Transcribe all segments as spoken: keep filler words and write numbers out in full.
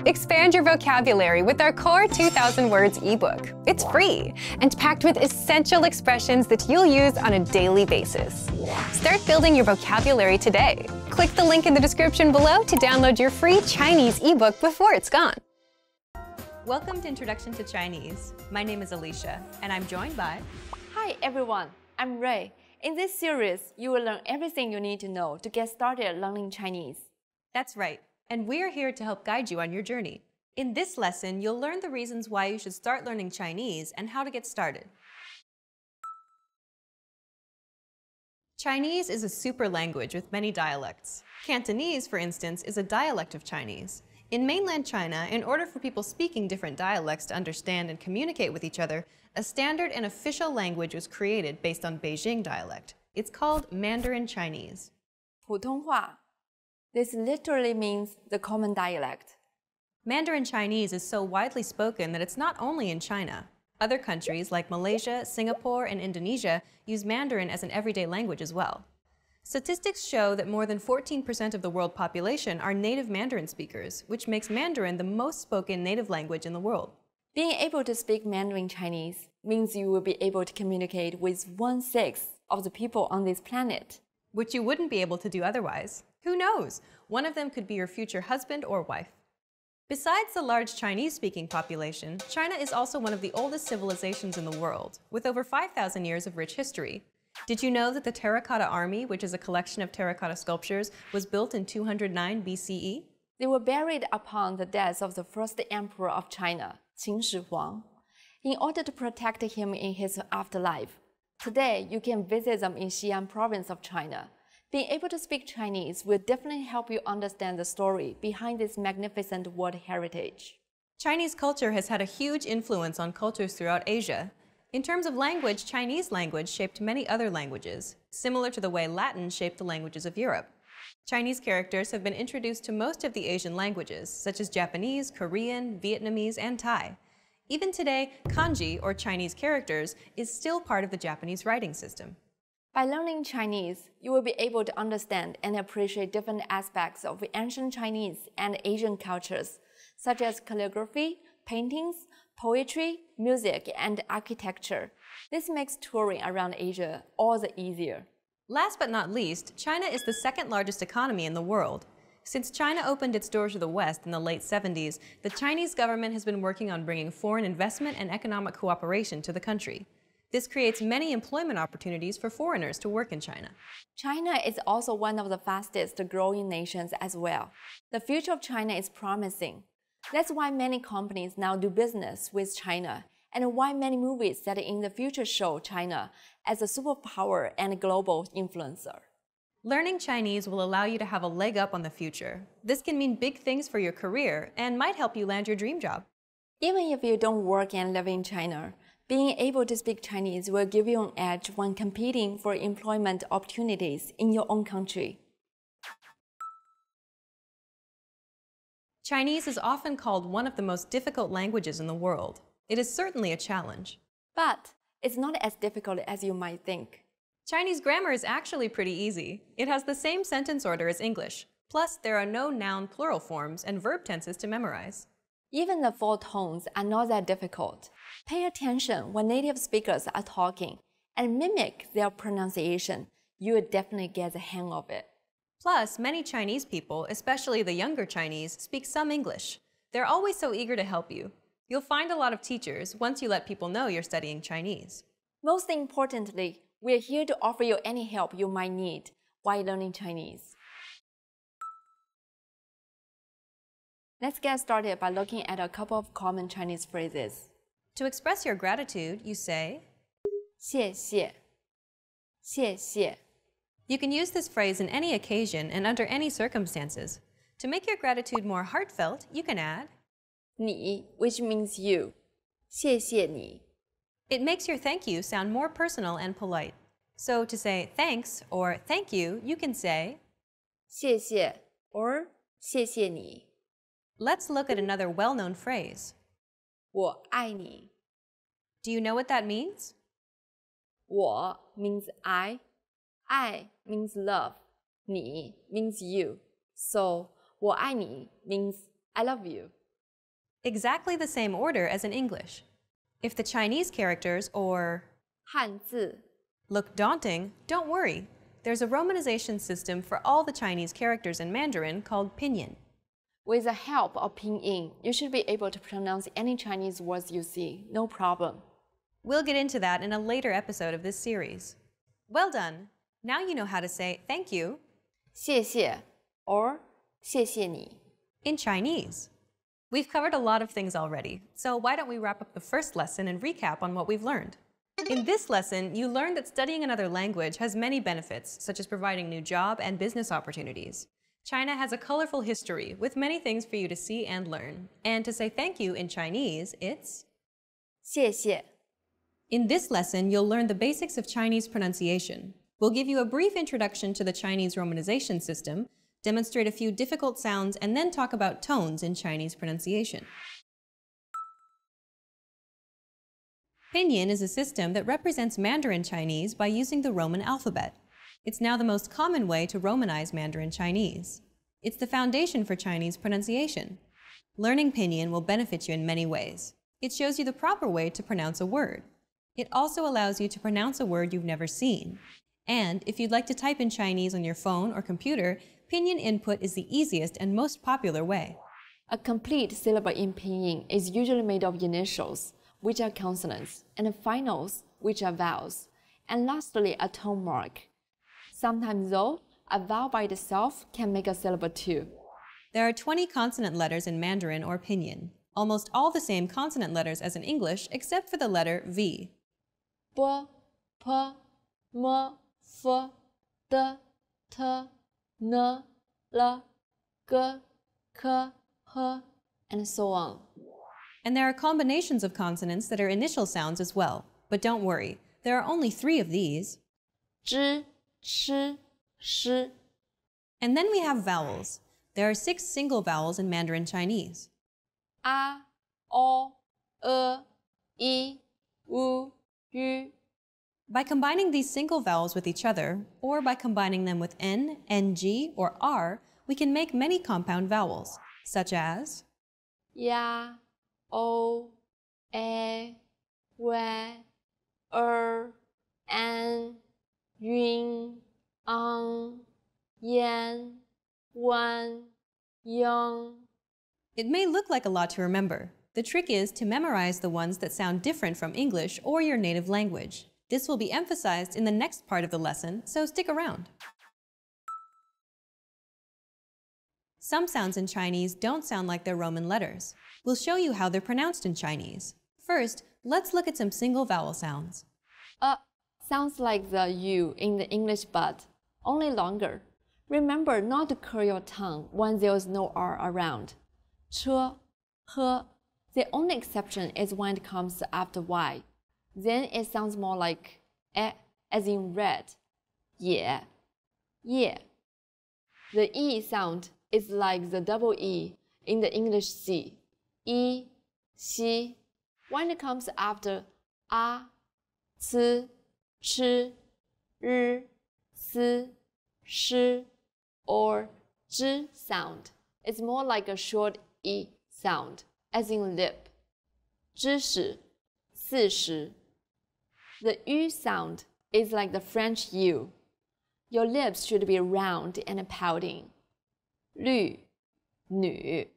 Expand your vocabulary with our Core two thousand Words ebook. It's free and packed with essential expressions that you'll use on a daily basis. Start building your vocabulary today. Click the link in the description below to download your free Chinese ebook before it's gone. Welcome to Introduction to Chinese. My name is Alicia, and I'm joined by... Hi everyone, I'm Ray. In this series, you will learn everything you need to know to get started learning Chinese. That's right, and we're here to help guide you on your journey. In this lesson, you'll learn the reasons why you should start learning Chinese and how to get started. Chinese is a super language with many dialects. Cantonese, for instance, is a dialect of Chinese. In mainland China, in order for people speaking different dialects to understand and communicate with each other, a standard and official language was created based on Beijing dialect. It's called Mandarin Chinese. 普通话. This literally means the common dialect. Mandarin Chinese is so widely spoken that it's not only in China. Other countries like Malaysia, Singapore, and Indonesia use Mandarin as an everyday language as well. Statistics show that more than fourteen percent of the world population are native Mandarin speakers, which makes Mandarin the most spoken native language in the world. Being able to speak Mandarin Chinese means you will be able to communicate with one-sixth of the people on this planet. Which you wouldn't be able to do otherwise. Who knows? One of them could be your future husband or wife. Besides the large Chinese-speaking population, China is also one of the oldest civilizations in the world, with over five thousand years of rich history. Did you know that the Terracotta Army, which is a collection of terracotta sculptures, was built in two hundred nine B C E? They were buried upon the death of the first emperor of China, Qin Shi Huang, in order to protect him in his afterlife. Today, you can visit them in Xi'an province of China. Being able to speak Chinese will definitely help you understand the story behind this magnificent world heritage. Chinese culture has had a huge influence on cultures throughout Asia. In terms of language, Chinese language shaped many other languages, similar to the way Latin shaped the languages of Europe. Chinese characters have been introduced to most of the Asian languages, such as Japanese, Korean, Vietnamese, and Thai. Even today, kanji, or Chinese characters, is still part of the Japanese writing system. By learning Chinese, you will be able to understand and appreciate different aspects of ancient Chinese and Asian cultures, such as calligraphy, paintings, poetry, music, and architecture. This makes touring around Asia all the easier. Last but not least, China is the second largest economy in the world. Since China opened its doors to the West in the late seventies, the Chinese government has been working on bringing foreign investment and economic cooperation to the country. This creates many employment opportunities for foreigners to work in China. China is also one of the fastest growing nations as well. The future of China is promising. That's why many companies now do business with China, and why many movies set in the future show China as a superpower and global influencer. Learning Chinese will allow you to have a leg up on the future. This can mean big things for your career and might help you land your dream job. Even if you don't work and live in China, being able to speak Chinese will give you an edge when competing for employment opportunities in your own country. Chinese is often called one of the most difficult languages in the world. It is certainly a challenge. But it's not as difficult as you might think. Chinese grammar is actually pretty easy. It has the same sentence order as English. Plus, there are no noun plural forms and verb tenses to memorize. Even the four tones are not that difficult. Pay attention when native speakers are talking and mimic their pronunciation. You will definitely get the hang of it. Plus, many Chinese people, especially the younger Chinese, speak some English. They're always so eager to help you. You'll find a lot of teachers once you let people know you're studying Chinese. Most importantly, we're here to offer you any help you might need while learning Chinese. Let's get started by looking at a couple of common Chinese phrases. To express your gratitude, you say, 谢谢,谢谢. You can use this phrase in any occasion and under any circumstances. To make your gratitude more heartfelt, you can add 你, which means you. 谢谢你. It makes your thank you sound more personal and polite. So to say thanks or thank you, you can say 谢谢 or 谢谢你. Let's look at another well-known phrase. 我爱你. Do you know what that means? 我 means I, I means love, 你 means you. So 我爱你 means I love you. exactly the same order as in English. If the Chinese characters, or 汉字 look daunting, don't worry. There's a romanization system for all the Chinese characters in Mandarin called pinyin. With the help of pinyin, you should be able to pronounce any Chinese words you see, no problem. We'll get into that in a later episode of this series. Well done! Now you know how to say thank you 谢谢 or 谢谢你 in Chinese. We've covered a lot of things already, so why don't we wrap up the first lesson and recap on what we've learned? In this lesson, you learned that studying another language has many benefits, such as providing new job and business opportunities. China has a colorful history with many things for you to see and learn. And to say thank you in Chinese, it's 谢谢 In this lesson, you'll learn the basics of Chinese pronunciation. We'll give you a brief introduction to the Chinese romanization system, demonstrate a few difficult sounds, and then talk about tones in Chinese pronunciation. Pinyin is a system that represents Mandarin Chinese by using the Roman alphabet. It's now the most common way to Romanize Mandarin Chinese. It's the foundation for Chinese pronunciation. Learning Pinyin will benefit you in many ways. It shows you the proper way to pronounce a word. It also allows you to pronounce a word you've never seen. And if you'd like to type in Chinese on your phone or computer, Pinyin input is the easiest and most popular way. A complete syllable in pinyin is usually made of initials, which are consonants, and finals, which are vowels, and lastly, a tone mark. Sometimes, though, a vowel by itself can make a syllable too. There are twenty consonant letters in Mandarin or Pinyin, almost all the same consonant letters as in English except for the letter V. B, P, M, F, D, T, N, L, G, K, H, and so on. And there are combinations of consonants that are initial sounds as well. But don't worry, there are only three of these. Zh, sh, sh. And then we have vowels. There are six single vowels in Mandarin Chinese. A, O, E, I, U, U. By combining these single vowels with each other, or by combining them with N, N G, or R, we can make many compound vowels, such as Ya, O, A, Y, Er, An, Yun, Ang, Yan, Wan, Yang. It may look like a lot to remember. The trick is to memorize the ones that sound different from English or your native language. This will be emphasized in the next part of the lesson, so stick around. Some sounds in Chinese don't sound like their Roman letters. We'll show you how they're pronounced in Chinese. First, let's look at some single vowel sounds. Uh, sounds like the U in the English but only longer. Remember not to curl your tongue when there's no R around. Ch, H. The only exception is when it comes after Y. Then it sounds more like E, as in red. Yeah, yeah. The E sound is like the double E in the English C. I, Xi. When it comes after A, C, Ch, R, S, Sh, or Zh sound, it's more like a short E sound, as in lip. 知识, 四十. The U sound is like the French U. Your lips should be round and pouting. 绿, 女.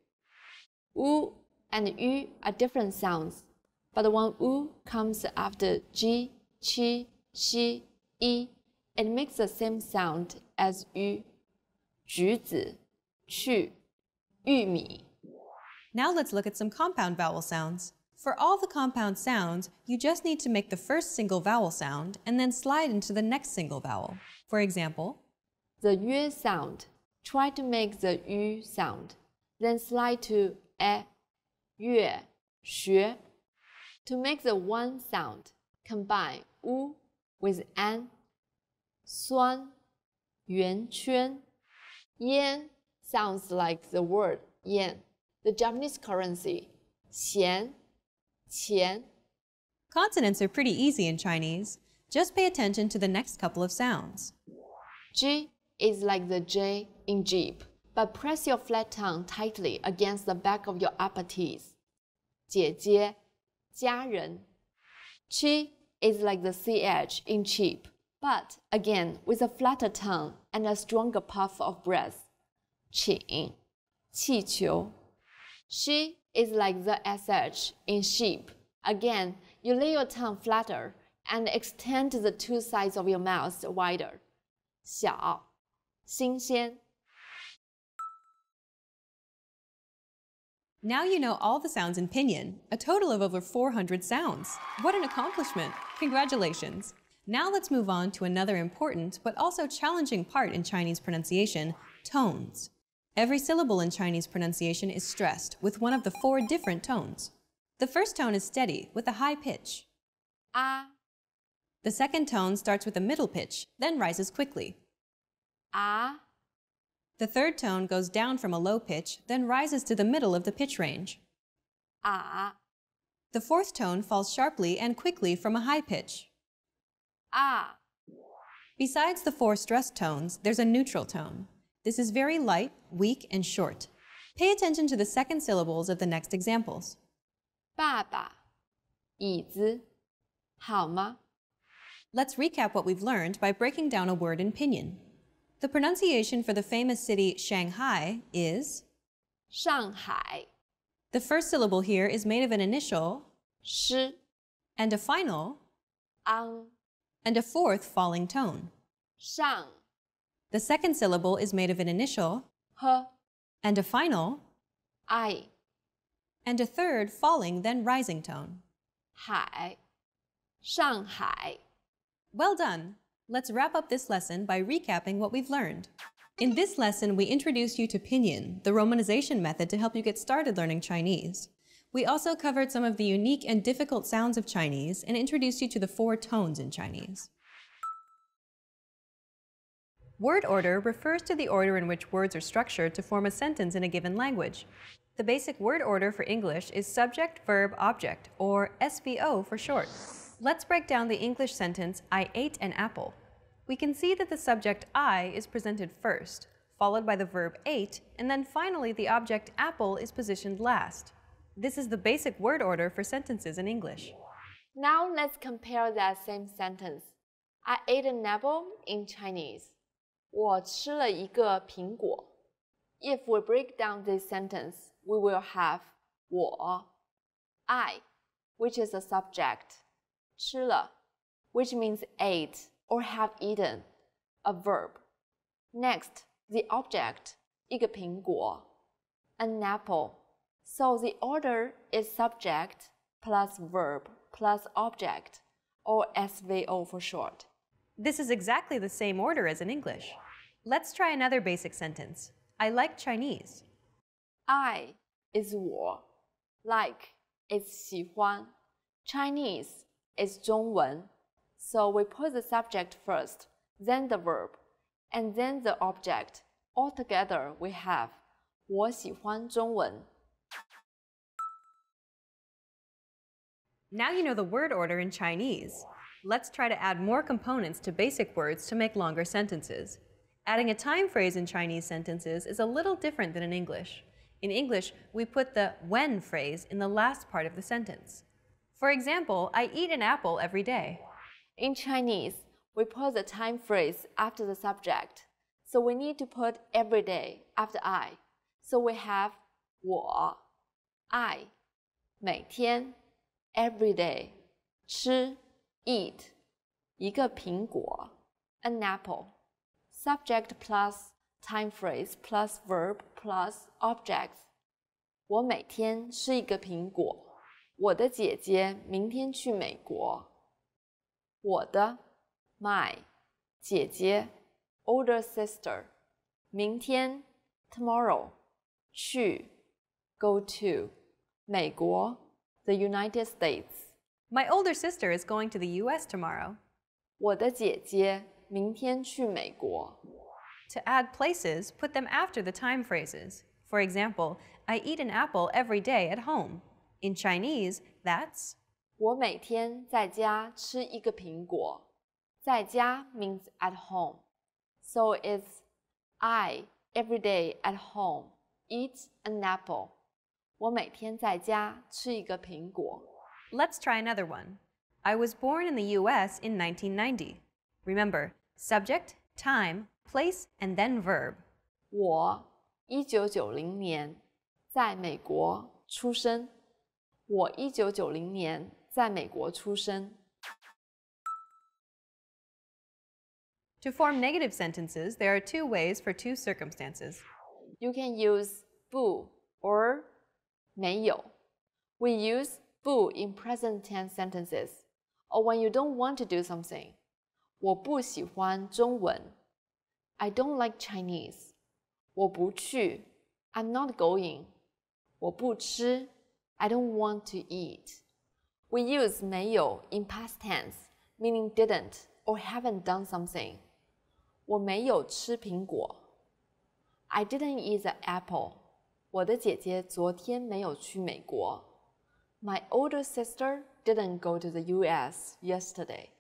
U and U are different sounds, but when U comes after G, Qi, Xi, I, it makes the same sound as U. 橘子, 去, 玉米. Now let's look at some compound vowel sounds. For all the compound sounds, you just need to make the first single vowel sound and then slide into the next single vowel. For example, the yue sound. Try to make the yu sound, then slide to e, yue, xue. To make the one sound, combine u with an, suan, yuan quan. Yen sounds like the word yen, the Japanese currency, xian, qian. Consonants are pretty easy in Chinese. Just pay attention to the next couple of sounds. G is like the J in Jeep, but press your flat tongue tightly against the back of your upper teeth. 姐姐，家人。Chi is like the ch in cheap, but again with a flatter tone and a stronger puff of breath. 请，气球。She is like the sh in sheep. Again, you lay your tongue flatter and extend the two sides of your mouth wider. 小，新鲜。 Now you know all the sounds in Pinyin, a total of over four hundred sounds. What an accomplishment! Congratulations! Now let's move on to another important but also challenging part in Chinese pronunciation, tones. Every syllable in Chinese pronunciation is stressed with one of the four different tones. The first tone is steady with a high pitch. A, The second tone starts with a middle pitch, then rises quickly. A, The third tone goes down from a low pitch, then rises to the middle of the pitch range. A, The fourth tone falls sharply and quickly from a high pitch. A. Besides the four stressed tones, there's a neutral tone. This is very light, weak, and short. Pay attention to the second syllables of the next examples. 爸爸，椅子，好吗？ Let's recap what we've learned by breaking down a word in Pinyin. The pronunciation for the famous city Shanghai is 上海， the first syllable here is made of an initial 诗， and a final 昂， and a fourth falling tone. 上， The second syllable is made of an initial 呵， and a final 爱， and a third falling then rising tone. 海，上海。 Well done! Let's wrap up this lesson by recapping what we've learned. In this lesson, we introduced you to Pinyin, the romanization method to help you get started learning Chinese. We also covered some of the unique and difficult sounds of Chinese and introduced you to the four tones in Chinese. Word order refers to the order in which words are structured to form a sentence in a given language. The basic word order for English is subject, verb, object, or S V O for short. Let's break down the English sentence, I ate an apple. We can see that the subject I is presented first, followed by the verb ate, and then finally the object apple is positioned last. This is the basic word order for sentences in English. Now let's compare that same sentence. I ate an apple in Chinese. 我吃了一个苹果. If we break down this sentence, we will have 我, I, which is a subject, 吃了, which means ate or have eaten, a verb. Next, the object, 一个苹果, an apple. So the order is subject plus verb plus object, or S V O for short. This is exactly the same order as in English. Let's try another basic sentence. I like Chinese. I is 我, like is 喜欢, Chinese is 中文. So we put the subject first, then the verb, and then the object. Altogether we have 我喜欢中文. Now you know the word order in Chinese. Let's try to add more components to basic words to make longer sentences. Adding a time phrase in Chinese sentences is a little different than in English. In English, we put the when phrase in the last part of the sentence. For example, I eat an apple every day. In Chinese, we put the time phrase after the subject. So we need to put every day after I. So we have 我, I, 每天, every day, 吃, eat, 一个苹果, an apple. Subject plus time phrase plus verb plus objects. 我每天吃一个苹果. 我的姐姐明天去美国. 我的 my 姐姐 older sister 明天 tomorrow 去 go to 美国 the United States. My older sister is going to the U S tomorrow. 我的姐姐明天去美国. To add places, put them after the time phrases. For example, I eat an apple every day at home. In Chinese, that's 我每天在家吃一个苹果. 在家 means at home. So it's I every day at home eat an apple. 我每天在家吃一个苹果。 Let's try another one. I was born in the U S in nineteen ninety. Remember, subject, time, place, and then verb. 我一九九零年在美国出生。我一九九零年在美国出生。 To form negative sentences, there are two ways for two circumstances. You can use 不 or 没有。We use 不 in present tense sentences, or when you don't want to do something. 我不喜欢中文。I don't like Chinese. 我不去。I'm not going. 我不吃。I don't want to eat. We use 没有 in past tense, meaning didn't or haven't done something. 我没有吃苹果。I didn't eat the apple. 我的姐姐昨天没有去美国。My older sister didn't go to the U S yesterday.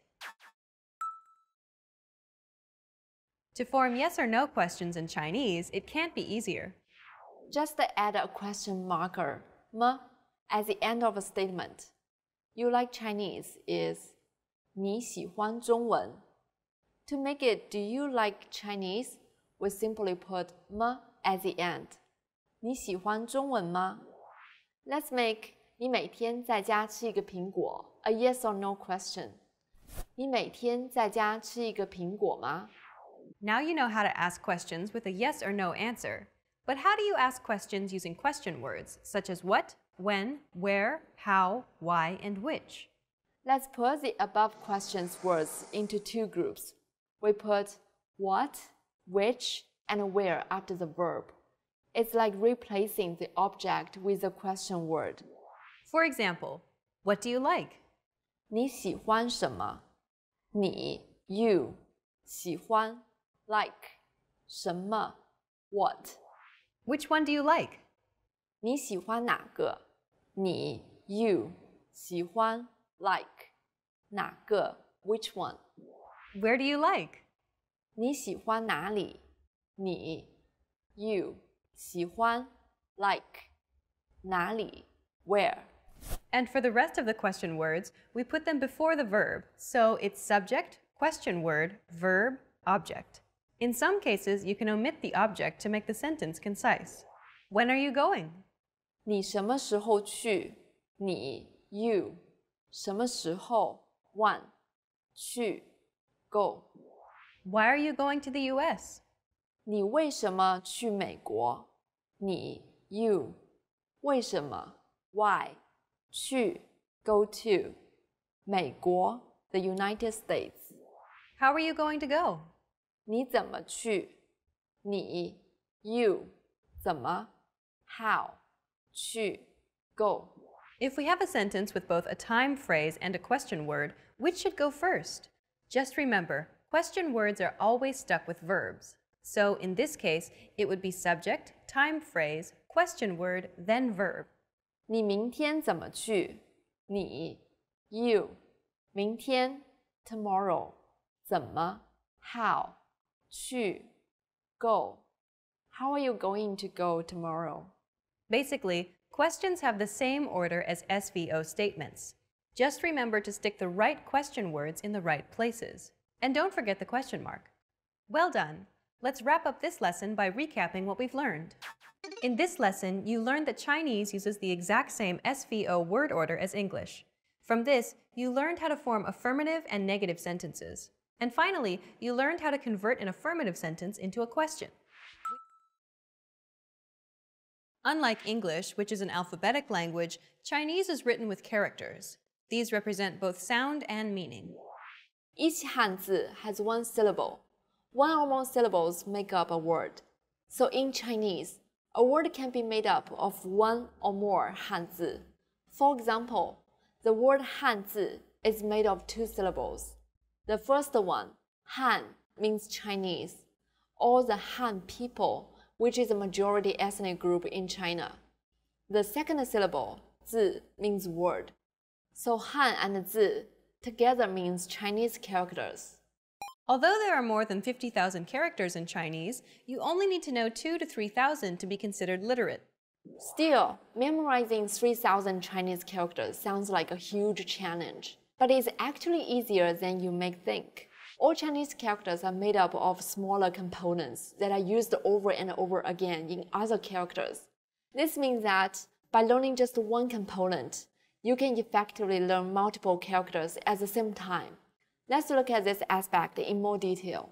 To form yes or no questions in Chinese, it can't be easier. Just add a question marker, 么, at the end of a statement. You like Chinese is 你喜欢中文。To make it do you like Chinese, we simply put 么 at the end. 你喜欢中文吗？ Let's make 你每天在家吃一个苹果 a yes or no question. 你每天在家吃一个苹果吗？ Now you know how to ask questions with a yes or no answer. But how do you ask questions using question words, such as what, when, where, how, why, and which? Let's put the above questions words into two groups. We put what, which, and where after the verb. It's like replacing the object with a question word. For example, what do you like? 你喜欢什么？你 you 喜欢 like 什么 what. Which one do you like? 你喜欢哪个？你 you 喜欢 like 哪个 which one. Where do you like? 你喜欢哪里？你 you 喜欢 like 哪里 where. And for the rest of the question words, we put them before the verb, so it's subject, question word, verb, object. In some cases, you can omit the object to make the sentence concise. When are you going? 你什么时候去？你 you 什么时候 when 去 go. Why are you going to the U S? 你为什么去美国？你 you 为什么 why 去 go to 美国 the United States. How are you going to go? 你怎么去？你 you 怎么 how 去 go. If we have a sentence with both a time phrase and a question word, which should go first? Just remember, question words are always stuck with verbs. So in this case, it would be subject, time phrase, question word, then verb. 你明天怎么去？你 you 明天 tomorrow 怎么 how 去 go. How are you going to go tomorrow? Basically, questions have the same order as S V O statements. Just remember to stick the right question words in the right places. And don't forget the question mark. Well done! Let's wrap up this lesson by recapping what we've learned. In this lesson, you learned that Chinese uses the exact same S V O word order as English. From this, you learned how to form affirmative and negative sentences. And finally, you learned how to convert an affirmative sentence into a question. Unlike English, which is an alphabetic language, Chinese is written with characters. These represent both sound and meaning. Each 汉字 has one syllable. One or more syllables make up a word. So in Chinese, a word can be made up of one or more 汉字. For example, the word 汉字 is made of two syllables. The first one, Han, means Chinese, or the Han people, which is a majority ethnic group in China. The second syllable, 字, means word. So Han and 字 together means Chinese characters. Although there are more than fifty thousand characters in Chinese, you only need to know two to three thousand to be considered literate. Still, memorizing three thousand Chinese characters sounds like a huge challenge, but it's actually easier than you may think. All Chinese characters are made up of smaller components that are used over and over again in other characters. This means that by learning just one component, you can effectively learn multiple characters at the same time. Let's look at this aspect in more detail.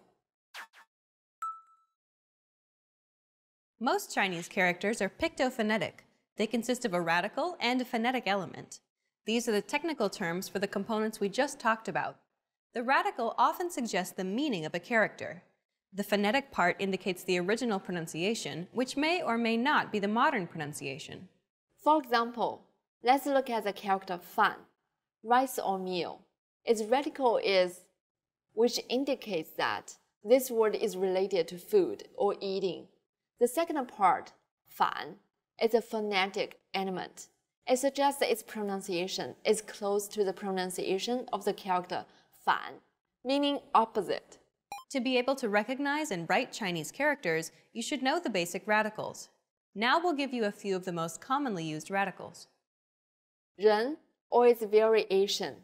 Most Chinese characters are pictophonetic. They consist of a radical and a phonetic element. These are the technical terms for the components we just talked about. The radical often suggests the meaning of a character. The phonetic part indicates the original pronunciation, which may or may not be the modern pronunciation. For example, let's look at the character fan, rice or meal. Its radical is, which indicates that this word is related to food or eating. The second part, fan, is a phonetic element. It suggests that its pronunciation is close to the pronunciation of the character fan, meaning opposite. To be able to recognize and write Chinese characters, you should know the basic radicals. Now we'll give you a few of the most commonly used radicals. 人 or its variation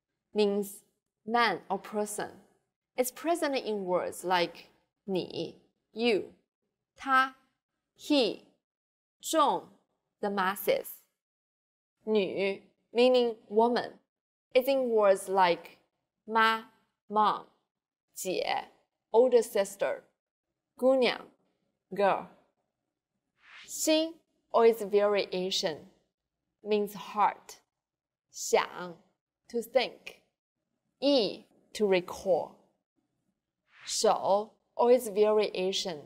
means man or person. It's present in words like 你, you, 他, he, 众, the masses. 女 meaning woman. It's in words like 妈, mom, 姐, older sister, 姑娘, girl. 心 or its variation means heart, 想, to think, 意, to recall. 手 or its variation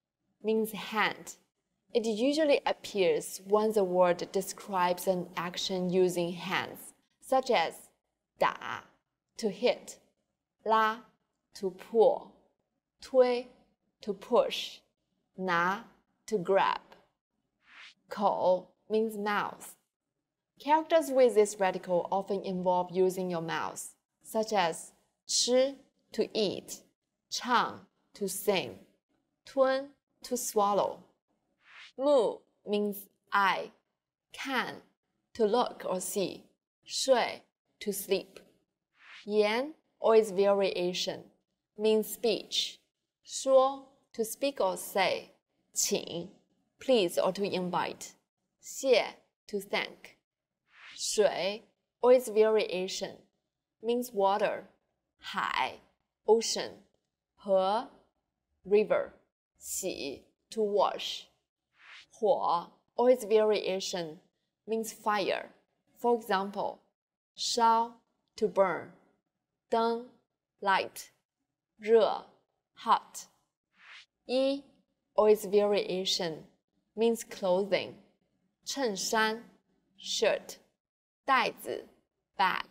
means hand. It usually appears when the word describes an action using hands, such as 打, to hit, 拉, to pull, 推, to push, 拿, to grab. 口 means mouth. Characters with this radical often involve using your mouth, such as 吃, to eat, 唱, to sing, 吞, to swallow. 目 means eye, 看, to look or see, 睡, to sleep. 言 or its variation means speech, 说, to speak or say, 请, please or to invite, 谢, to thank. 水 or its variation means water, 海, ocean, 河, river, 洗, to wash. 火 or its variation means fire. For example, 烧, to burn, 灯, light, 热, hot. 衣 or its variation means clothing, 衬衫, shirt, 袋子, bag.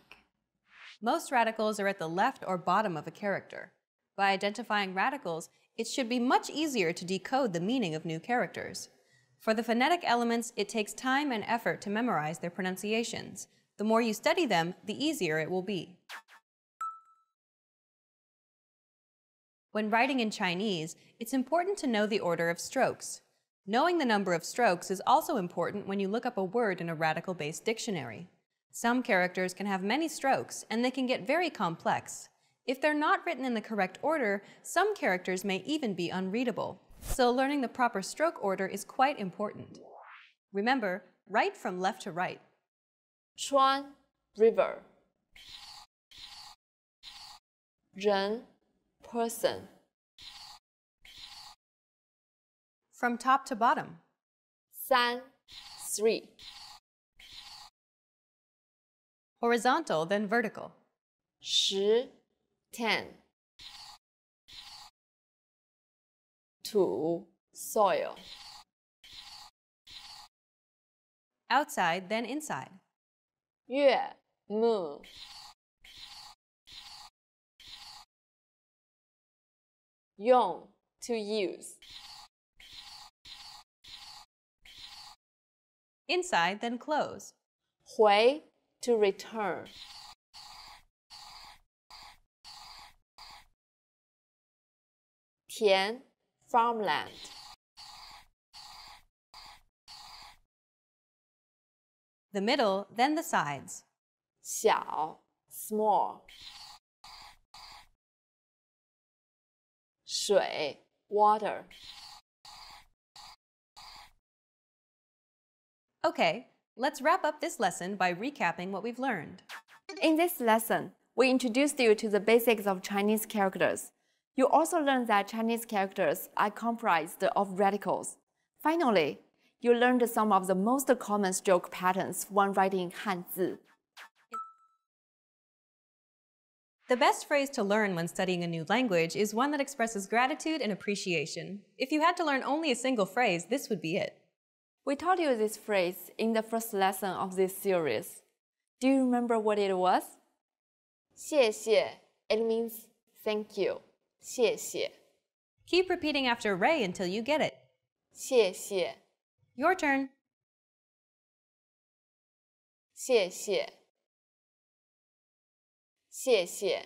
Most radicals are at the left or bottom of a character. By identifying radicals, it should be much easier to decode the meaning of new characters. For the phonetic elements, it takes time and effort to memorize their pronunciations. The more you study them, the easier it will be. When writing in Chinese, it's important to know the order of strokes. Knowing the number of strokes is also important when you look up a word in a radical-based dictionary. Some characters can have many strokes, and they can get very complex. If they're not written in the correct order, some characters may even be unreadable. So learning the proper stroke order is quite important. Remember, write from left to right. 川 river. 人 person. From top to bottom. 三 three. Horizontal, then vertical. 十 ten. 土 soil. Outside, then inside. 月 moon. 用 to use. Inside, then close. 回 to return. 田 farmland. the middle, then the sides. 小 small. 水 water. Okay, let's wrap up this lesson by recapping what we've learned. In this lesson, we introduced you to the basics of Chinese characters. You also learned that Chinese characters are comprised of radicals. Finally, you learned some of the most common stroke patterns when writing Hanzi. The best phrase to learn when studying a new language is one that expresses gratitude and appreciation. If you had to learn only a single phrase, this would be it. We taught you this phrase in the first lesson of this series. Do you remember what it was? 谢谢. It means thank you. 谢谢. Keep repeating after Ray until you get it. 谢谢. Your turn. 谢谢. 谢谢.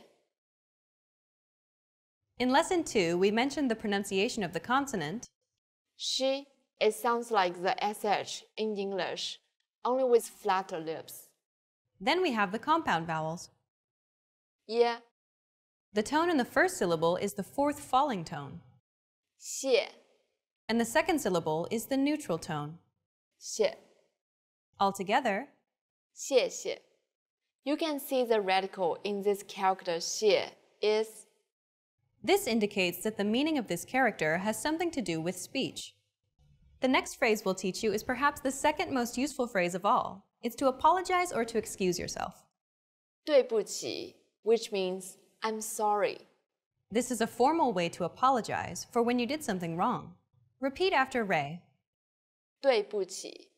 In lesson two, we mentioned the pronunciation of the consonant She, it sounds like the S H in English, only with flatter lips. Then we have the compound vowels. Yeah. The tone in the first syllable is the fourth falling tone, 谢 and the second syllable is the neutral tone. 谢 Altogether, 谢谢. You can see the radical in this character 谢 is. this indicates that the meaning of this character has something to do with speech. The next phrase we'll teach you is perhaps the second most useful phrase of all. It's to apologize or to excuse yourself. 对不起, which means I'm sorry. This is a formal way to apologize for when you did something wrong. Repeat after Ray. 对不起.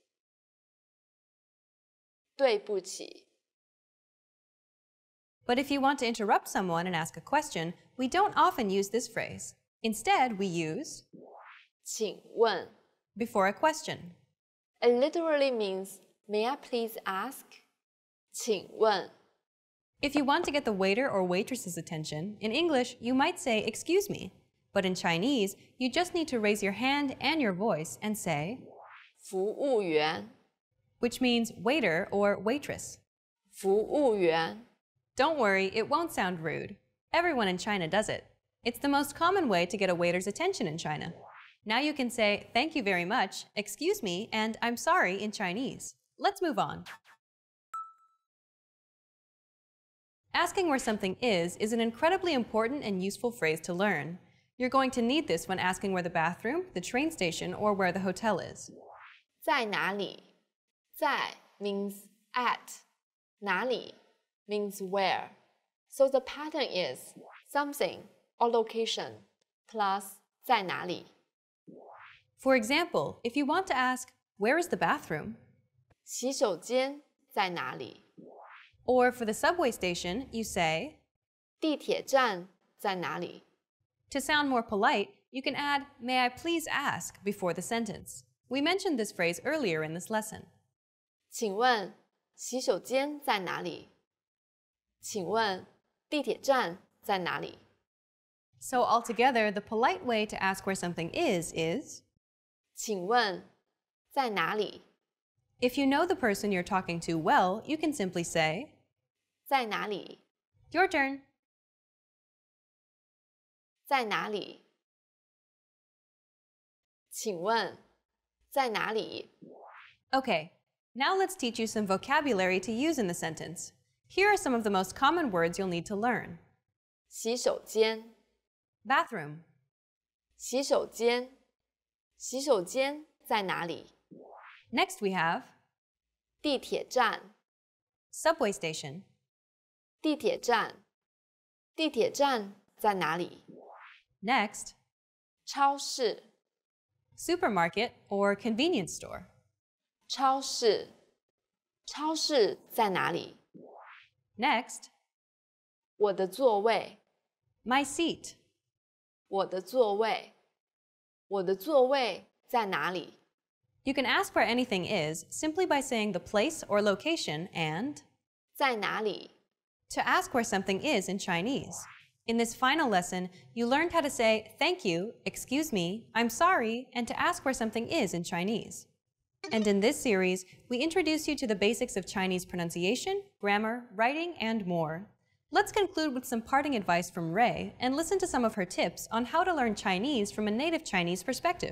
对不起. But if you want to interrupt someone and ask a question, we don't often use this phrase. Instead, we use 请问. before a question. It literally means, may I please ask? 请问. If you want to get the waiter or waitress's attention, in English, you might say, excuse me. But in Chinese, you just need to raise your hand and your voice and say, 服务员. which means waiter or waitress. 服务员. Don't worry, it won't sound rude. Everyone in China does it. It's the most common way to get a waiter's attention in China. Now you can say, thank you very much, excuse me, and I'm sorry in Chinese. Let's move on. Asking where something is is an incredibly important and useful phrase to learn. You're going to need this when asking where the bathroom, the train station, or where the hotel is. 在哪里? 在 means at. 哪里 means where. So the pattern is something or location plus 在哪里. For example, if you want to ask, where is the bathroom? 洗手间在哪里? Or for the subway station, you say, 地铁站在哪里? to sound more polite, you can add, may I please ask, before the sentence. We mentioned this phrase earlier in this lesson. 请问洗手间在哪里? 请问地铁站在哪里? So altogether, the polite way to ask where something is is, 请问在哪里? if you know the person you're talking to well, you can simply say, 在哪里? your turn. 在哪里? 请问在哪里? Okay, now let's teach you some vocabulary to use in the sentence. Here are some of the most common words you'll need to learn. 洗手间 Bathroom, 洗手间洗手间在哪里? next we have 地铁站 subway station, 地铁站地铁站在哪里? next 超市 supermarket or convenience store, 超市超市在哪里? next 我的座位 my seat, 我的座位我的座位在哪里? You can ask where anything is simply by saying the place or location and 在哪里? to ask where something is in Chinese. In this final lesson, you learned how to say thank you, excuse me, I'm sorry, and to ask where something is in Chinese. And in this series, we introduce you to the basics of Chinese pronunciation, grammar, writing, and more. Let's conclude with some parting advice from Ray and listen to some of her tips on how to learn Chinese from a native Chinese perspective.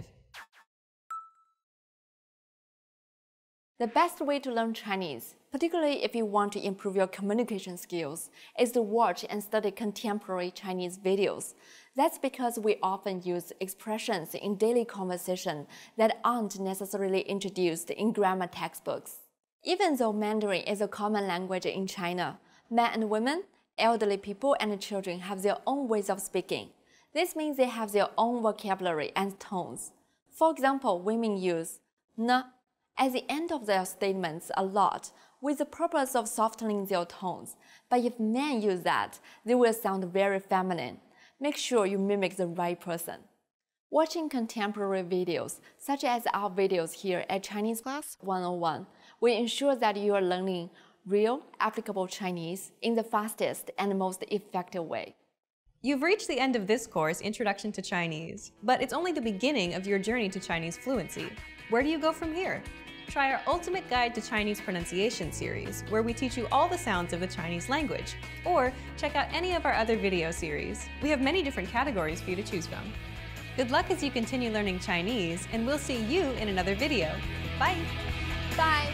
The best way to learn Chinese, particularly if you want to improve your communication skills, is to watch and study contemporary Chinese videos. That's because we often use expressions in daily conversation that aren't necessarily introduced in grammar textbooks. Even though Mandarin is a common language in China, men and women, elderly people and children have their own ways of speaking. This means they have their own vocabulary and tones. For example, women use n at the end of their statements a lot with the purpose of softening their tones. But if men use that, they will sound very feminine. Make sure you mimic the right person. Watching contemporary videos, such as our videos here at Chinese Class one oh one, will ensure that you are learning real, applicable Chinese in the fastest and most effective way. You've reached the end of this course, Introduction to Chinese, but it's only the beginning of your journey to Chinese fluency. Where do you go from here? Try our Ultimate Guide to Chinese Pronunciation series, where we teach you all the sounds of the Chinese language. Or check out any of our other video series. We have many different categories for you to choose from. Good luck as you continue learning Chinese, and we'll see you in another video. Bye! Bye!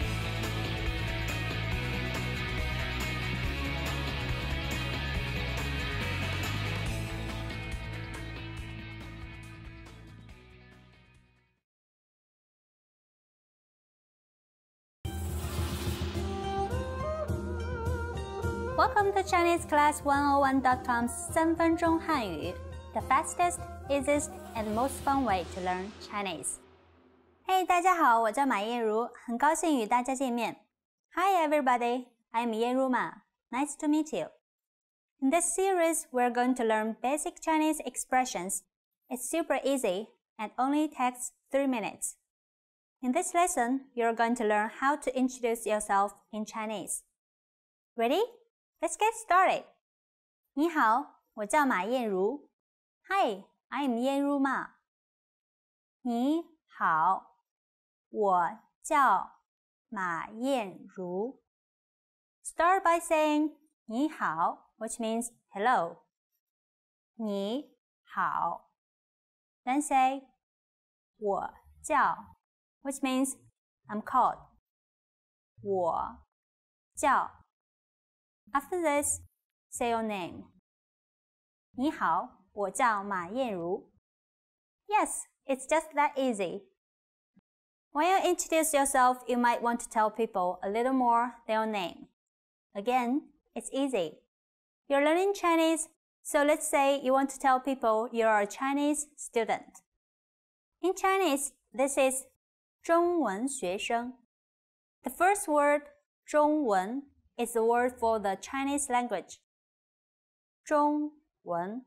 Welcome to Chinese Class one oh one dot com's 三分钟汉语 the fastest, easiest, and most fun way to learn Chinese. Hey, 大家好，我叫马燕如，很高兴与大家见面。Hi everybody, I'm Yanru Ma. Nice to meet you. In this series, we're going to learn basic Chinese expressions. It's super easy and only takes three minutes. In this lesson, you're going to learn how to introduce yourself in Chinese. Ready? Let's get started. 你好，我叫马燕如。Hi, I'm Yanru Ma. 你好，我叫马燕如。Start by saying 你好, which means hello. 你好。Then say 我叫, which means I'm called. 我叫。After this, say your name. 你好，我叫马燕如。Yes, it's just that easy. When you introduce yourself, you might want to tell people a little more than your name. Again, it's easy. You're learning Chinese, so let's say you want to tell people you're a Chinese student. In Chinese, this is 中文学生. The first word, 中文, is the word for the Chinese language. 中文.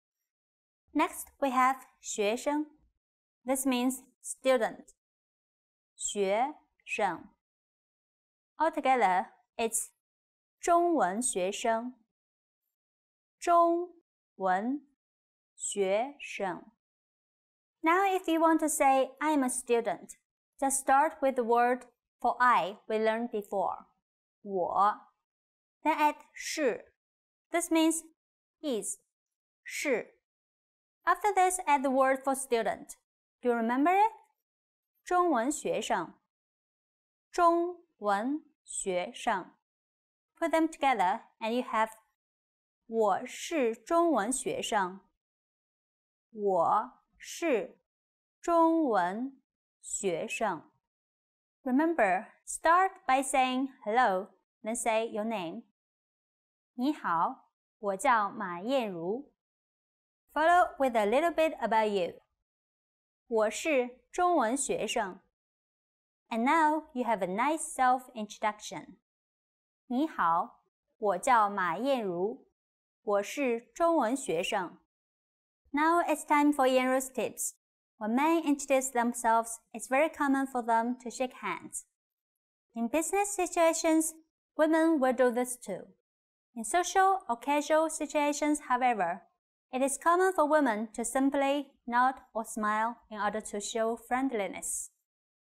Next, we have 学生. This means student. 学生. Altogether, it's 中文学生. 中文学生. Now, if you want to say I'm a student, just start with the word for I we learned before. 我. Then add 是. This means is. 是. After this, add the word for student. Do you remember it? 中文学生. 中文学生. Put them together and you have 我是中文学生. 我是中文学生. Remember, start by saying hello, then say your name. 你好，我叫马燕如。Follow with a little bit about you. 我是中文学生。And now you have a nice self-introduction. 你好，我叫马燕如。我是中文学生。Now it's time for Yanru's tips. When men introduce themselves, it's very common for them to shake hands. In business situations, women will do this too. In social or casual situations, however, it is common for women to simply nod or smile in order to show friendliness.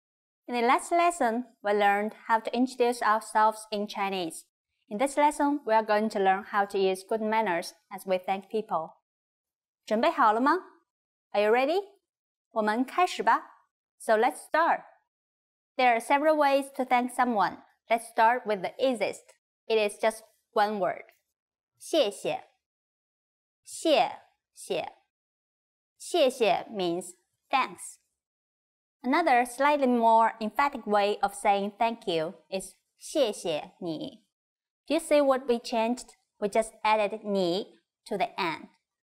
In the last lesson, we learned how to introduce ourselves in Chinese. In this lesson, we are going to learn how to use good manners as we thank people. 准备好了吗？ Are you ready? 我们开始吧。 So let's start. There are several ways to thank someone. Let's start with the easiest. It is just one word. 谢谢。谢谢。谢谢 means thanks. Another slightly more emphatic way of saying thank you is 谢谢你. Do you see what we changed? We just added 你 to the end.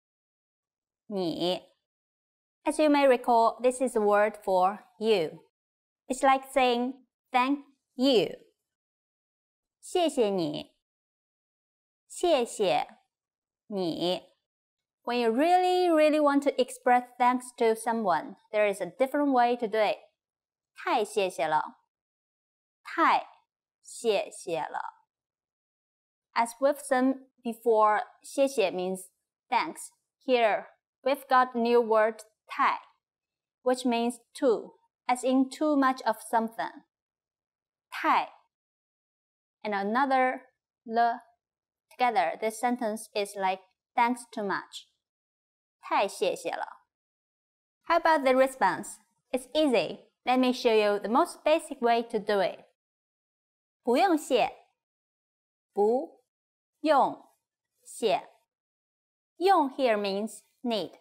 你. As you may recall, this is a word for you. It's like saying thank you. 谢谢你。谢谢你。When you really, really want to express thanks to someone, there is a different way to do it. 太谢谢了。太谢谢了。As we've seen before, 谢谢 means thanks. Here, we've got a new word 太, which means too, as in too much of something. 太. And another 了. Together, this sentence is like thanks too much. 太谢谢了。How about the response? It's easy. Let me show you the most basic way to do it. 不用谢。不用谢。用 here means need.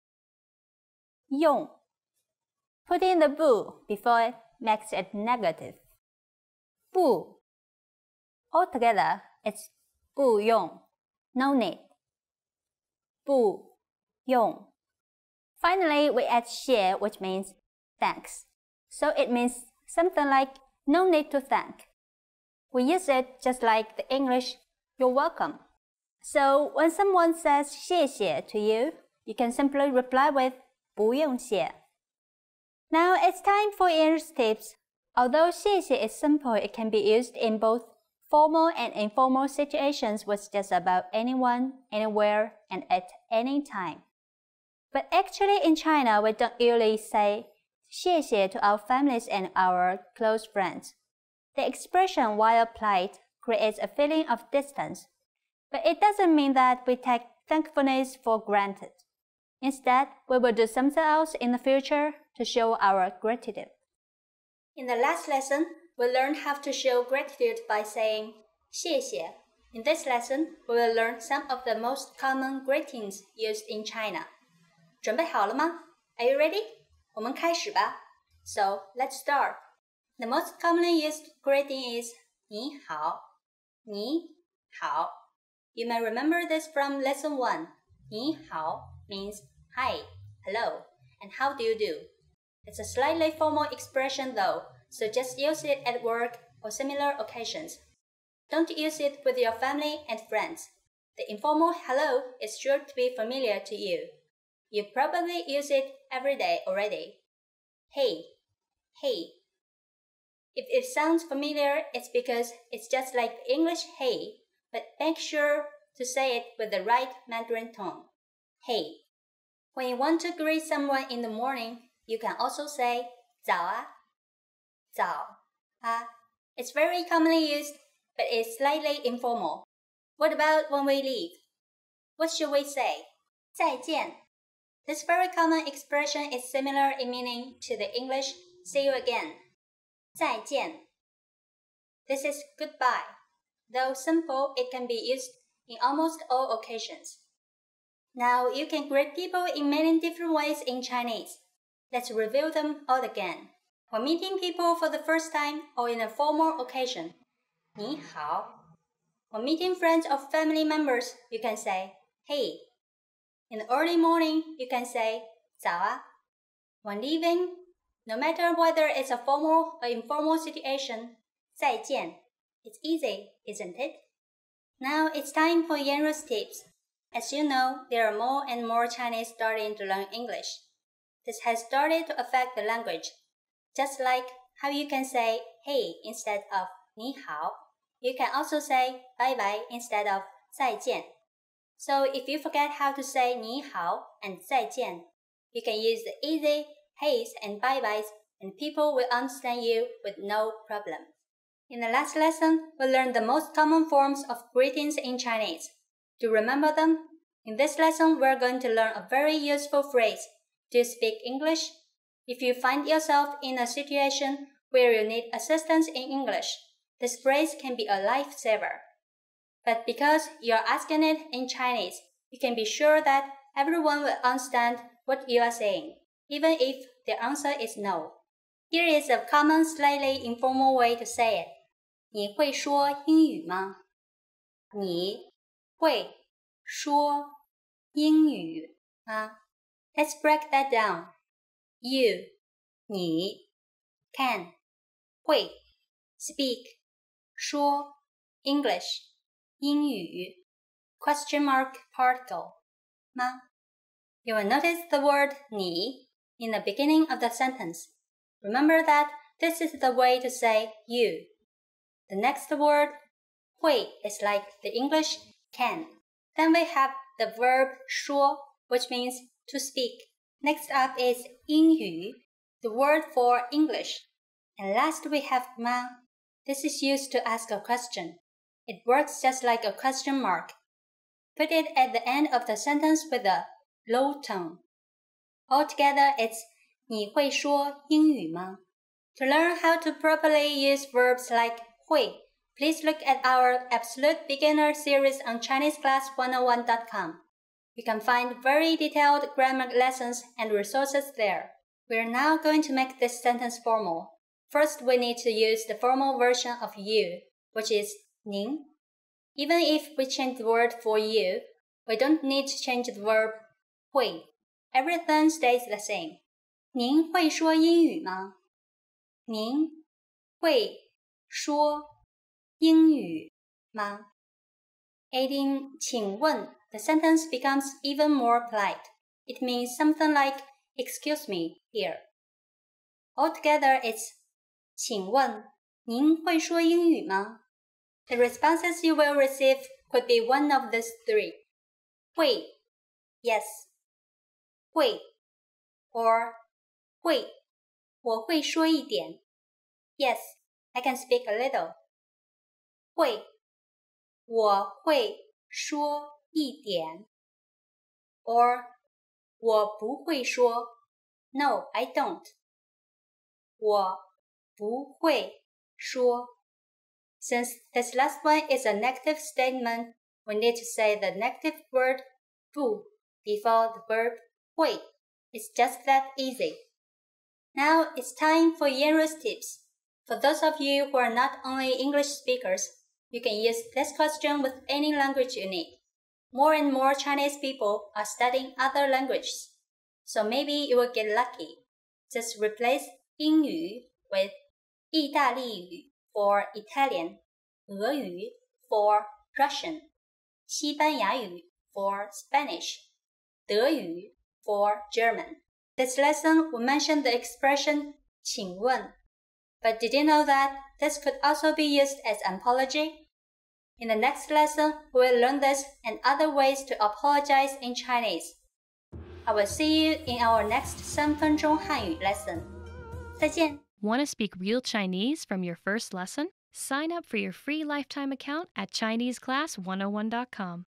用. Putting the 不 before it makes it negative. 不. Altogether, it's 不用. No need. 不用. Finally, we add 谢 which means thanks. So it means something like no need to thank. We use it just like the English you're welcome. So when someone says 谢谢 to you, you can simply reply with 不用谢. Now it's time for English tips. Although 谢谢 is simple, it can be used in both formal and informal situations with just about anyone, anywhere, and at any time. But actually in China, we don't usually say 谢谢 to our families and our close friends. The expression, while applied, creates a feeling of distance. But it doesn't mean that we take thankfulness for granted. Instead, we will do something else in the future to show our gratitude. In the last lesson, we learned how to show gratitude by saying 谢谢. In this lesson, we will learn some of the most common greetings used in China. 准备好了吗? Are you ready? 我们开始吧. So, let's start. The most commonly used greeting is 你好. 你好. You may remember this from lesson one. 你好 means hi, hello, and how do you do? It's a slightly formal expression though, so just use it at work or similar occasions. Don't use it with your family and friends. The informal hello is sure to be familiar to you. You probably use it every day already. Hey, hey. If it sounds familiar, it's because it's just like English hey, but make sure to say it with the right Mandarin tone. Hey. When you want to greet someone in the morning, you can also say 早啊,早啊. It's very commonly used, but it's slightly informal. What about when we leave? What should we say? 再见. This very common expression is similar in meaning to the English see you again. 再见. This is goodbye. Though simple, it can be used in almost all occasions. Now you can greet people in many different ways in Chinese. Let's review them all again. When meeting people for the first time or in a formal occasion, 你好. When meeting friends or family members, you can say, hey. In the early morning, you can say, 早啊. When leaving, no matter whether it's a formal or informal situation, 再见. It's easy, isn't it? Now it's time for Yanru's tips. As you know, there are more and more Chinese starting to learn English. This has started to affect the language. Just like how you can say hey instead of 你好, you can also say bye bye instead of 再见. So if you forget how to say 你好 and 再见, you can use the easy heys and bye byes and people will understand you with no problem. In the last lesson, we learned the most common forms of greetings in Chinese. Do you remember them? In this lesson, we're going to learn a very useful phrase. Do you speak English? If you find yourself in a situation where you need assistance in English, this phrase can be a lifesaver. But because you're asking it in Chinese, you can be sure that everyone will understand what you are saying, even if the answer is no. Here is a common, slightly informal way to say it. 你会说英语吗？你会说英语吗？ Let's break that down. You, 你 can, 会 speak, 说 English, 英语 question mark particle 吗？ You will notice the word 你 in the beginning of the sentence. Remember that this is the way to say you. The next word 会 is like the English can. Then we have the verb 说, which means to speak. Next up is 英语, the word for English. And last we have 吗. This is used to ask a question. It works just like a question mark. Put it at the end of the sentence with a low tone. Altogether, it's 你会说英语吗? To learn how to properly use verbs like 会, please look at our Absolute Beginner series on Chinese Class one oh one dot com. You can find very detailed grammar lessons and resources there. We are now going to make this sentence formal. First, we need to use the formal version of you, which is 您. Even if we change the word for you, we don't need to change the verb 会. Everything stays the same. 您会说英语吗？您会说英语吗？ Adding 请问 the sentence becomes even more polite. It means something like, excuse me, here. Altogether, it's 请问您会说英语吗？ The responses you will receive could be one of these three. 会 yes, 会 or 会我会说一点 yes, I can speak a little. 会我会说一点 or 我不会说 no, I don't. 我不会说 Since this last one is a negative statement, we need to say the negative word 不 before the verb 会. It's just that easy. Now it's time for Yenru's tips. For those of you who are not only English speakers, you can use this question with any language you need. More and more Chinese people are studying other languages, so maybe you will get lucky. Just replace 英语 with 意大利语 for Italian, 俄语 for Russian, 西班牙语 for Spanish, 德语 for German. This lesson we mentioned the expression 请问, but did you know that this could also be used as an apology? In the next lesson, we will learn this and other ways to apologize in Chinese. I will see you in our next 三分钟汉语 lesson. 再见. Want to speak real Chinese from your first lesson? Sign up for your free lifetime account at Chinese Class one oh one dot com.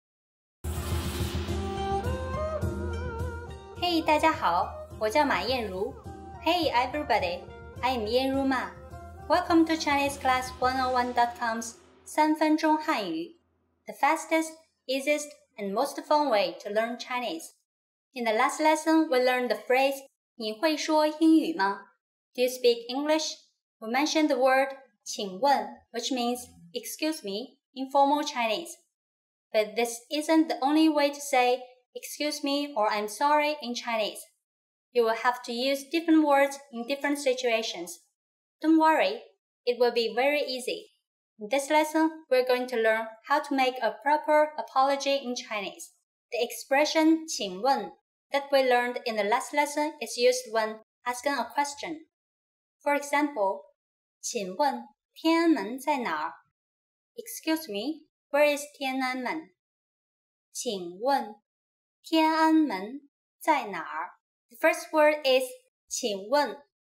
Hey, 大家好，我叫马燕如. Hey everybody, I am 燕如Ma. Welcome to Chinese Class one oh one dot com's 三分钟汉语, the fastest, easiest, and most fun way to learn Chinese. In the last lesson, we learned the phrase 你会说英语吗? Do you speak English? We mentioned the word 请问, which means excuse me in formal Chinese. But this isn't the only way to say excuse me or I'm sorry in Chinese. You will have to use different words in different situations. Don't worry, it will be very easy. In this lesson, we're going to learn how to make a proper apology in Chinese. The expression 请问 that we learned in the last lesson is used when asking a question. For example, 请问天安门在哪儿? Excuse me, where is 天安门? 请问天安门在哪儿? The first word is 请问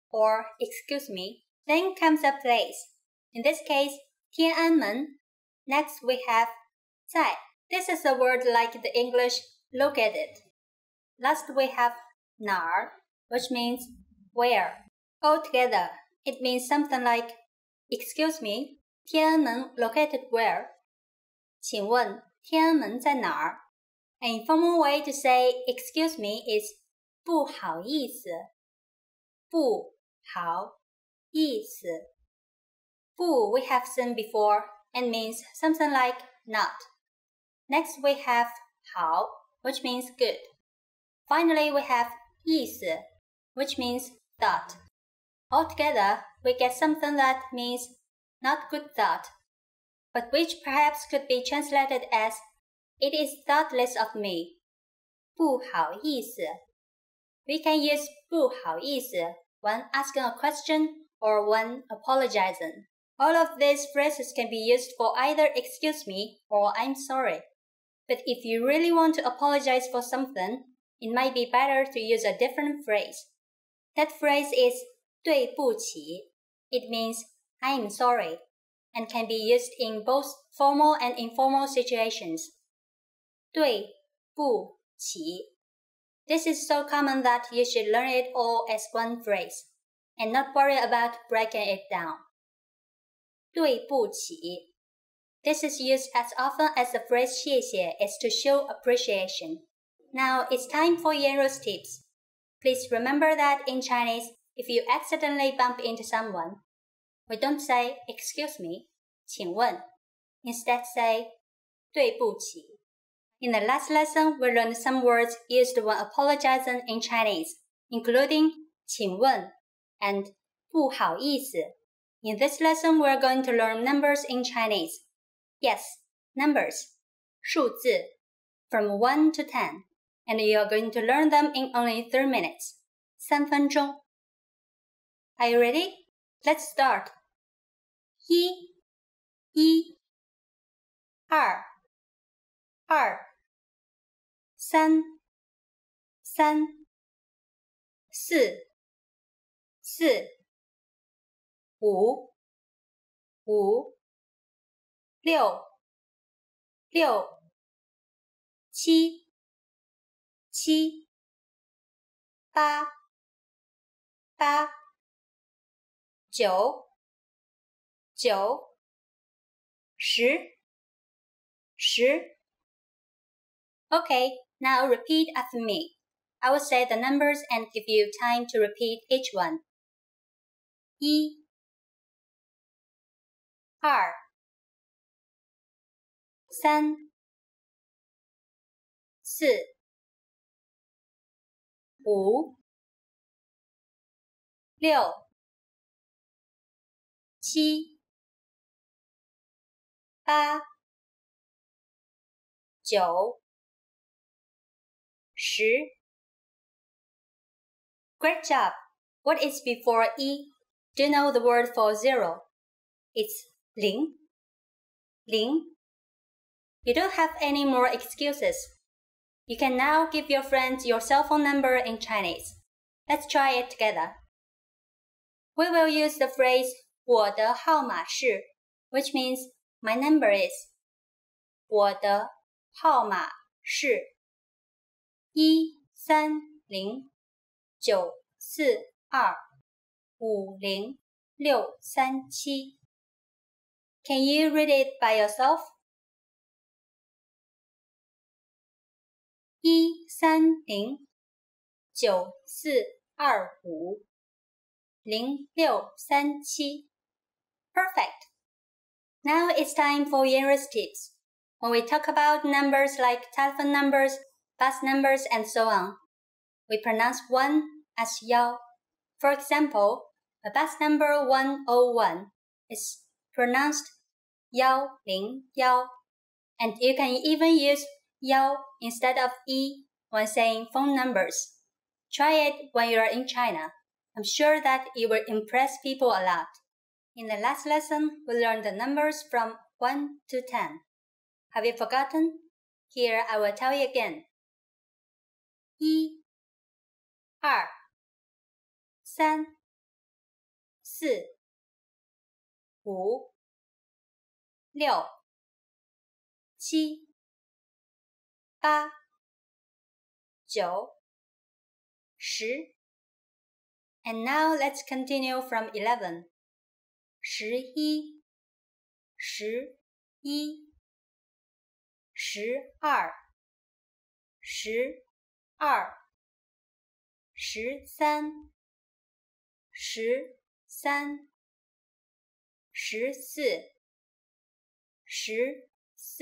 or excuse me, then comes a place. In this case, 天安门. Next we have 在. This is a word like the English look at it. Last we have 哪儿, which means where. Altogether, it means something like, excuse me, 天安门 located where? 请问天安门在哪儿? An informal way to say excuse me is 不好意思。不好意思。不 we have seen before and means something like not. Next we have 好, which means good. Finally we have 意思, which means thought. Altogether, we get something that means not good thought, but which perhaps could be translated as it is thoughtless of me. 不好意思. We can use 不好意思 when asking a question or when apologizing. All of these phrases can be used for either excuse me or I'm sorry. But if you really want to apologize for something, it might be better to use a different phrase. That phrase is 对不起. It means I am sorry and can be used in both formal and informal situations. 对不起. This is so common that you should learn it all as one phrase and not worry about breaking it down. 对不起. This is used as often as the phrase 谢谢 is to show appreciation. Now it's time for Yanru's tips. Please remember that in Chinese, if you accidentally bump into someone, we don't say excuse me, 请问. Instead say 对不起. In the last lesson, we learned some words used when apologizing in Chinese, including 请问 and 不好意思. In this lesson, we're going to learn numbers in Chinese. Yes, numbers, 数字, from one to ten, and you're going to learn them in only three minutes, 三分钟. Are you ready? Let's start. 一, 一, 二, 二, 三, 三, 四, 四, 五, 五, 六, 六, 七, 七, 八, 八, 九, 九, 十, 十. Okay, now repeat after me. I will say the numbers and give you time to repeat each one. 一, 二, 三, 四, 五, 六, 七, 八, 九, 十. Great job! What is before 一? Do you know the word for zero? It's 零. 零. You don't have any more excuses. You can now give your friends your cell phone number in Chinese. Let's try it together. We will use the phrase 我的号码是, which means my number is. 我的号码是一三零九四二五零六三七. Can you read it by yourself? 一三零九四二五零六三七. Perfect. Now it's time for Yanru's tips. When we talk about numbers like telephone numbers, bus numbers, and so on, we pronounce one as 幺. For example, a bus number one oh one is pronounced 幺零幺, and you can even use 幺 instead of 一 when saying phone numbers. Try it when you are in China. I'm sure that it will impress people a lot. In the last lesson, we learned the numbers from one to ten. Have you forgotten? Here I will tell you again. 一, 二, 三, 四、五、六、七、八、九、十。And now let's continue from eleven. 十一、十一、十二、十二、十三、十三、十四、十四、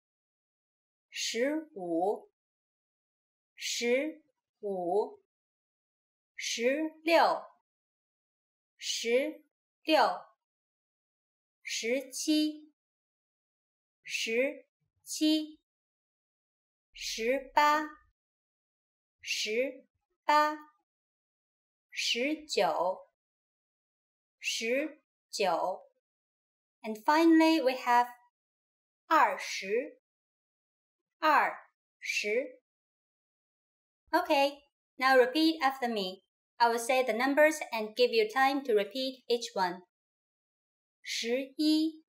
十五、十五、十六、十六、十七、十七、十八、十八、十九、十九。And finally we have 二十、二十。Okay, now repeat after me. I will say the numbers and give you time to repeat each one. 十一、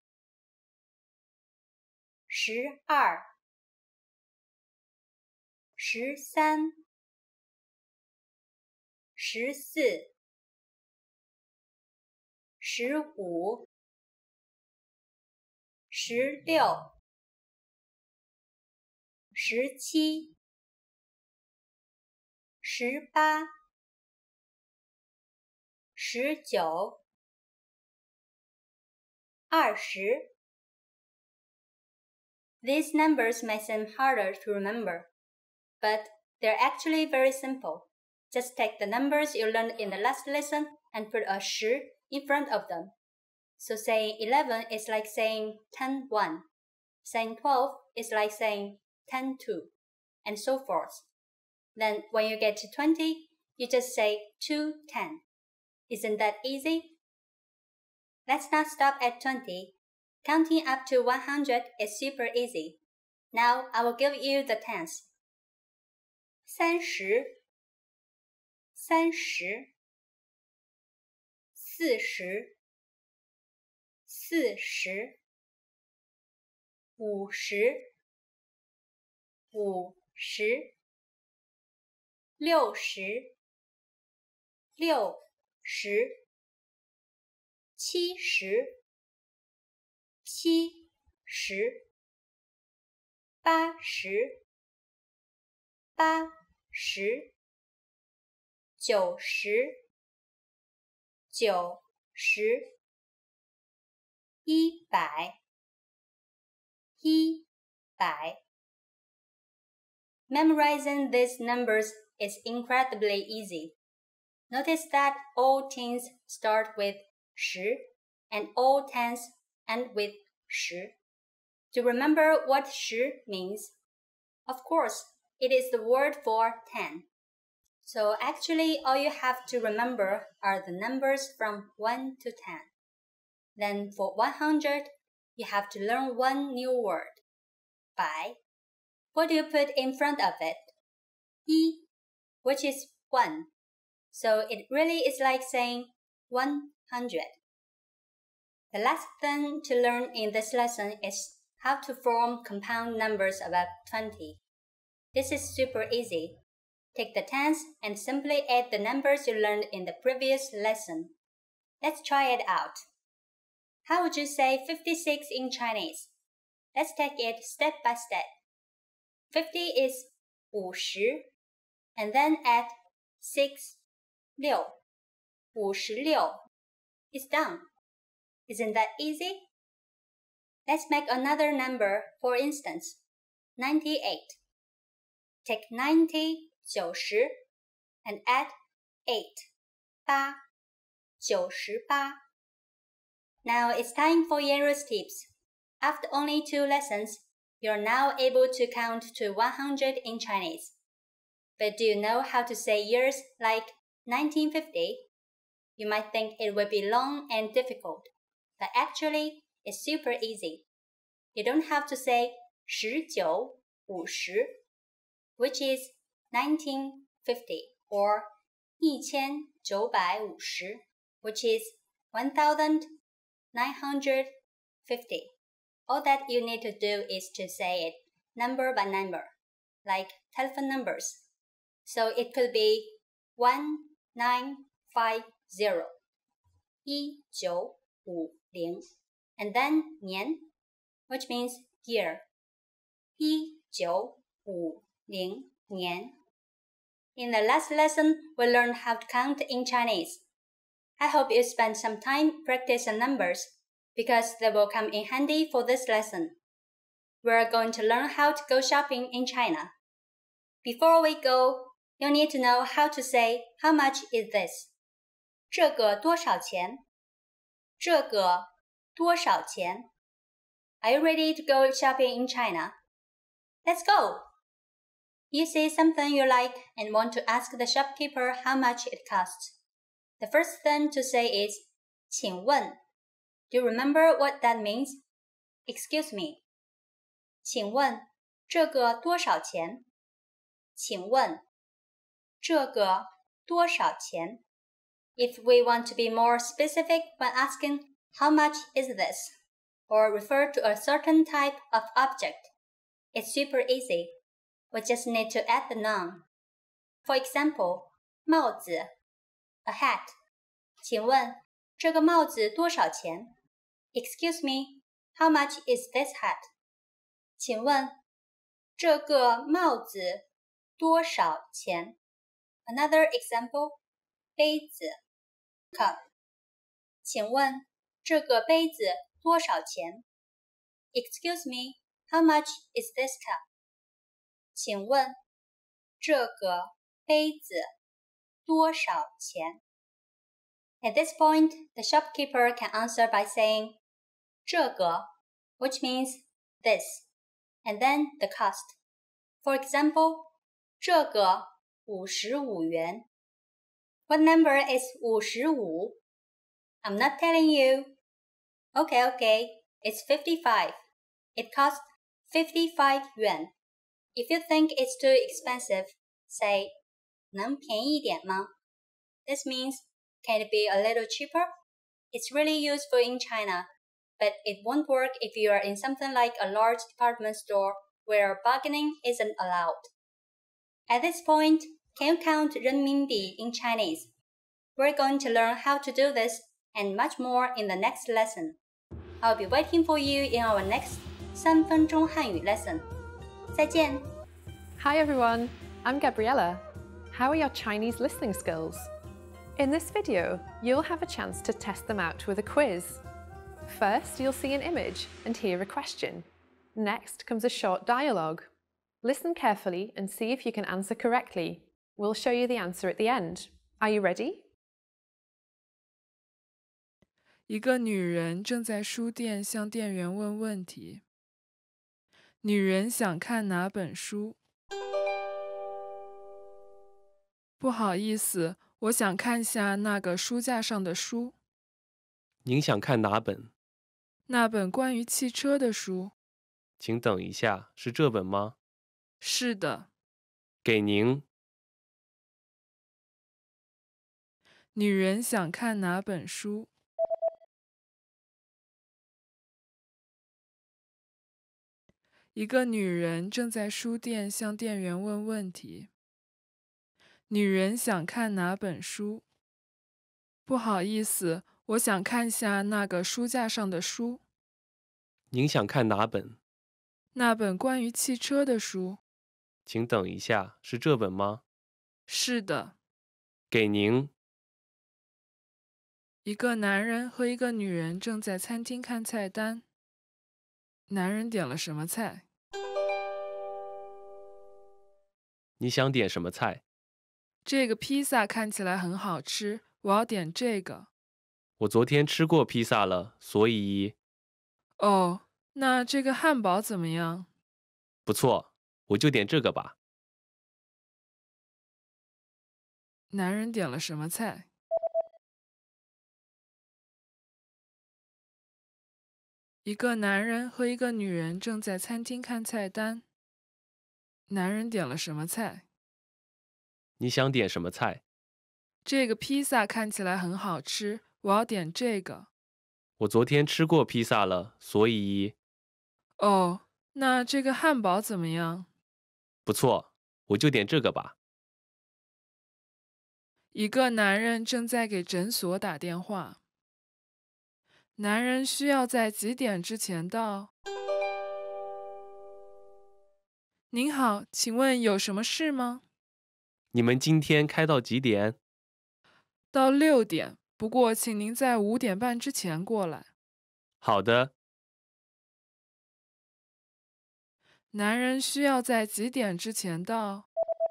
十二、十三、十四、十五、十六、十七、十八、十九、二十。These numbers may seem harder to remember, but they're actually very simple. Just take the numbers you learned in the last lesson and put a 十 in front of them. So saying eleven is like saying ten one. Saying twelve is like saying ten two, and so forth. Then when you get to twenty, you just say two ten. Isn't that easy? Let's not stop at twenty. Counting up to one hundred is super easy. Now I will give you the tens. 三十、三十、四十、四十、五十、五十、六十、六十、七十、七十、八十、八十、九十、九十、一百、一百。Memorizing these numbers is incredibly easy. Notice that all tens start with 十 and all tens end with 十. To remember what 十 means, of course, it is the word for ten. So actually, all you have to remember are the numbers from one to ten. Then for one hundred, you have to learn one new word. 百. What do you put in front of it? 一, which is one. So it really is like saying one hundred. The last thing to learn in this lesson is how to form compound numbers above twenty. This is super easy. Take the tens and simply add the numbers you learned in the previous lesson. Let's try it out. How would you say fifty-six in Chinese? Let's take it step by step. fifty is 五十, and then add six, 六. 五十六 is done. Isn't that easy? Let's make another number, for instance, ninety-eight. Take ninety, 九十, and add eight, 八, 九十八. Now it's time for Yenru's tips. After only two lessons, you're now able to count to one hundred in Chinese. But do you know how to say years like nineteen fifty? You might think it would be long and difficult, but actually, it's super easy. You don't have to say 十九, 五十, which is nineteen fifty, or 一千九百五十, which is one thousand nine hundred fifty. All that you need to do is to say it number by number, like telephone numbers. So it could be one nine five zero, 一九五零, and then 年, which means year, 一九五零年. In the last lesson, we learned how to count in Chinese. I hope you spend some time practicing numbers because they will come in handy for this lesson. We are going to learn how to go shopping in China. Before we go, you need to know how to say how much is this. 这个多少钱? 这个多少钱? Are you ready to go shopping in China? Let's go! You see something you like and want to ask the shopkeeper how much it costs. The first thing to say is 请问. Do you remember what that means? Excuse me. 请问这个多少钱? 请问这个多少钱? If we want to be more specific when asking how much is this, or refer to a certain type of object, it's super easy. We just need to add the noun. For example, 帽子, a hat. 请问这个帽子多少钱? Excuse me, how much is this hat? 请问这个帽子多少钱? Another example, 杯子 cup. 请问这个杯子多少钱? Excuse me, how much is this cup? 请问这个杯子多少钱? At this point, the shopkeeper can answer by saying 这个, which means this, and then the cost. For example, 这个五十五元. What number is 五十五? I'm not telling you. Okay, okay, it's fifty-five. It costs fifty-five yuan. If you think it's too expensive, say 能便宜一点吗? This means, can it be a little cheaper? It's really useful in China, but it won't work if you are in something like a large department store where bargaining isn't allowed. At this point, can you count renminbi in Chinese? We're going to learn how to do this and much more in the next lesson. I'll be waiting for you in our next 三分钟汉语 lesson. 再见! Hi everyone, I'm Gabriella. How are your Chinese listening skills? In this video, you'll have a chance to test them out with a quiz. First, you'll see an image and hear a question. Next comes a short dialogue. Listen carefully and see if you can answer correctly. We'll show you the answer at the end. Are you ready? 一个女人正在书店向店员问问题。女人想看哪本书？不好意思，我想看下那个书架上的书。 您想看哪本？ 那本关于汽车的书。 请等一下，是这本吗？ 是的。 给您。 女人想看哪本书？一个女人正在书店向店员问问题。女人想看哪本书？不好意思，我想看下那个书架上的书。 您想看哪本？ 那本关于汽车的书。 请等一下，是这本吗？ 是的。 给您。 一个男人和一个女人正在餐厅看菜单。男人点了什么菜？ 你想点什么菜？ 这个披萨看起来很好吃，我要点这个。 我昨天吃过披萨了，所以…… 哦，那这个汉堡怎么样？ 不错，我就点这个吧。 男人点了什么菜？一个男人和一个女人正在餐厅看菜单。男人点了什么菜？ 你想点什么菜？ 这个披萨看起来很好吃， 我要点这个。 我昨天吃过披萨了，所以哦，那这个汉堡怎么样？ 不错，我就点这个吧。 一个男人正在给诊所打电话。男人需要在几点之前到？您好，请问有什么事吗？ 你们今天开到几点？ 到六点，不过请您在五点半之前过来。 好的。 男人需要在几点之前到？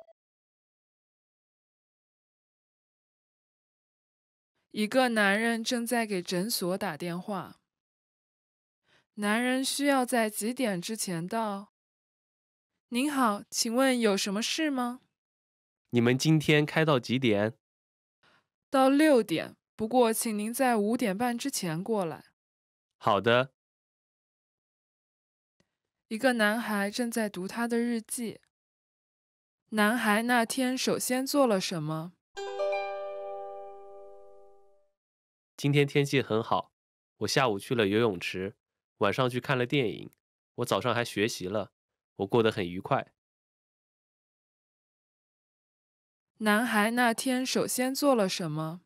一个男人正在给诊所打电话。男人需要在几点之前到？您好，请问有什么事吗？ 你们今天开到几点？ 到六点，不过请您在五点半之前过来。 好的。 一个男孩正在读他的日记。男孩那天首先做了什么？ 今天天气很好，我下午去了游泳池，晚上去看了电影，我早上还学习了，我过得很愉快。 男孩那天首先做了什么？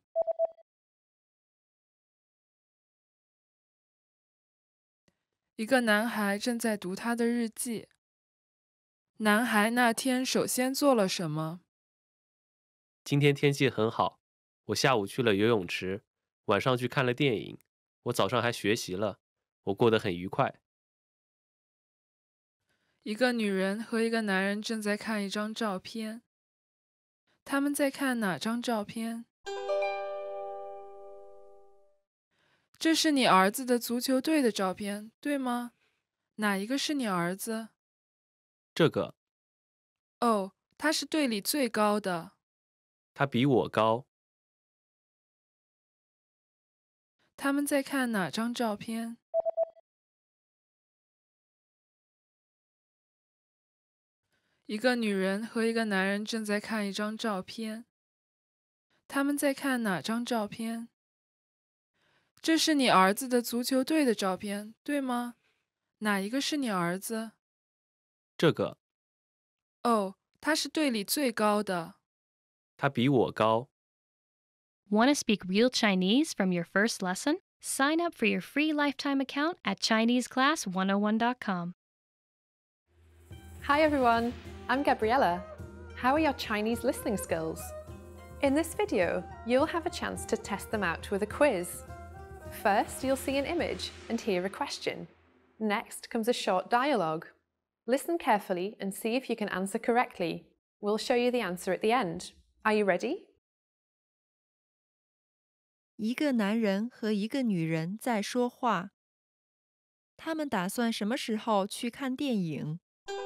一个男孩正在读他的日记。男孩那天首先做了什么？ 今天天气很好，我下午去了游泳池，晚上去看了电影，我早上还学习了，我过得很愉快。 一个女人和一个男人正在看一张照片。他们在看哪张照片？这是你儿子的足球队的照片，对吗？哪一个是你儿子？ 这个。 哦，他是队里最高的。 他比我高。 他们在看哪张照片？一个女人和一个男人正在看一张照片。他们在看哪张照片？这是你儿子的足球队的照片，对吗？哪一个是你儿子？ 这个。 哦，他是队里最高的。 他比我高。 Want to speak real Chinese from your first lesson? Sign up for your free lifetime account at Chinese Class one oh one dot com. Hi everyone, I'm Gabriella. How are your Chinese listening skills? In this video, you'll have a chance to test them out with a quiz. First, you'll see an image and hear a question. Next comes a short dialogue. Listen carefully and see if you can answer correctly. We'll show you the answer at the end. Are you ready? 一个男人和一个女人在说话。他们打算什么时候去看电影？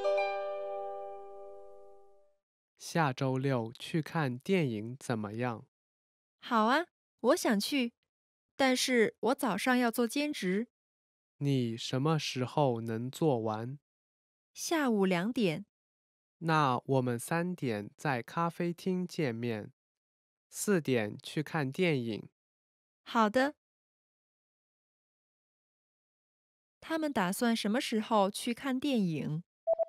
下周六去看电影怎么样？ 好啊，我想去，但是我早上要做兼职。 你什么时候能做完？ 下午两点。 那我们三点在咖啡厅见面，四点去看电影。 好的。他们打算什么时候去看电影？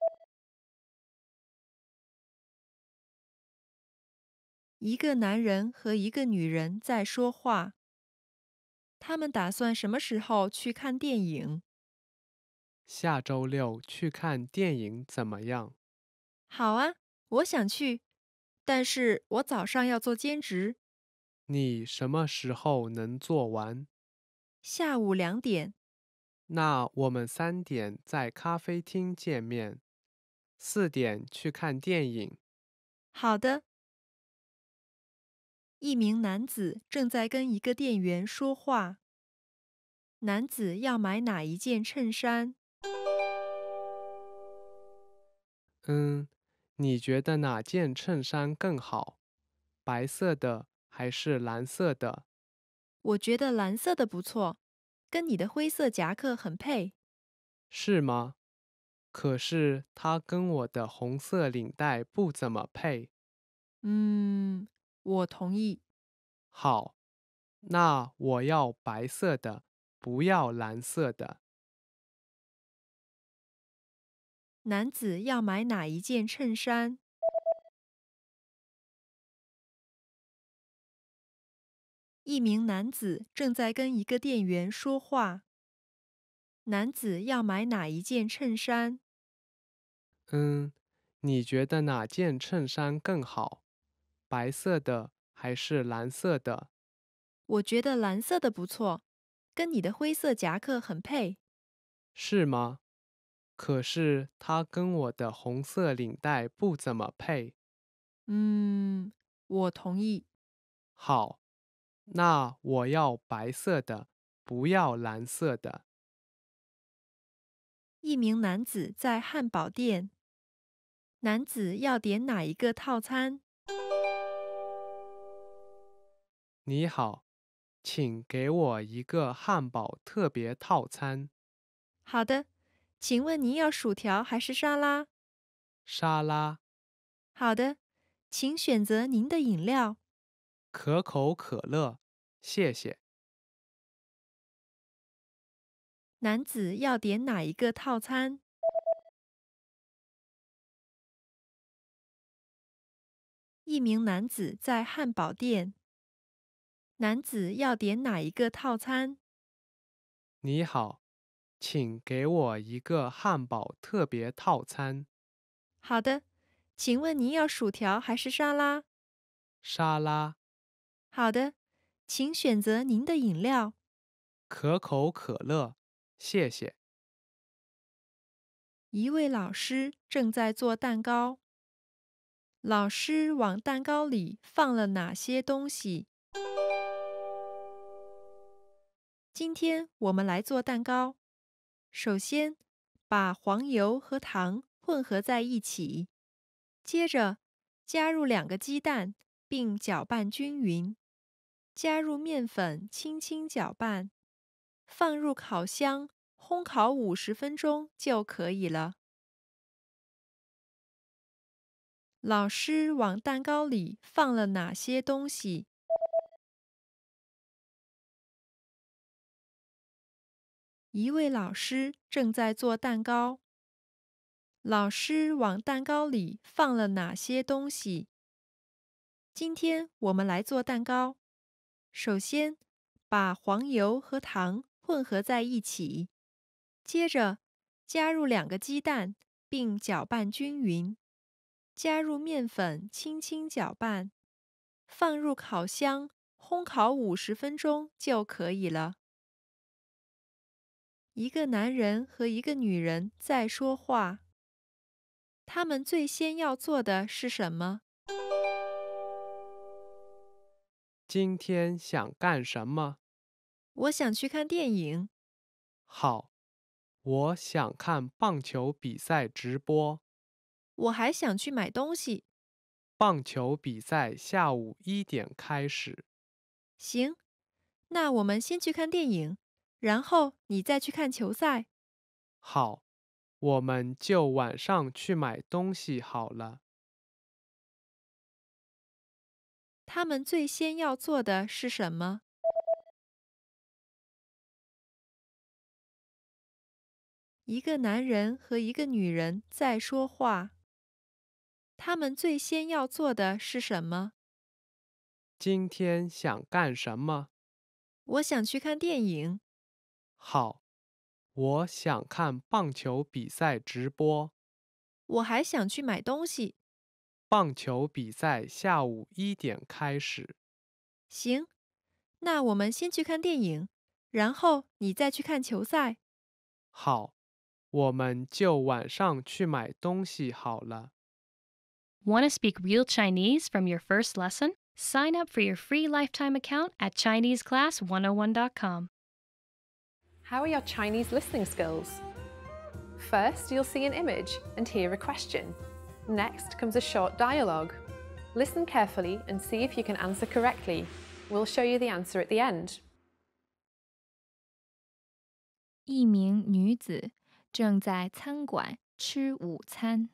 一个男人和一个女人在说话。他们打算什么时候去看电影？ 下周六去看电影怎么样？ 好啊，我想去，但是我早上要做兼职。 你什么时候能做完？ 下午两点。 那我们三点在咖啡厅见面，四点去看电影。 好的。一名男子正在跟一个店员说话。男子要买哪一件衬衫？ 嗯，你觉得哪件衬衫更好？白色的还是蓝色的？ 我觉得蓝色的不错，跟你的灰色夹克很配。 是吗？可是它跟我的红色领带不怎么配。 嗯，我同意。 好， 那我要白色的，不要蓝色的。 男子要买哪一件衬衫？一名男子正在跟一个店员说话。男子要买哪一件衬衫？ 嗯，你觉得哪件衬衫更好？白色的还是蓝色的？ 我觉得蓝色的不错，跟你的灰色夹克很配。 是吗？可是它跟我的红色领带不怎么配。 嗯，我同意。 好，那我要白色的，不要蓝色的。 一名男子在汉堡店。男子要点哪一个套餐？ 你好，请给我一个汉堡特别套餐。 好的，请问您要薯条还是沙拉？ 沙拉。 好的，请选择您的饮料。 可口可乐，谢谢。 男子要点哪一个套餐？一名男子在汉堡店。男子要点哪一个套餐？ 你好，请给我一个汉堡特别套餐。 好的，请问您要薯条还是沙拉？ 沙拉。 好的，请选择您的饮料。 可口可乐，谢谢。 一位老师正在做蛋糕。老师往蛋糕里放了哪些东西？今天我们来做蛋糕。首先，把黄油和糖混合在一起，接着加入两个鸡蛋，并搅拌均匀。加入面粉，轻轻搅拌，放入烤箱烘烤五十分钟就可以了。老师往蛋糕里放了哪些东西？一位老师正在做蛋糕。老师往蛋糕里放了哪些东西？今天我们来做蛋糕。首先，把黄油和糖混合在一起，接着加入两个鸡蛋，并搅拌均匀。加入面粉，轻轻搅拌，放入烤箱烘烤五十分钟就可以了。一个男人和一个女人在说话。他们最先要做的是什么？ 今天想干什么？ 我想去看电影。 好，我想看棒球比赛直播。 我还想去买东西。 棒球比赛下午一点开始。 行，那我们先去看电影，然后你再去看球赛。 好，我们就晚上去买东西好了。 他们最先要做的是什么？一个男人和一个女人在说话。他们最先要做的是什么？ 今天想干什么？ 我想去看电影。 好，我想看棒球比赛直播。 我还想去买东西。 棒球比赛下午一点开始。 行，那我们先去看电影，然后你再去看球赛。 好，我们就晚上去买东西好了。 Want to speak real Chinese from your first lesson? Sign up for your free lifetime account at Chinese Class one oh one dot com. How are your Chinese listening skills? First, you'll see an image and hear a question. Next comes a short dialogue. Listen carefully and see if you can answer correctly. We'll show you the answer at the end. 一名女子正在餐馆吃午餐。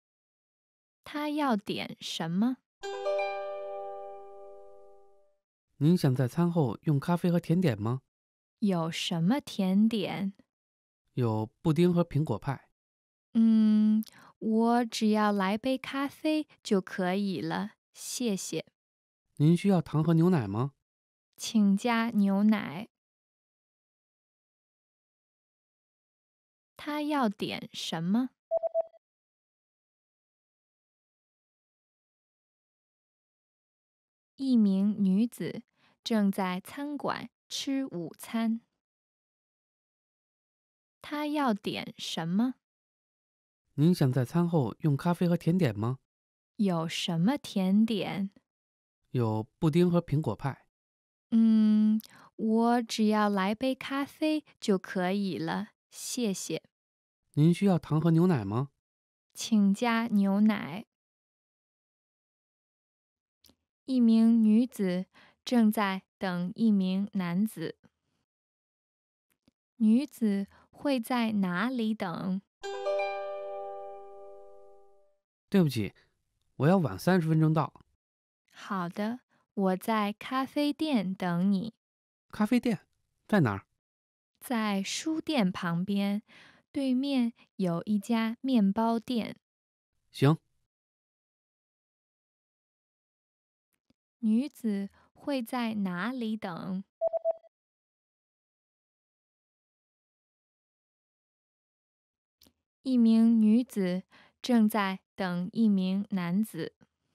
她要点什么？ 您想在餐后用咖啡和甜点吗？ 有什么甜点？ 有布丁和苹果派。 嗯，我只要来杯咖啡就可以了，谢谢。 您需要糖和牛奶吗？ 请加牛奶。他要点什么？一名女子正在餐馆吃午餐。她要点什么？ 您想在餐后用咖啡和甜点吗？ 有什么甜点？ 有布丁和苹果派。 嗯，我只要来杯咖啡就可以了，谢谢。 您需要糖和牛奶吗？ 请加牛奶。一名女子正在等一名男子。女子会在哪里等？ 对不起，我要晚三十分钟到。 好的，我在咖啡店等你。 咖啡店在哪儿？ 在书店旁边，对面有一家面包店。 行。 女子会在哪里等？一名女子正在等一名男子。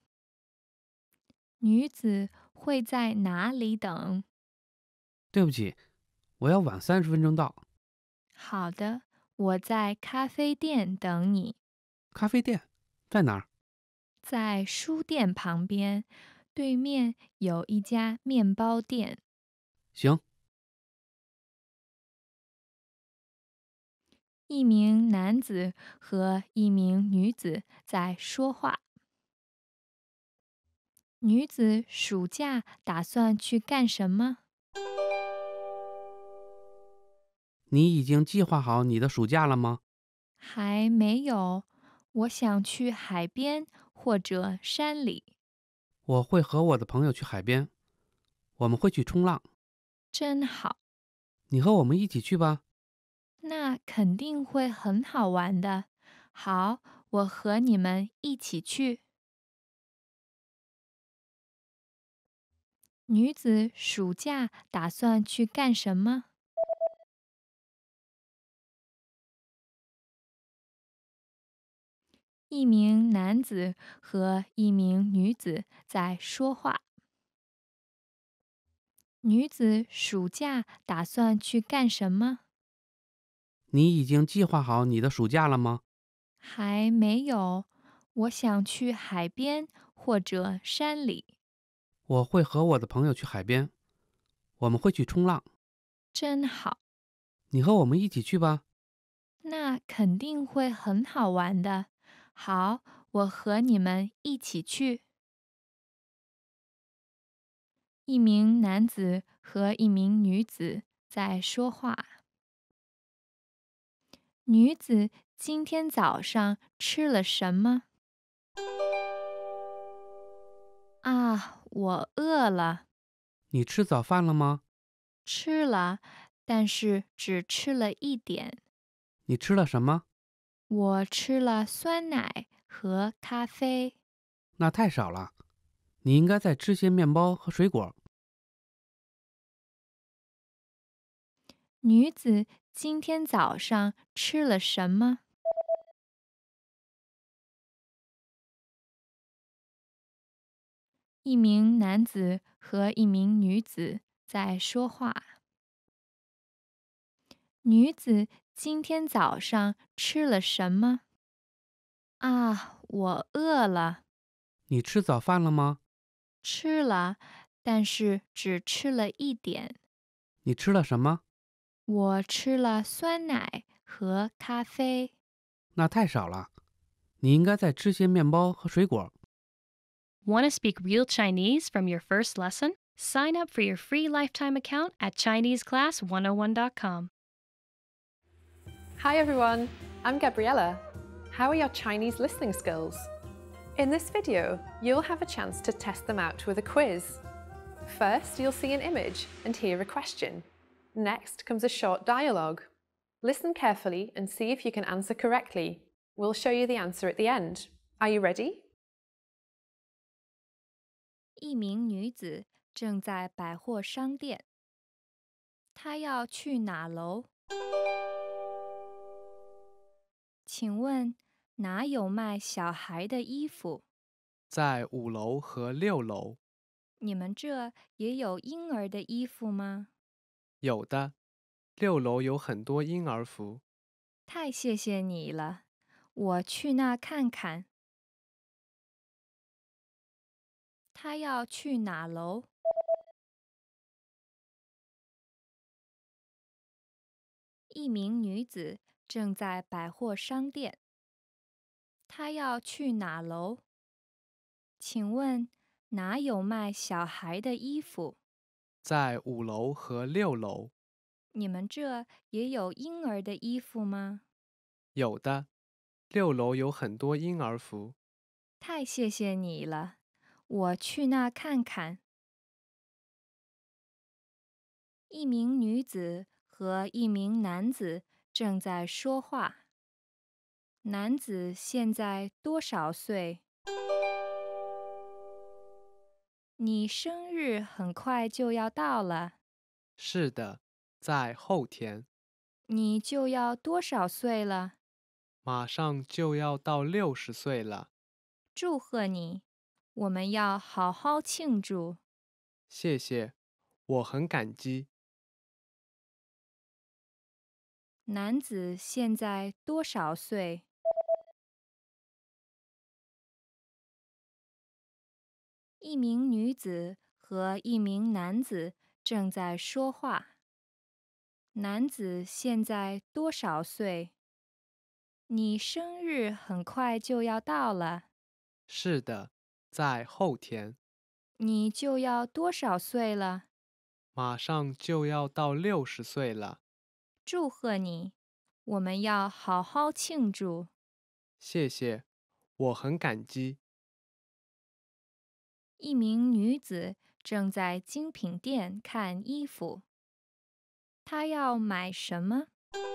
女子会在哪里等？ 对不起，我要晚三十分钟到。 好的，我在咖啡店等你。 咖啡店在哪儿？ 在书店旁边，对面有一家面包店。 行。 一名男子和一名女子在说话。女子暑假打算去干什么？ 你已经计划好你的暑假了吗？ 还没有，我想去海边或者山里。 我会和我的朋友去海边，我们会去冲浪。 真好。 你和我们一起去吧。 那肯定会很好玩的。好，我和你们一起去。女子暑假打算去干什么？一名男子和一名女子在说话。女子暑假打算去干什么？ 你已经计划好你的暑假了吗？ 还没有，我想去海边或者山里。 我会和我的朋友去海边，我们会去冲浪。 真好。 你和我们一起去吧。 那肯定会很好玩的。好，我和你们一起去。一名男子和一名女子在说话。女子今天早上吃了什么？啊，我饿了。 你吃早饭了吗？ 吃了，但是只吃了一点。 你吃了什么？ 我吃了酸奶和咖啡。 那太少了，你应该再吃些面包和水果。 女子今天早上吃了什么？一名男子和一名女子在说话。女子今天早上吃了什么？啊，我饿了。 你吃早饭了吗？ 吃了，但是只吃了一点。 你吃了什么？ 我吃了酸奶和咖啡。 那太少了，你应该再吃些面包和水果。 Want to speak real Chinese from your first lesson? Sign up for your free lifetime account at Chinese Class one oh one dot com. Hi everyone, I'm Gabriella. How are your Chinese listening skills? In this video, you'll have a chance to test them out with a quiz. First, you'll see an image and hear a question. Next comes a short dialogue. Listen carefully and see if you can answer correctly. We'll show you the answer at the end. Are you ready? 一名女子正在百货商店，她要去哪楼？请问哪有卖小孩的衣服？ 在五楼和六楼。 你们这也有婴儿的衣服吗？ 有的，六楼有很多婴儿服。 太谢谢你了，我去那看看。他要去哪楼？一名女子正在百货商店，她要去哪楼？请问哪有卖小孩的衣服？ 在五楼和六楼。 你们这也有婴儿的衣服吗？ 有的，六楼有很多婴儿服。 太谢谢你了，我去那看看。一名女子和一名男子正在说话。男子现在多少岁？你生日很快就要到了。 是的，在后天。 你就要多少岁了？ 马上就要到六十岁了。 祝贺你，我们要好好庆祝。 谢谢，我很感激。 男子现在多少岁？一名女子和一名男子正在说话。男子现在多少岁？你生日很快就要到了。 是的，在后天。 你就要多少岁了？ 马上就要到六十岁了。 祝贺你，我们要好好庆祝。 谢谢，我很感激。 一名女子正在精品店看衣服。她要买什么？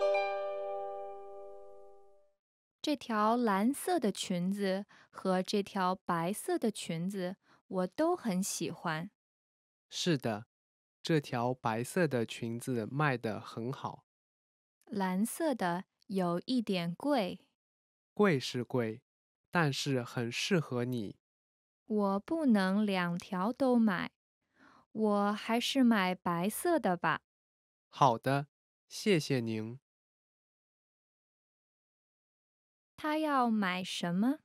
这条蓝色的裙子和这条白色的裙子我都很喜欢。 是的，这条白色的裙子卖得很好。 蓝色的有一点贵。 贵是贵，但是很适合你。 我不能两条都买，我还是买白色的吧。 好的，谢谢您。 他要买什么？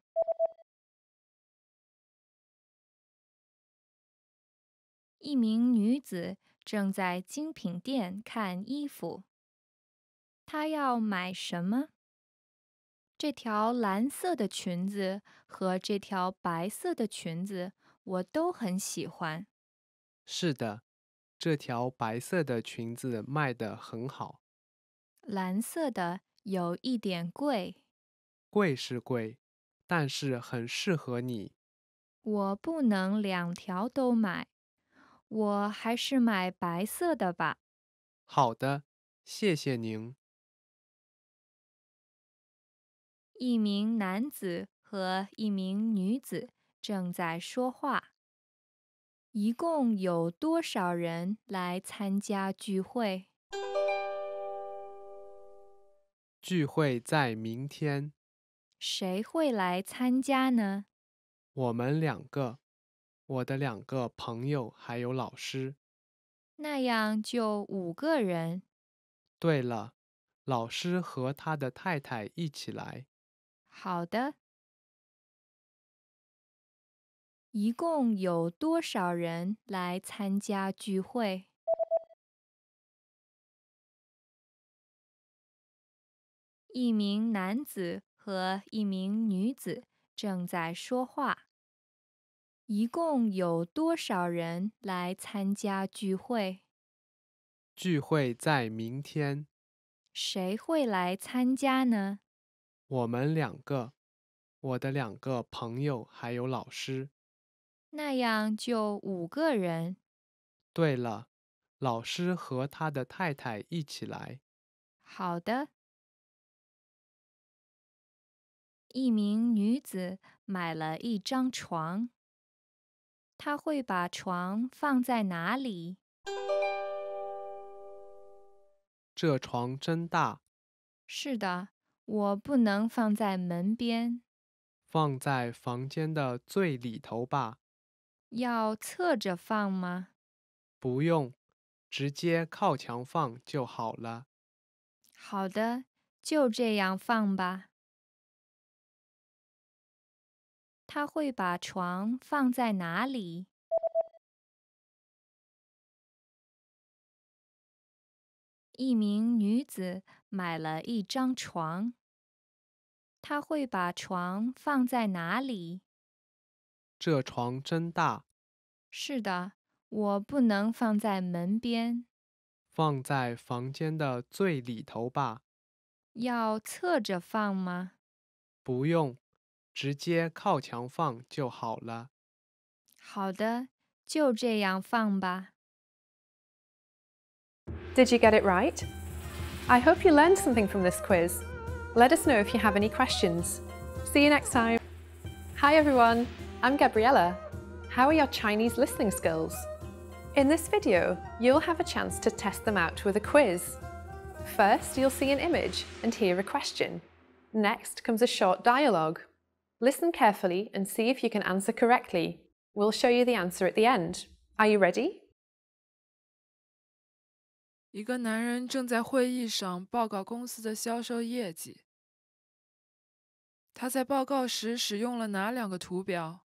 一名女子正在精品店看衣服。她要买什么？这条蓝色的裙子和这条白色的裙子我都很喜欢。 是的，这条白色的裙子卖得很好。 蓝色的有一点贵。 贵是贵，但是很适合你。 我不能两条都买，我还是买白色的吧。 好的，谢谢您。 一名男子和一名女子正在说话。一共有多少人来参加聚会？ 聚会在明天。 谁会来参加呢？ 我们两个，我的两个朋友还有老师。 那样就五个人。 对了，老师和他的太太一起来。 好的。一共有多少人来参加聚会？一名男子和一名女子正在说话。一共有多少人来参加聚会？ 聚会在明天。 谁会来参加呢？ 我们两个，我的两个朋友还有老师。 那样就五个人。 对了，老师和他的太太一起来。 好的。一名女子买了一张床，她会把床放在哪里？ 这床真大， 是的，我不能放在门边， 放在房间的最里头吧。 要侧着放吗？ 不用，直接靠墙放就好了。 好的，就这样放吧。她会把床放在哪里？一名女子买了一张床，她会把床放在哪里？ 这床真大， 是的，我不能放在门边， 放在房间的最里头吧。 要侧着放吗？ 不用，直接靠墙放就好了。 好的，就这样放吧。 Did you get it right? I hope you learned something from this quiz. Let us know if you have any questions. See you next time. Hi everyone, I'm Gabriella. How are your Chinese listening skills? In this video, you'll have a chance to test them out with a quiz. First, you'll see an image and hear a question. Next comes a short dialogue. Listen carefully and see if you can answer correctly. We'll show you the answer at the end. Are you ready? 一个男人正在会议上报告公司的销售业绩。他在报告时使用了哪两个图表？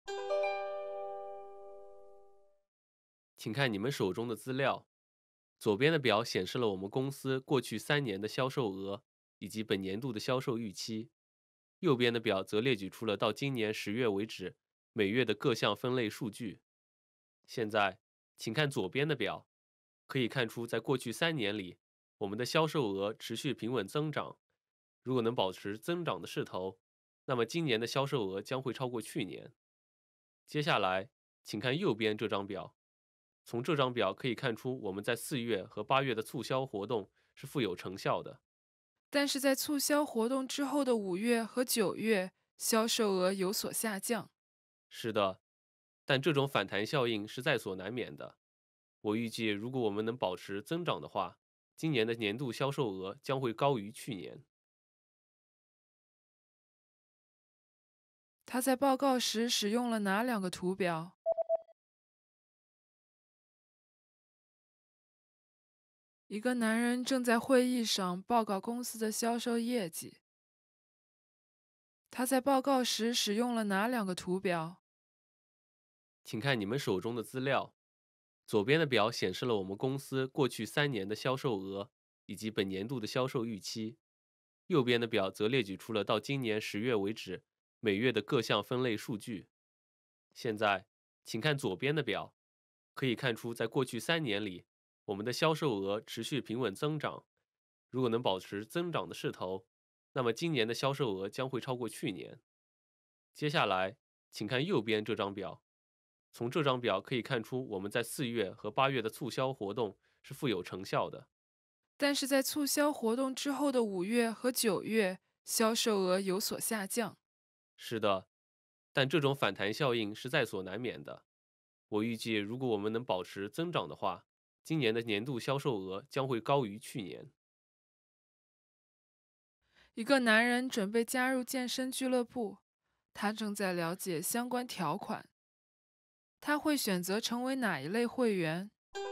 请看你们手中的资料，左边的表显示了我们公司过去三年的销售额以及本年度的销售预期，右边的表则列举出了到今年十月为止每月的各项分类数据。现在，请看左边的表，可以看出在过去三年里，我们的销售额持续平稳增长。如果能保持增长的势头，那么今年的销售额将会超过去年。接下来，请看右边这张表。从这张表可以看出，我们在四月和八月的促销活动是富有成效的。 但是在促销活动之后的五月和九月，销售额有所下降。 是的，但这种反弹效应是在所难免的。我预计，如果我们能保持增长的话，今年的年度销售额将会高于去年。 他在报告时使用了哪两个图表？一个男人正在会议上报告公司的销售业绩。他在报告时使用了哪两个图表？ 请看你们手中的资料，左边的表显示了我们公司过去三年的销售额以及本年度的销售预期，右边的表则列举出了到今年十月为止每月的各项分类数据。现在，请看左边的表，可以看出在过去三年里，我们的销售额持续平稳增长。如果能保持增长的势头，那么今年的销售额将会超过去年。接下来，请看右边这张表。从这张表可以看出，我们在四月和八月的促销活动是富有成效的。 但是在促销活动之后的五月和九月，销售额有所下降。 是的，但这种反弹效应是在所难免的。我预计，如果我们能保持增长的话，今年的年度销售额将会高于去年。 一个男人准备加入健身俱乐部，他正在了解相关条款。他会选择成为哪一类会员？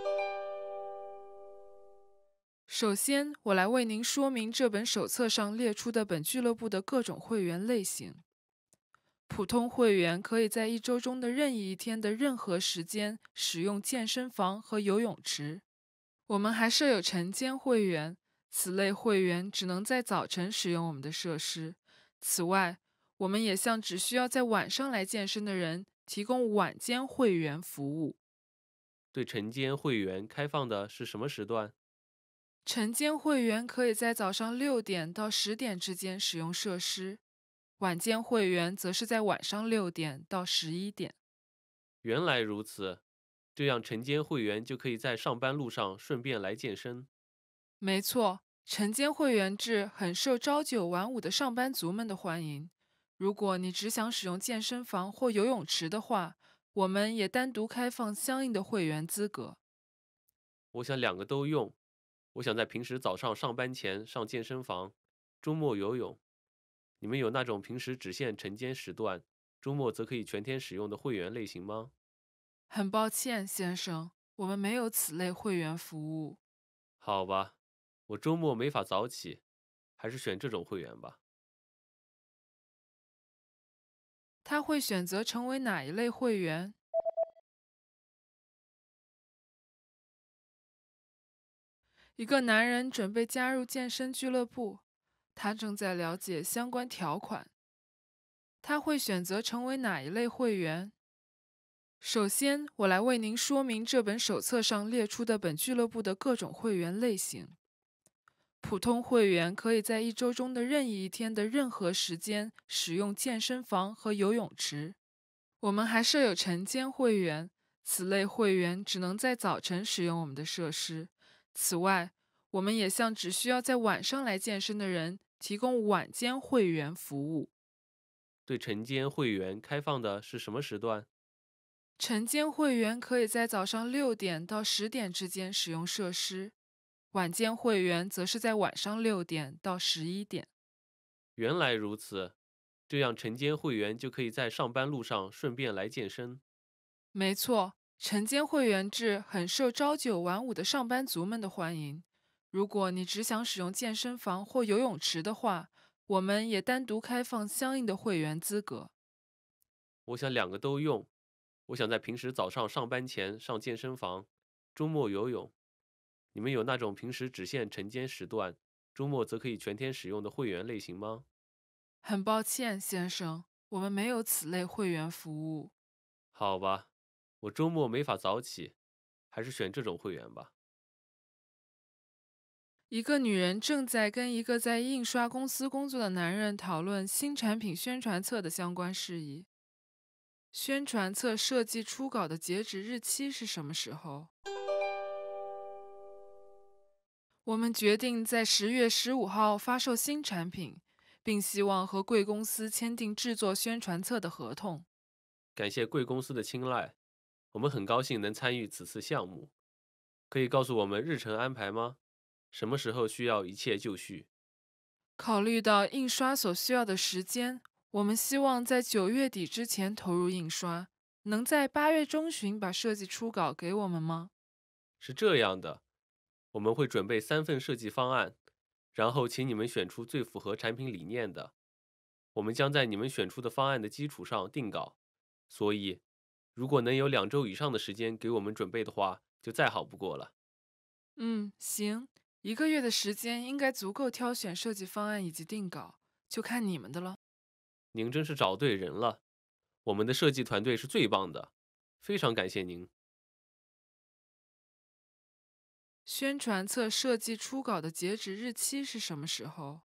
首先，我来为您说明这本手册上列出的本俱乐部的各种会员类型。普通会员可以在一周中的任意一天的任何时间使用健身房和游泳池。我们还设有晨间会员，此类会员只能在早晨使用我们的设施。此外，我们也向只需要在晚上来健身的人提供晚间会员服务。 对晨间会员开放的是什么时段？ 晨间会员可以在早上六点到十点之间使用设施，晚间会员则是在晚上六点到十一点。 原来如此， 这样晨间会员就可以在上班路上顺便来健身。 没错，晨间会员制很受朝九晚五的上班族们的欢迎。如果你只想使用健身房或游泳池的话，我们也单独开放相应的会员资格。 我想两个都用。我想在平时早上上班前上健身房，周末游泳。你们有那种平时只限晨间时段，周末则可以全天使用的会员类型吗？ 很抱歉，先生，我们没有此类会员服务。 好吧，我周末没法早起，还是选这种会员吧。 他会选择成为哪一类会员？一个男人准备加入健身俱乐部，他正在了解相关条款。他会选择成为哪一类会员？首先，我来为您说明这本手册上列出的本俱乐部的各种会员类型。普通会员可以在一周中的任意一天的任何时间使用健身房和游泳池。我们还设有晨间会员，此类会员只能在早晨使用我们的设施。此外，我们也向只需要在晚上来健身的人提供晚间会员服务。 对晨间会员开放的是什么时段？ 晨间会员可以在早上六点到十点之间使用设施，晚间会员则是在晚上六点到十一点。 原来如此，这样晨间会员就可以在上班路上顺便来健身。 没错，晨间会员制很受朝九晚五的上班族们的欢迎。如果你只想使用健身房或游泳池的话，我们也单独开放相应的会员资格。 我想两个都用。我想在平时早上上班前上健身房，周末游泳。你们有那种平时只限晨间时段，周末则可以全天使用的会员类型吗？ 很抱歉，先生，我们没有此类会员服务。 好吧，我周末没法早起，还是选这种会员吧。 一个女人正在跟一个在印刷公司工作的男人讨论新产品宣传册的相关事宜。宣传册设计初稿的截止日期是什么时候？我们决定在十月十五号发售新产品，并希望和贵公司签订制作宣传册的合同。 感谢贵公司的青睐，我们很高兴能参与此次项目。可以告诉我们日程安排吗？什么时候需要一切就绪？ 考虑到印刷所需要的时间，我们希望在九月底之前投入印刷。能在八月中旬把设计初稿给我们吗？ 是这样的，我们会准备三份设计方案，然后请你们选出最符合产品理念的。我们将在你们选出的方案的基础上定稿，所以如果能有两周以上的时间给我们准备的话，就再好不过了。 嗯，行，一个月的时间应该足够挑选设计方案以及定稿，就看你们的了。 您真是找对人了，我们的设计团队是最棒的，非常感谢您。 宣传册设计初稿的截止日期是什么时候？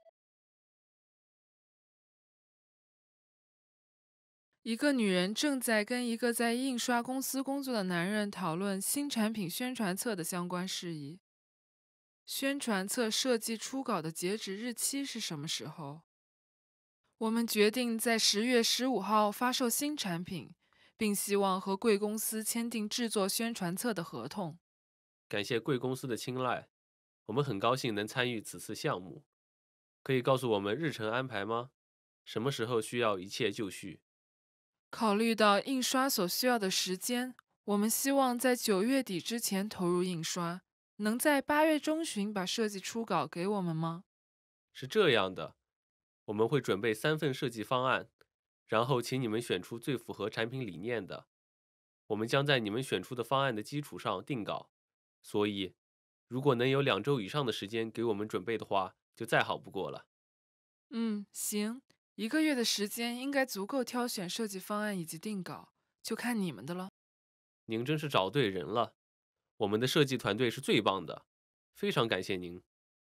一个女人正在跟一个在印刷公司工作的男人讨论新产品宣传册的相关事宜。宣传册设计初稿的截止日期是什么时候？我们决定在十月十五号发售新产品，并希望和贵公司签订制作宣传册的合同。 感谢贵公司的青睐，我们很高兴能参与此次项目。可以告诉我们日程安排吗？什么时候需要一切就绪？ 考虑到印刷所需要的时间，我们希望在九月底之前投入印刷。能在八月中旬把设计初稿给我们吗？ 是这样的，我们会准备三份设计方案，然后请你们选出最符合产品理念的。我们将在你们选出的方案的基础上定稿，所以如果能有两周以上的时间给我们准备的话，就再好不过了。 嗯，行，一个月的时间应该足够挑选设计方案以及定稿，就看你们的了。 您真是找对人了，我们的设计团队是最棒的，非常感谢您。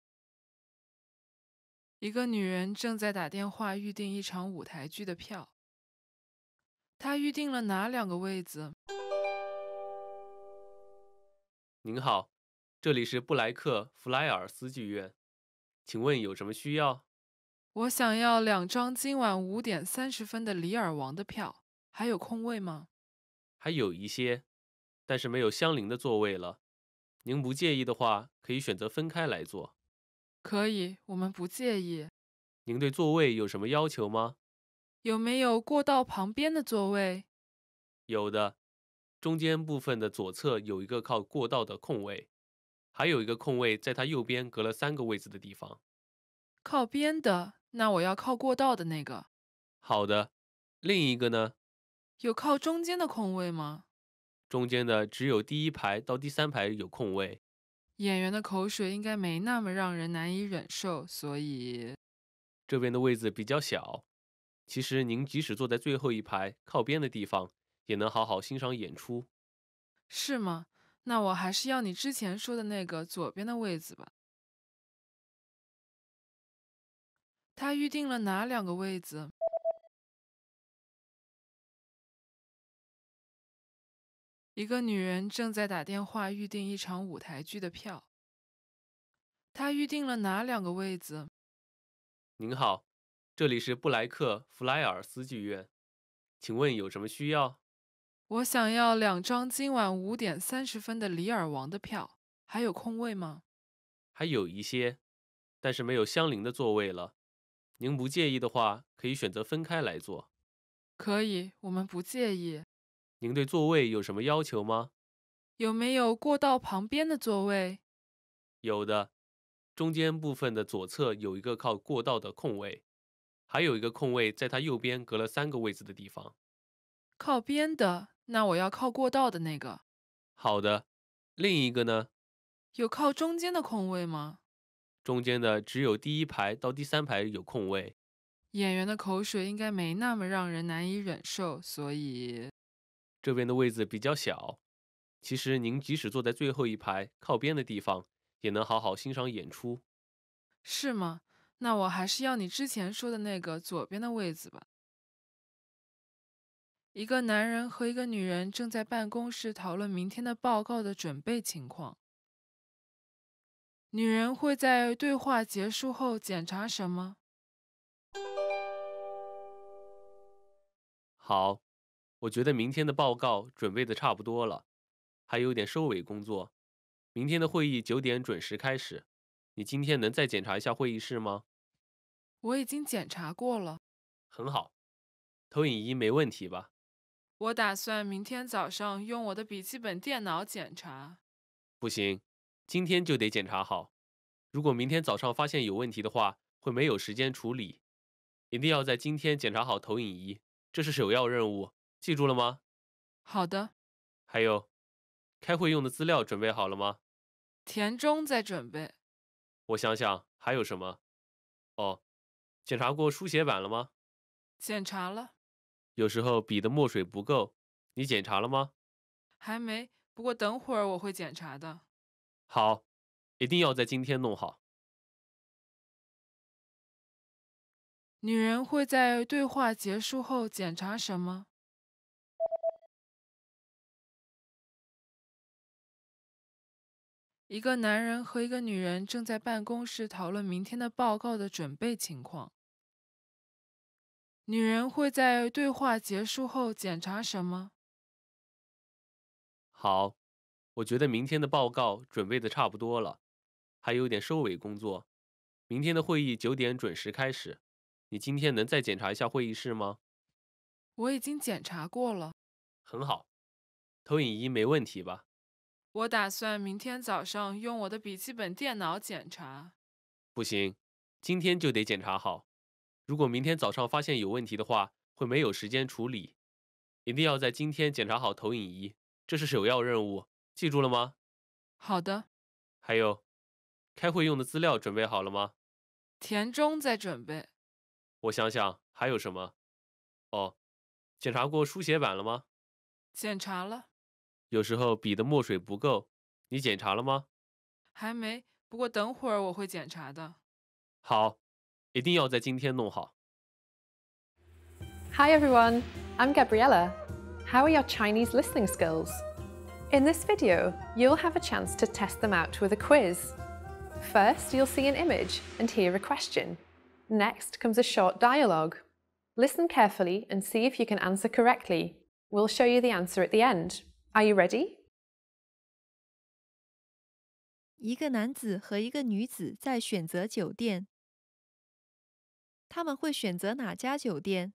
一个女人正在打电话预订一场舞台剧的票。她预订了哪两个位子？ 您好，这里是布莱克弗莱尔斯剧院，请问有什么需要？ 我想要两张今晚五点三十分的《李尔王》的票，还有空位吗？ 还有一些，但是没有相邻的座位了。您不介意的话，可以选择分开来坐。 可以，我们不介意。 您对座位有什么要求吗？ 有没有过道旁边的座位？ 有的，中间部分的左侧有一个靠过道的空位，还有一个空位在它右边隔了三个位子的地方。 靠边的，那我要靠过道的那个。 好的，另一个呢？ 有靠中间的空位吗？ 中间的只有第一排到第三排有空位。 演员的口水应该没那么让人难以忍受，所以这边的位子比较小。其实您即使坐在最后一排靠边的地方，也能好好欣赏演出。 是吗？那我还是要你之前说的那个左边的位子吧。他预定了哪两个位子？一个女人正在打电话预订一场舞台剧的票。他预定了哪两个位子？ 您好，这里是布莱克弗莱尔斯剧院，请问有什么需要？ 我想要两张今晚五点三十分的《李尔王》的票，还有空位吗？ 还有一些，但是没有相邻的座位了。您不介意的话，可以选择分开来坐。 可以，我们不介意。 您对座位有什么要求吗？ 有没有过道旁边的座位？ 有的，中间部分的左侧有一个靠过道的空位，还有一个空位在它右边隔了三个位子的地方。 靠边的，那我要靠过道的那个。 好的，另一个呢？ 有靠中间的空位吗？ 中间的只有第一排到第三排有空位。 演员的口水应该没那么让人难以忍受，所以这边的位子比较小。其实您即使坐在最后一排靠边的地方，也能好好欣赏演出。 是吗？那我还是要你之前说的那个左边的位子吧。一个男人和一个女人正在办公室讨论明天的报告的准备情况。女人会在对话结束后检查什么？ 好，我觉得明天的报告准备的差不多了，还有点收尾工作。明天的会议九点准时开始。你今天能再检查一下会议室吗？ 我已经检查过了。 很好，投影仪没问题吧？ 我打算明天早上用我的笔记本电脑检查。 不行，今天就得检查好。如果明天早上发现有问题的话，会没有时间处理。一定要在今天检查好投影仪，这是首要任务，记住了吗？ 好的。 还有，开会用的资料准备好了吗？ 田中在准备。 我想想，还有什么？哦，检查过书写板了吗？ 检查了。 有时候笔的墨水不够，你检查了吗？ 还没，不过等会儿我会检查的。 好，一定要在今天弄好。 女人会在对话结束后检查什么？一个男人和一个女人正在办公室讨论明天的报告的准备情况。女人会在对话结束后检查什么？ 好，我觉得明天的报告准备的差不多了，还有点收尾工作。明天的会议九点准时开始。你今天能再检查一下会议室吗？ 我已经检查过了。 很好，投影仪没问题吧？ 我打算明天早上用我的笔记本电脑检查。 不行，今天就得检查好。如果明天早上发现有问题的话，会没有时间处理。一定要在今天检查好投影仪，这是首要任务，记住了吗？ 好的。 还有，开会用的资料准备好了吗？ 田中在准备。 我想想，还有什么？哦，检查过书写板了吗？ 检查了。 有时候笔的墨水不够，你检查了吗？ 还没，不过等会儿我会检查的。 好，一定要在今天弄好。 Hi everyone, I'm Gabriella. How are your Chinese listening skills? In this video, you'll have a chance to test them out with a quiz. First, you'll see an image and hear a question. Next comes a short dialogue. Listen carefully and see if you can answer correctly. We'll show you the answer at the end. Are you ready? 一个男子和一个女子在选择酒店。他们会选择哪家酒店？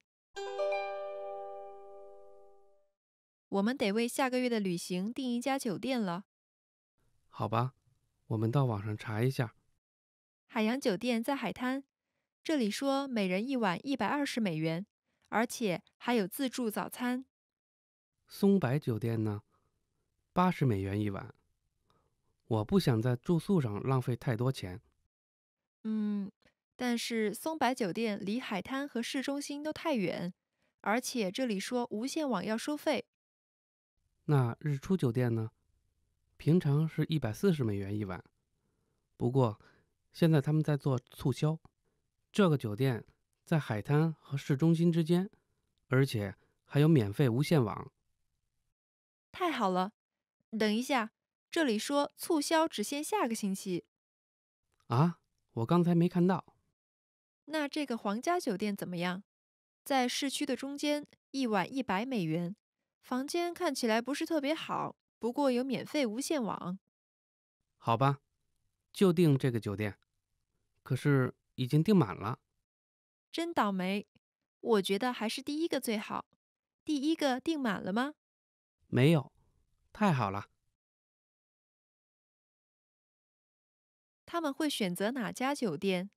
我们得为下个月的旅行订一家酒店了。 好吧，我们到网上查一下。 海洋酒店在海滩，这里说每人一晚一百二十美元，而且还有自助早餐。 松柏酒店呢？八十美元一晚。我不想在住宿上浪费太多钱。 嗯，但是松柏酒店离海滩和市中心都太远，而且这里说无线网要收费。 那日出酒店呢？平常是一百四十美元一晚，不过现在他们在做促销。这个酒店在海滩和市中心之间，而且还有免费无线网。 太好了！等一下，这里说促销只限下个星期。 啊，我刚才没看到。 那这个皇家酒店怎么样？在市区的中间，一晚一百美元，房间看起来不是特别好，不过有免费无线网。 好吧，就订这个酒店。可是已经订满了。 真倒霉！我觉得还是第一个最好。第一个订满了吗？ 没有。太好了。 他们会选择哪家酒店？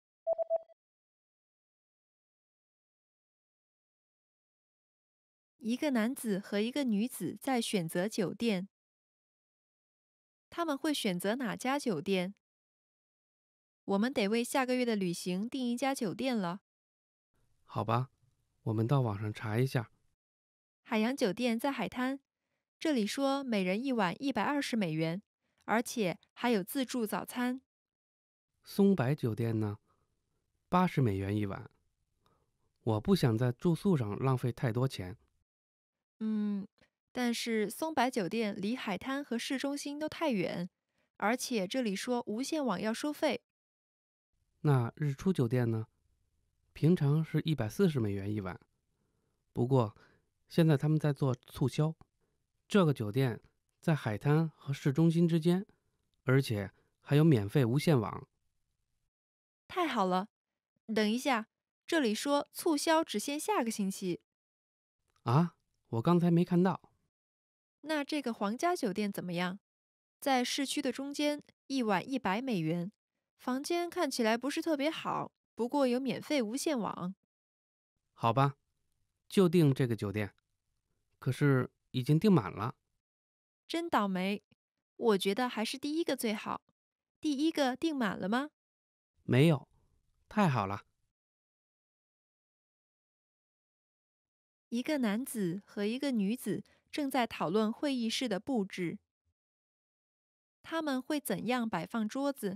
一个男子和一个女子在选择酒店。他们会选择哪家酒店？我们得为下个月的旅行订一家酒店了。 好吧，我们到网上查一下。 海洋酒店在海滩，这里说每人一晚一百二十美元，而且还有自助早餐。 松柏酒店呢？八十美元一晚。我不想在住宿上浪费太多钱。 嗯，但是松柏酒店离海滩和市中心都太远，而且这里说无线网要收费。 那日出酒店呢？平常是一百四十美元一晚，不过现在他们在做促销。这个酒店在海滩和市中心之间，而且还有免费无线网。 太好了！等一下，这里说促销只限下个星期。 啊，我刚才没看到。 那这个皇家酒店怎么样？在市区的中间，一晚一百美元，房间看起来不是特别好，不过有免费无线网。 好吧，就订这个酒店。可是已经订满了。 真倒霉！我觉得还是第一个最好。第一个订满了吗？ 没有。太好了。 一个男子和一个女子正在讨论会议室的布置。他们会怎样摆放桌子？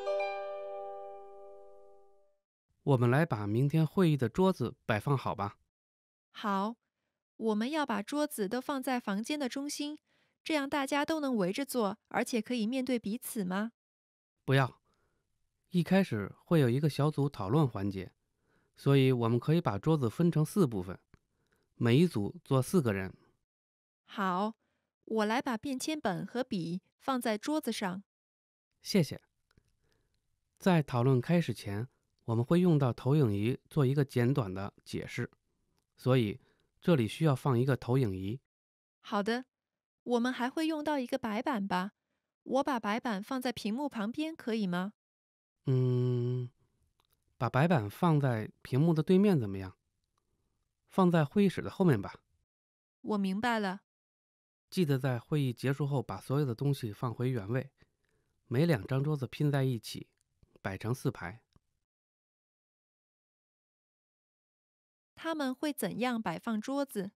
我们来把明天会议的桌子摆放好吧。 好，我们要把桌子都放在房间的中心，这样大家都能围着坐，而且可以面对彼此吗？ 不要。一开始会有一个小组讨论环节，所以我们可以把桌子分成四部分，每一组坐四个人。 好，我来把便签本和笔放在桌子上。 谢谢。在讨论开始前，我们会用到投影仪做一个简短的解释，所以这里需要放一个投影仪。 好的，我们还会用到一个白板吧？我把白板放在屏幕旁边可以吗？ 嗯，把白板放在屏幕的对面怎么样？放在会议室的后面吧。 我明白了。 记得在会议结束后把所有的东西放回原位，每两张桌子拼在一起，摆成四排。 他们会怎样摆放桌子？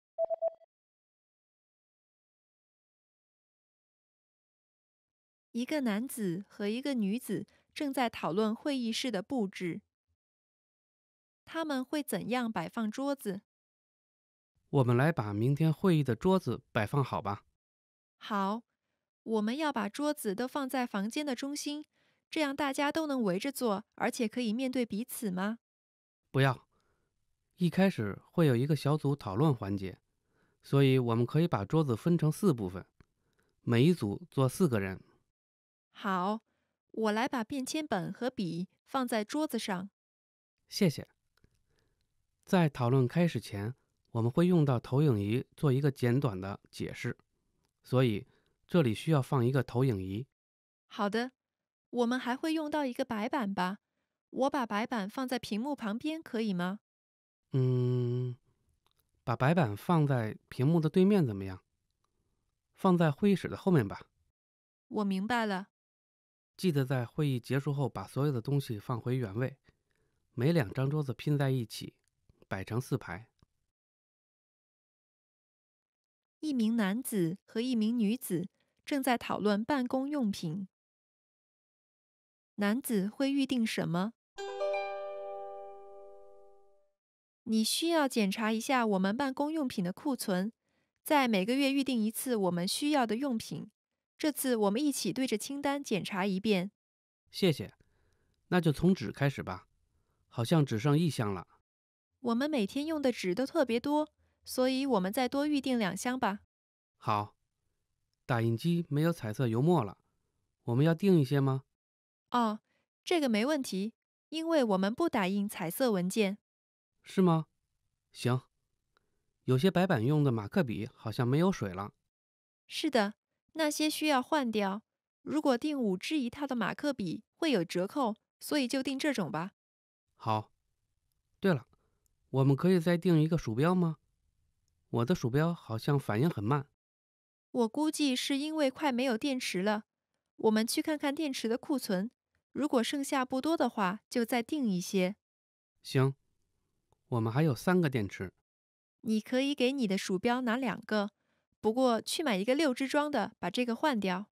一个男子和一个女子正在讨论会议室的布置。他们会怎样摆放桌子？ 我们来把明天会议的桌子摆放好吧。 好， 我们要把桌子都放在房间的中心，这样大家都能围着坐，而且可以面对彼此吗？ 不要。一开始会有一个小组讨论环节，所以我们可以把桌子分成四部分，每一组坐四个人。 好，我来把便签本和笔放在桌子上。 谢谢。在讨论开始前，我们会用到投影仪做一个简短的解释，所以这里需要放一个投影仪。 好的，我们还会用到一个白板吧？我把白板放在屏幕旁边，可以吗？ 嗯，把白板放在屏幕的对面怎么样？放在会议室的后面吧。 我明白了。 记得在会议结束后把所有的东西放回原位，每两张桌子拼在一起，摆成四排。 一名男子和一名女子正在讨论办公用品。男子会预定什么？你需要检查一下我们办公用品的库存，在每个月预定一次我们需要的用品。这次我们一起对着清单检查一遍。 谢谢。那就从纸开始吧，好像只剩一箱了。 我们每天用的纸都特别多，所以我们再多预定两箱吧。 好。打印机没有彩色油墨了，我们要订一些吗？ 哦，这个没问题，因为我们不打印彩色文件。 是吗？行。有些白板用的马克笔好像没有水了。 是的，那些需要换掉。如果订五支一套的马克笔会有折扣，所以就订这种吧。 好。对了，我们可以再订一个鼠标吗？我的鼠标好像反应很慢。 我估计是因为快没有电池了。我们去看看电池的库存，如果剩下不多的话，就再订一些。 行。我们还有三个电池。 你可以给你的鼠标拿两个，不过去买一个六支装的，把这个换掉。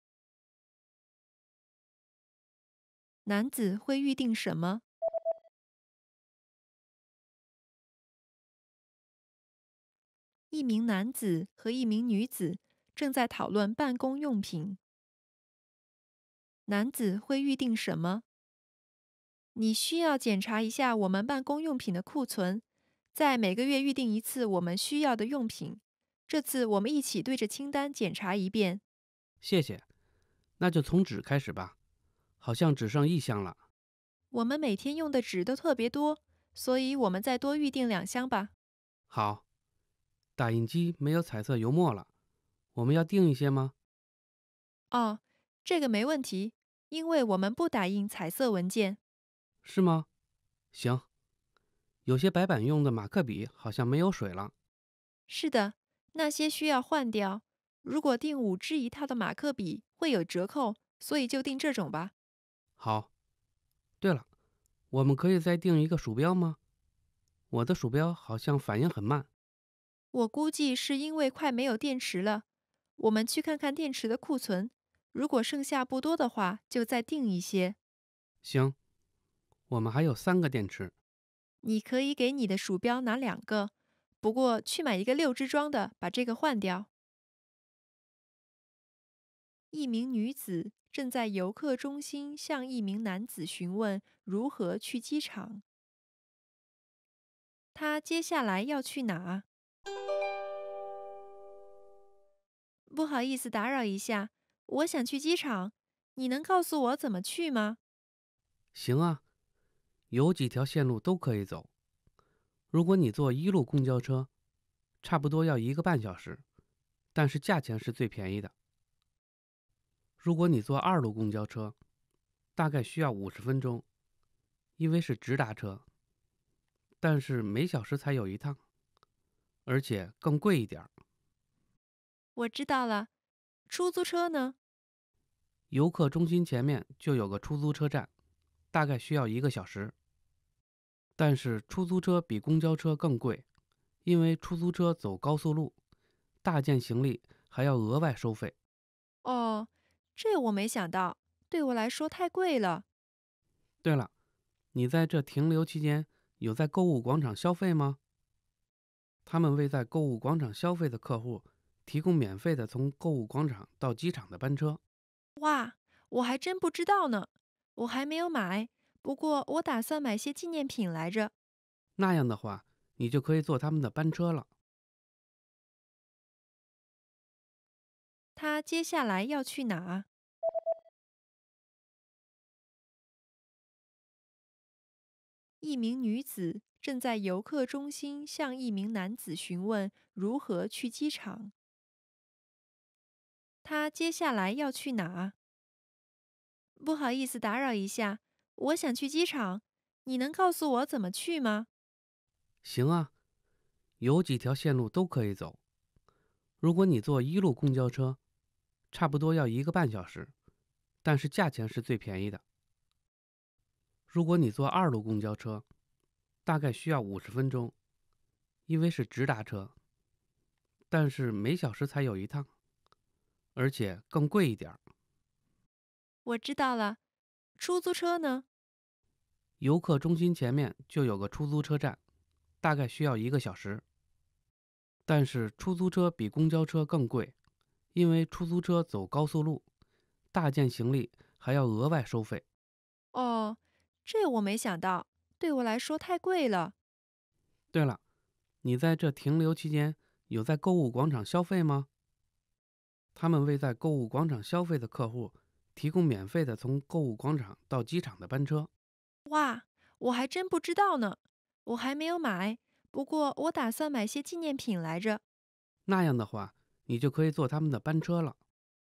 男子会预定什么？一名男子和一名女子正在讨论办公用品。男子会预定什么？你需要检查一下我们办公用品的库存，在每个月预定一次我们需要的用品。这次我们一起对着清单检查一遍。 谢谢。那就从纸开始吧，好像只剩一箱了。 我们每天用的纸都特别多，所以我们再多预定两箱吧。 好。打印机没有彩色油墨了，我们要订一些吗？ 哦，这个没问题，因为我们不打印彩色文件。 是吗？行。有些白板用的马克笔好像没有水了。 是的，那些需要换掉。如果订五支一套的马克笔会有折扣，所以就订这种吧。 好。对了，我们可以再订一个鼠标吗？我的鼠标好像反应很慢。 我估计是因为快没有电池了。我们去看看电池的库存，如果剩下不多的话，就再订一些。 行。我们还有三个电池。 你可以给你的鼠标拿两个，不过去买一个六支装的，把这个换掉。一名女子正在游客中心向一名男子询问如何去机场。她接下来要去哪？不好意思打扰一下，我想去机场，你能告诉我怎么去吗？ 行啊，有几条线路都可以走。如果你坐一路公交车，差不多要一个半小时，但是价钱是最便宜的。如果你坐二路公交车，大概需要五十分钟，因为是直达车，但是每小时才有一趟，而且更贵一点。 我知道了，出租车呢？ 游客中心前面就有个出租车站，大概需要一个小时。但是出租车比公交车更贵，因为出租车走高速路，大件行李还要额外收费。 哦，这我没想到，对我来说太贵了。 对了，你在这停留期间有在购物广场消费吗？他们为在购物广场消费的客户提供免费的从购物广场到机场的班车。 哇，我还真不知道呢，我还没有买，不过我打算买些纪念品来着。 那样的话，你就可以坐他们的班车了。 他接下来要去哪？一名女子正在游客中心向一名男子询问如何去机场。他接下来要去哪？不好意思打扰一下，我想去机场，你能告诉我怎么去吗？ 行啊，有几条线路都可以走。如果你坐一路公交车，差不多要一个半小时，但是价钱是最便宜的。如果你坐二路公交车，大概需要五十分钟，因为是直达车，但是每小时才有一趟，而且更贵一点。 我知道了，出租车呢？ 游客中心前面就有个出租车站，大概需要一个小时。但是出租车比公交车更贵，因为出租车走高速路，大件行李还要额外收费。 哦，这我没想到，对我来说太贵了。 对了，你在这停留期间有在购物广场消费吗？他们为在购物广场消费的客户提供免费的从购物广场到机场的班车。 哇，我还真不知道呢，我还没有买，不过我打算买些纪念品来着。 那样的话，你就可以坐他们的班车了。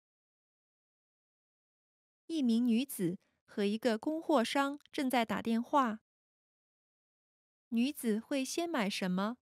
一名女子和一个供货商正在打电话。女子会先买什么？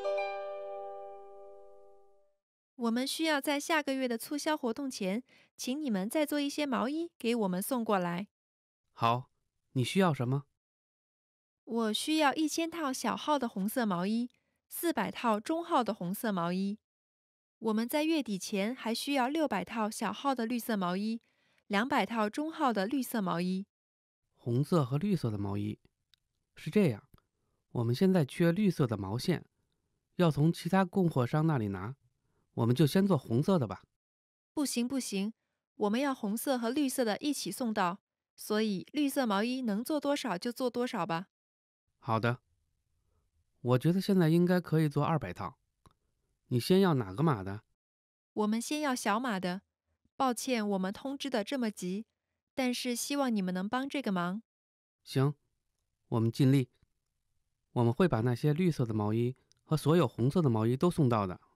我们需要在下个月的促销活动前，请你们再做一些毛衣给我们送过来。 好，你需要什么？ 我需要一千套小号的红色毛衣，四百套中号的红色毛衣。我们在月底前还需要六百套小号的绿色毛衣，两百套中号的绿色毛衣。 红色和绿色的毛衣。是这样，我们现在缺绿色的毛线，要从其他供货商那里拿，我们就先做红色的吧。 不行不行，我们要红色和绿色的一起送到，所以绿色毛衣能做多少就做多少吧。 好的，我觉得现在应该可以做二百套。你先要哪个码的？ 我们先要小码的。抱歉，我们通知的这么急，但是希望你们能帮这个忙。 行，我们尽力。我们会把那些绿色的毛衣和所有红色的毛衣都送到的。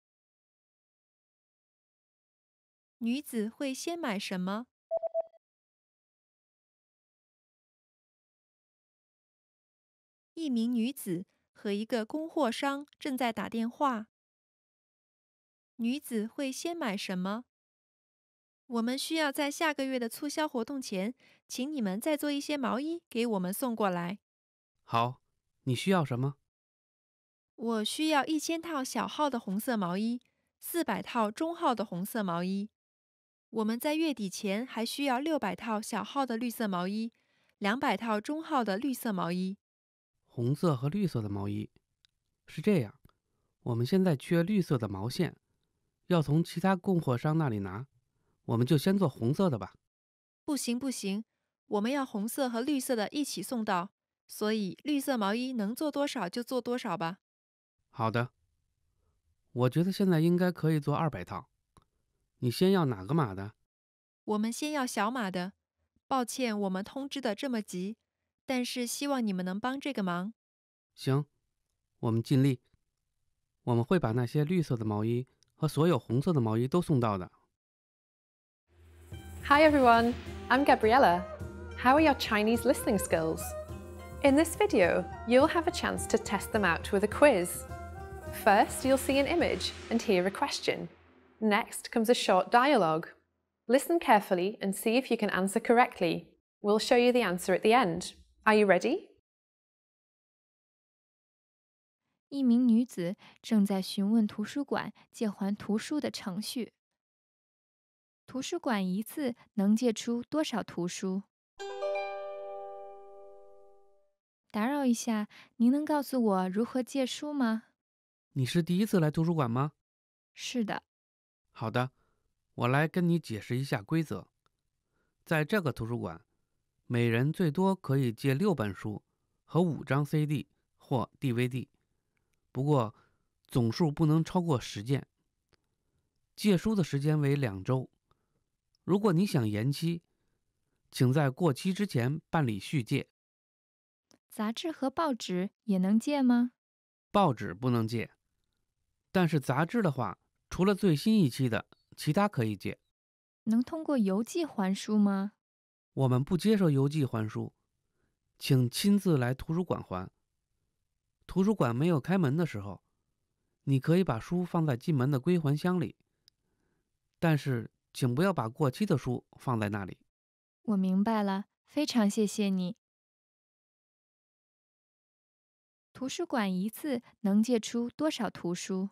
女子会先买什么？一名女子和一个供货商正在打电话。女子会先买什么？我们需要在下个月的促销活动前，请你们再做一些毛衣给我们送过来。 好，你需要什么？ 我需要一千套小号的红色毛衣，四百套中号的红色毛衣。我们在月底前还需要六百套小号的绿色毛衣，两百套中号的绿色毛衣。 红色和绿色的毛衣。是这样，我们现在缺绿色的毛线，要从其他供货商那里拿，我们就先做红色的吧。 不行不行，我们要红色和绿色的一起送到，所以绿色毛衣能做多少就做多少吧。 好的，我觉得现在应该可以做二百套。你先要哪个码的？ 我们先要小码的。抱歉，我们通知的这么急，但是希望你们能帮这个忙。 行，我们尽力。我们会把那些绿色的毛衣和所有红色的毛衣都送到的。 Hi everyone, I'm Gabriella. How are your Chinese listening skills? In this video, you'll have a chance to test them out with a quiz. First, you'll see an image and hear a question. Next comes a short dialogue. Listen carefully and see if you can answer correctly. We'll show you the answer at the end. Are you ready? 一名女子正在询问图书馆借还图书的程序。图书馆一次能借出多少图书？打扰一下，您能告诉我如何借书吗？ 你是第一次来图书馆吗？ 是的。 好的，我来跟你解释一下规则。在这个图书馆，每人最多可以借六本书和五张 C D 或 D V D， 不过总数不能超过十件。借书的时间为两周。如果你想延期，请在过期之前办理续借。 杂志和报纸也能借吗？ 报纸不能借，但是杂志的话，除了最新一期的，其他可以借。 能通过邮寄还书吗？ 我们不接受邮寄还书，请亲自来图书馆还。图书馆没有开门的时候，你可以把书放在进门的归还箱里，但是请不要把过期的书放在那里。 我明白了，非常谢谢你。图书馆一次能借出多少图书？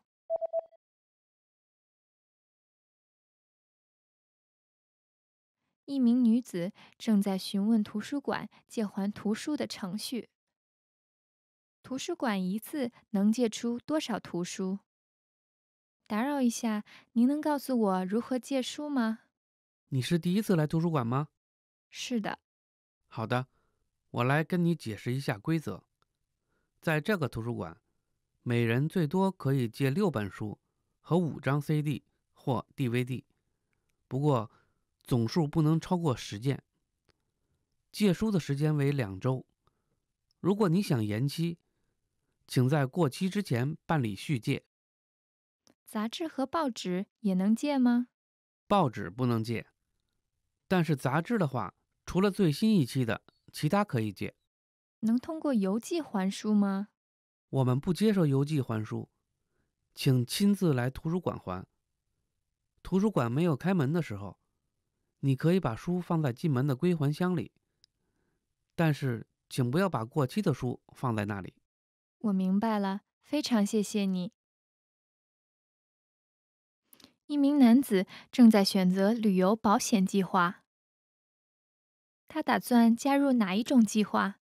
一名女子正在询问图书馆借还图书的程序。图书馆一次能借出多少图书？打扰一下，您能告诉我如何借书吗？ 你是第一次来图书馆吗？ 是的。 好的，我来跟你解释一下规则。在这个图书馆，每人最多可以借六本书和五张 C D 或 D V D， 不过总数不能超过十件。借书的时间为两周。如果你想延期，请在过期之前办理续借。 杂志和报纸也能借吗？ 报纸不能借，但是杂志的话，除了最新一期的，其他可以借。 能通过邮寄还书吗？ 我们不接受邮寄还书，请亲自来图书馆还。图书馆没有开门的时候，你可以把书放在进门的归还箱里，但是请不要把过期的书放在那里。 我明白了，非常谢谢你。一名男子正在选择旅游保险计划。他打算加入哪一种计划？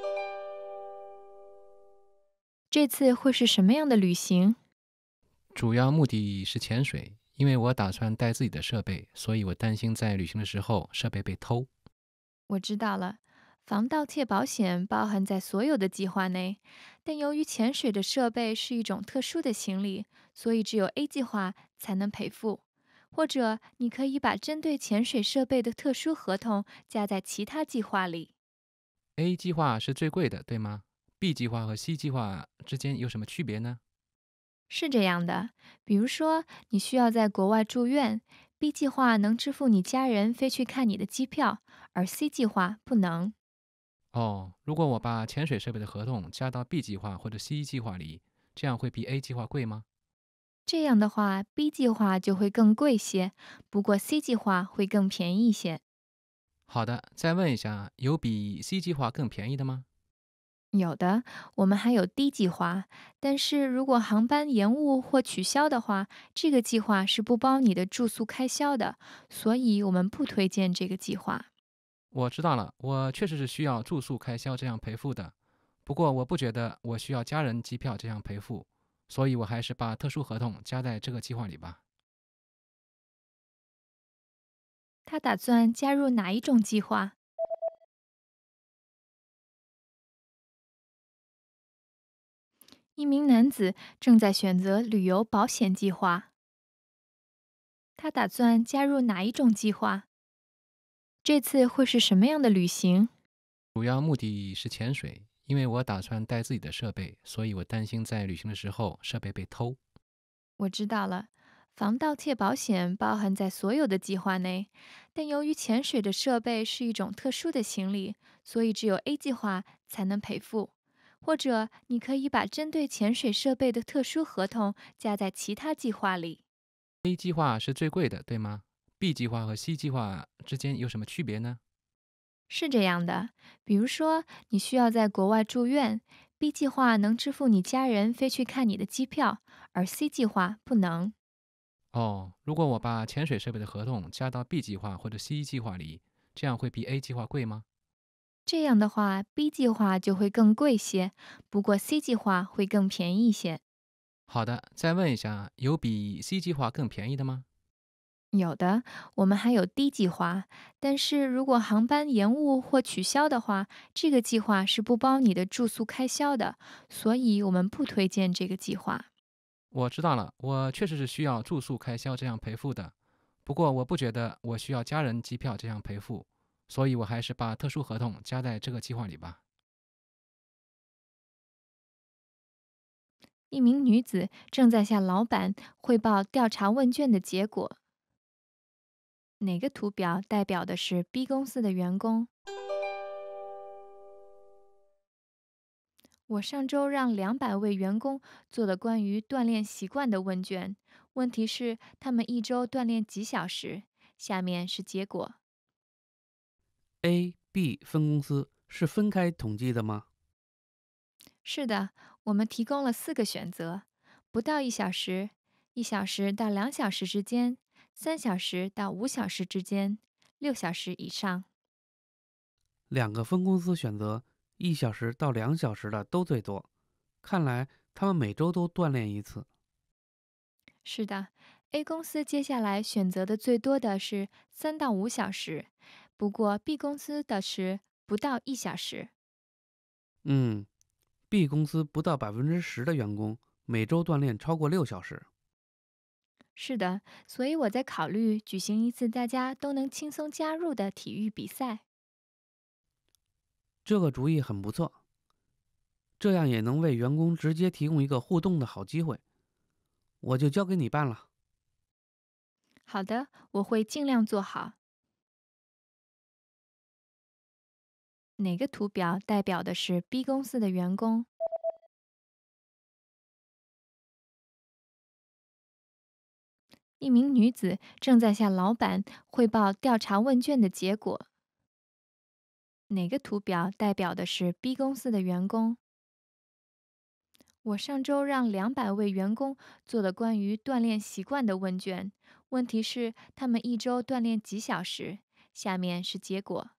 这次会是什么样的旅行？ 主要目的是潜水，因为我打算带自己的设备，所以我担心在旅行的时候设备被偷。 我知道了，防盗窃保险包含在所有的计划内，但由于潜水的设备是一种特殊的行李，所以只有 A 计划才能赔付。或者你可以把针对潜水设备的特殊合同加在其他计划里。 A 计划是最贵的，对吗？ B 计划和 C 计划之间有什么区别呢？ 是这样的，比如说你需要在国外住院 ，B 计划能支付你家人飞去看你的机票，而 C 计划不能。 哦，如果我把潜水设备的合同加到 B 计划或者 C 计划里，这样会比 A 计划贵吗？ 这样的话 ，B 计划就会更贵些，不过 C 计划会更便宜些。 好的，再问一下，有比 C 计划更便宜的吗？ 有的，我们还有 D 计划，但是如果航班延误或取消的话，这个计划是不包你的住宿开销的，所以我们不推荐这个计划。 我知道了，我确实是需要住宿开销这样赔付的，不过我不觉得我需要家人机票这样赔付，所以我还是把特殊合同加在这个计划里吧。 他打算加入哪一种计划？一名男子正在选择旅游保险计划。他打算加入哪一种计划？这次会是什么样的旅行？ 主要目的是潜水，因为我打算带自己的设备，所以我担心在旅行的时候设备被偷。 我知道了，防盗窃保险包含在所有的计划内，但由于潜水的设备是一种特殊的行李，所以只有 A 计划才能赔付。或者你可以把针对潜水设备的特殊合同加在其他计划里。 A 计划是最贵的，对吗？ B 计划和 C 计划之间有什么区别呢？ 是这样的，比如说你需要在国外住院 ，B 计划能支付你家人飞去看你的机票，而 C 计划不能。 哦，如果我把潜水设备的合同加到 B 计划或者 C 计划里，这样会比 A 计划贵吗？ 这样的话 ，B 计划就会更贵些，不过 C 计划会更便宜些。 好的，再问一下，有比 C 计划更便宜的吗？ 有的，我们还有 D 计划，但是如果航班延误或取消的话，这个计划是不包你的住宿开销的，所以我们不推荐这个计划。 我知道了，我确实是需要住宿开销这样赔付的，不过我不觉得我需要家人机票这样赔付，所以我还是把特殊合同加在这个计划里吧。 一名女子正在向老板汇报调查问卷的结果。哪个图表代表的是 B 公司的员工？我上周让两百位员工做了关于锻炼习惯的问卷，问题是他们一周锻炼几小时？下面是结果。 A、B 分公司是分开统计的吗？ 是的，我们提供了四个选择：不到一小时、一小时到两小时之间、三小时到五小时之间、六小时以上。 两个分公司选择一小时到两小时的都最多，看来他们每周都锻炼一次。 是的 ，A 公司接下来选择的最多的是三到五小时，不过 B 公司的是不到一小时。 嗯 ，B 公司不到百分之十的员工每周锻炼超过六小时。 是的，所以我在考虑举行一次大家都能轻松加入的体育比赛。 这个主意很不错，这样也能为员工直接提供一个互动的好机会。我就交给你办了。 好的，我会尽量做好。哪个图表代表的是 B 公司的员工？一名女子正在向老板汇报调查问卷的结果。哪个图表代表的是 B 公司的员工？我上周让两百位员工做了关于锻炼习惯的问卷，问题是他们一周锻炼几小时？下面是结果。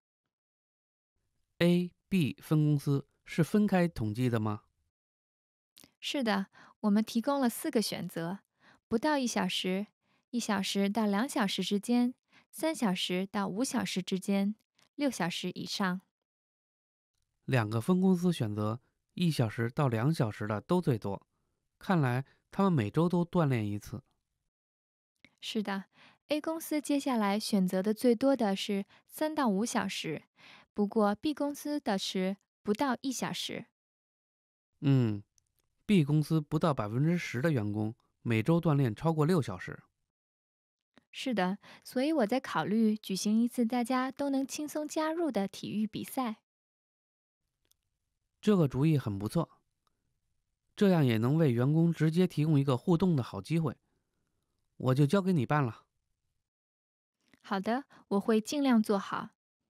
A、B 分公司是分开统计的吗？ 是的，我们提供了四个选择：不到一小时、一小时到两小时之间、三小时到五小时之间、六小时以上。 两个分公司选择一小时到两小时的都最多，看来他们每周都锻炼一次。 是的 ，A 公司接下来选择的最多的是三到五小时，不过 B 公司的是不到一小时。 嗯 ，B 公司不到百分之十的员工每周锻炼超过六小时。 是的，所以我在考虑举行一次大家都能轻松加入的体育比赛。 这个主意很不错，这样也能为员工直接提供一个互动的好机会。我就交给你办了。 好的，我会尽量做好。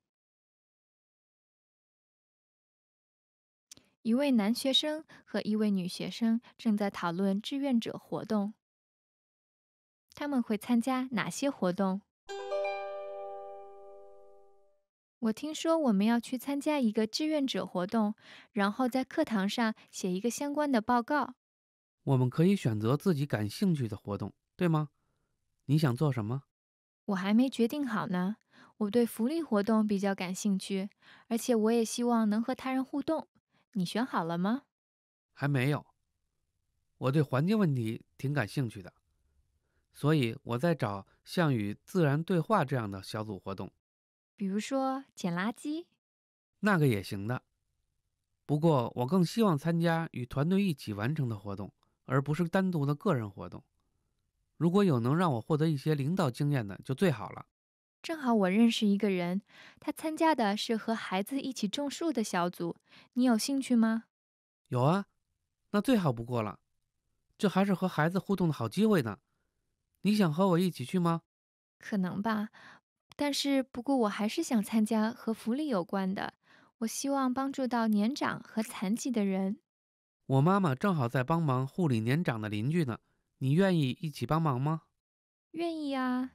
一位男学生和一位女学生正在讨论志愿者活动。他们会参加哪些活动？我听说我们要去参加一个志愿者活动，然后在课堂上写一个相关的报告。 我们可以选择自己感兴趣的活动，对吗？你想做什么？ 我还没决定好呢。我对福利活动比较感兴趣，而且我也希望能和他人互动。你选好了吗？ 还没有。我对环境问题挺感兴趣的，所以我在找像与自然对话这样的小组活动。 比如说捡垃圾。 那个也行的。不过我更希望参加与团队一起完成的活动，而不是单独的个人活动。如果有能让我获得一些领导经验的，就最好了。 正好我认识一个人，他参加的是和孩子一起种树的小组，你有兴趣吗？ 有啊，那最好不过了。这还是和孩子互动的好机会呢。你想和我一起去吗？ 可能吧，但是不过我还是想参加和福利有关的。我希望帮助到年长和残疾的人。 我妈妈正好在帮忙护理年长的邻居呢，你愿意一起帮忙吗？ 愿意啊。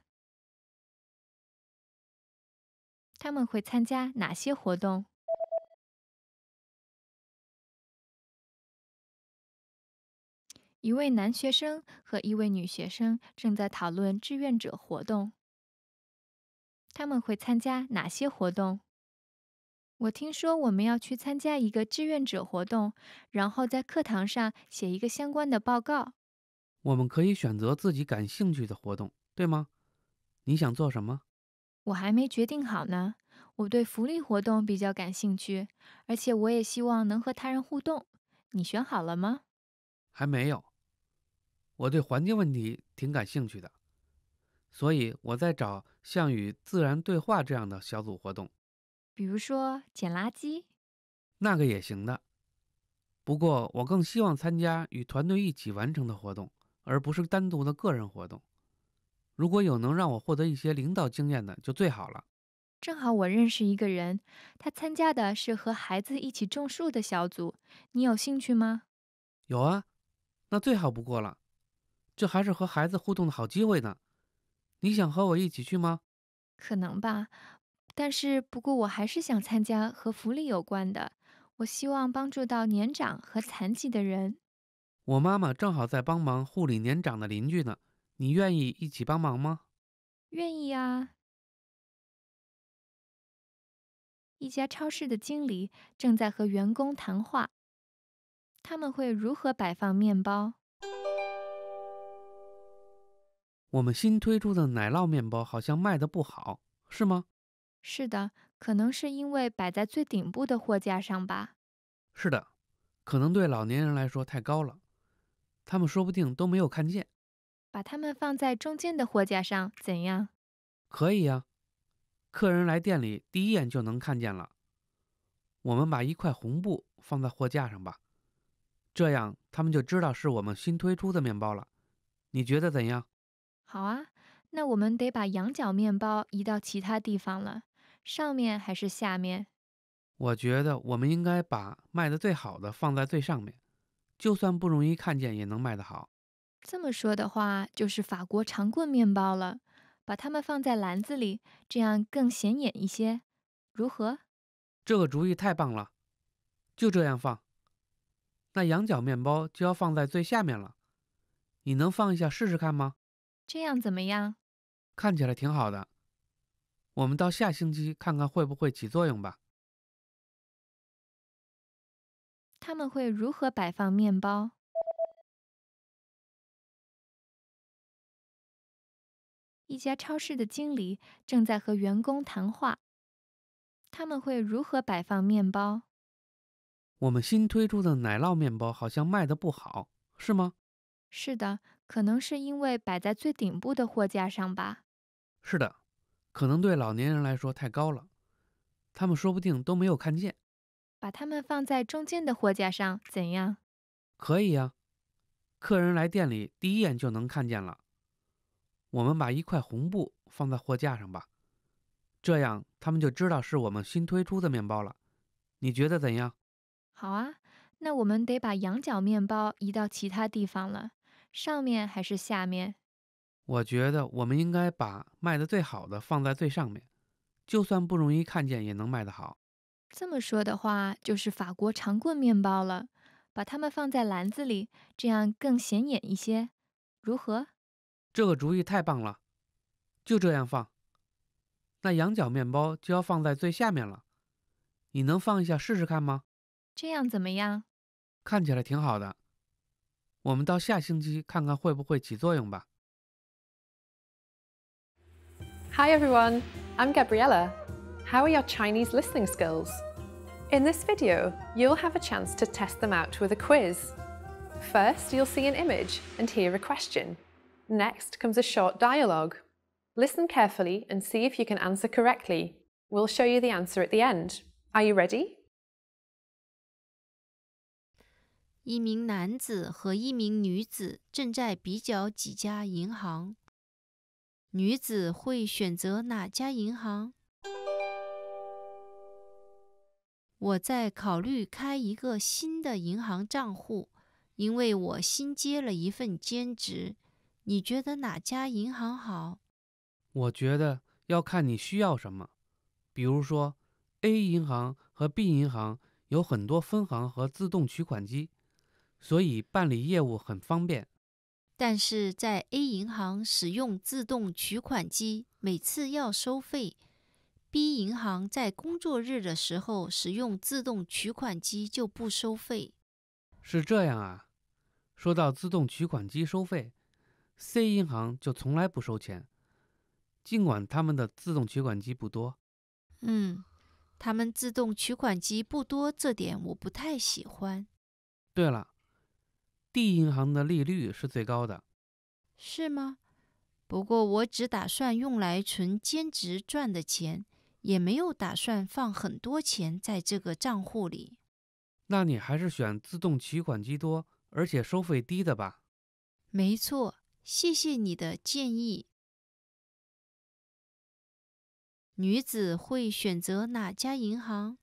他们会参加哪些活动？一位男学生和一位女学生正在讨论志愿者活动。 他们会参加哪些活动？我听说我们要去参加一个志愿者活动，然后在课堂上写一个相关的报告。 我们可以选择自己感兴趣的活动，对吗？你想做什么？ 我还没决定好呢。我对福利活动比较感兴趣，而且我也希望能和他人互动。你选好了吗？ 还没有。我对环境问题挺感兴趣的，所以我在找像与自然对话这样的小组活动。 比如说捡垃圾？ 那个也行的。不过我更希望参加与团队一起完成的活动，而不是单独的个人活动。如果有能让我获得一些领导经验的，就最好了。 正好我认识一个人，他参加的是和孩子一起种树的小组，你有兴趣吗？ 有啊，那最好不过了。这还是和孩子互动的好机会呢。你想和我一起去吗？ 可能吧，但是不过我还是想参加和福利有关的。我希望帮助到年长和残疾的人。 我妈妈正好在帮忙护理年长的邻居呢，你愿意一起帮忙吗？ 愿意啊。一家超市的经理正在和员工谈话，他们会如何摆放面包？ 我们新推出的奶酪面包好像卖得不好，是吗？ 是的，可能是因为摆在最顶部的货架上吧。 是的，可能对老年人来说太高了，他们说不定都没有看见。 把它们放在中间的货架上，怎样？ 可以呀，客人来店里第一眼就能看见了。我们把一块红布放在货架上吧，这样他们就知道是我们新推出的面包了。你觉得怎样？ 好啊，那我们得把羊角面包移到其他地方了，上面还是下面？ 我觉得我们应该把卖得最好的放在最上面，就算不容易看见也能卖得好。 这么说的话，就是法国长棍面包了。把它们放在篮子里，这样更显眼一些，如何？ 这个主意太棒了，就这样放。那羊角面包就要放在最下面了，你能放一下试试看吗？ 这样怎么样？ 看起来挺好的。我们到下星期看看会不会起作用吧。 他们会如何摆放面包？一家超市的经理正在和员工谈话，他们会如何摆放面包？ 我们新推出的奶酪面包好像卖得不好，是吗？ 是的，可能是因为摆在最顶部的货架上吧。 是的，可能对老年人来说太高了，他们说不定都没有看见。 把它们放在中间的货架上，怎样？ 可以呀，客人来店里第一眼就能看见了。我们把一块红布放在货架上吧，这样他们就知道是我们新推出的面包了。你觉得怎样？ 好啊，那我们得把羊角面包移到其他地方了，上面还是下面？ 我觉得我们应该把卖得最好的放在最上面，就算不容易看见也能卖得好。 这么说的话，就是法国长棍面包了。把它们放在篮子里，这样更显眼一些，如何？ 这个主意太棒了，就这样放。那羊角面包就要放在最下面了，你能放一下试试看吗？ 这样怎么样？ 看起来挺好的。我们到下星期看看会不会起作用吧。 Hi everyone, I'm Gabriella. How are your Chinese listening skills? In this video, you'll have a chance to test them out with a quiz. First, you'll see an image and hear a question. Next comes a short dialogue. Listen carefully and see if you can answer correctly. We'll show you the answer at the end. Are you ready? 一名男子和一名女子正在比较几家银行。女子会选择哪家银行？我在考虑开一个新的银行账户，因为我新接了一份兼职。你觉得哪家银行好？ 我觉得要看你需要什么。比如说 A 银行和 B 银行有很多分行和自动取款机，所以办理业务很方便。 但是在 A 银行使用自动取款机，每次要收费， B 银行在工作日的时候使用自动取款机就不收费。 是这样啊。说到自动取款机收费 ，C 银行就从来不收钱，尽管他们的自动取款机不多。 嗯，他们自动取款机不多，这点我不太喜欢。 对了 ，D 银行的利率是最高的。 是吗？不过我只打算用来存兼职赚的钱，也没有打算放很多钱在这个账户里。 那你还是选自动取款机多而且收费低的吧。 没错，谢谢你的建议。女子会选择哪家银行？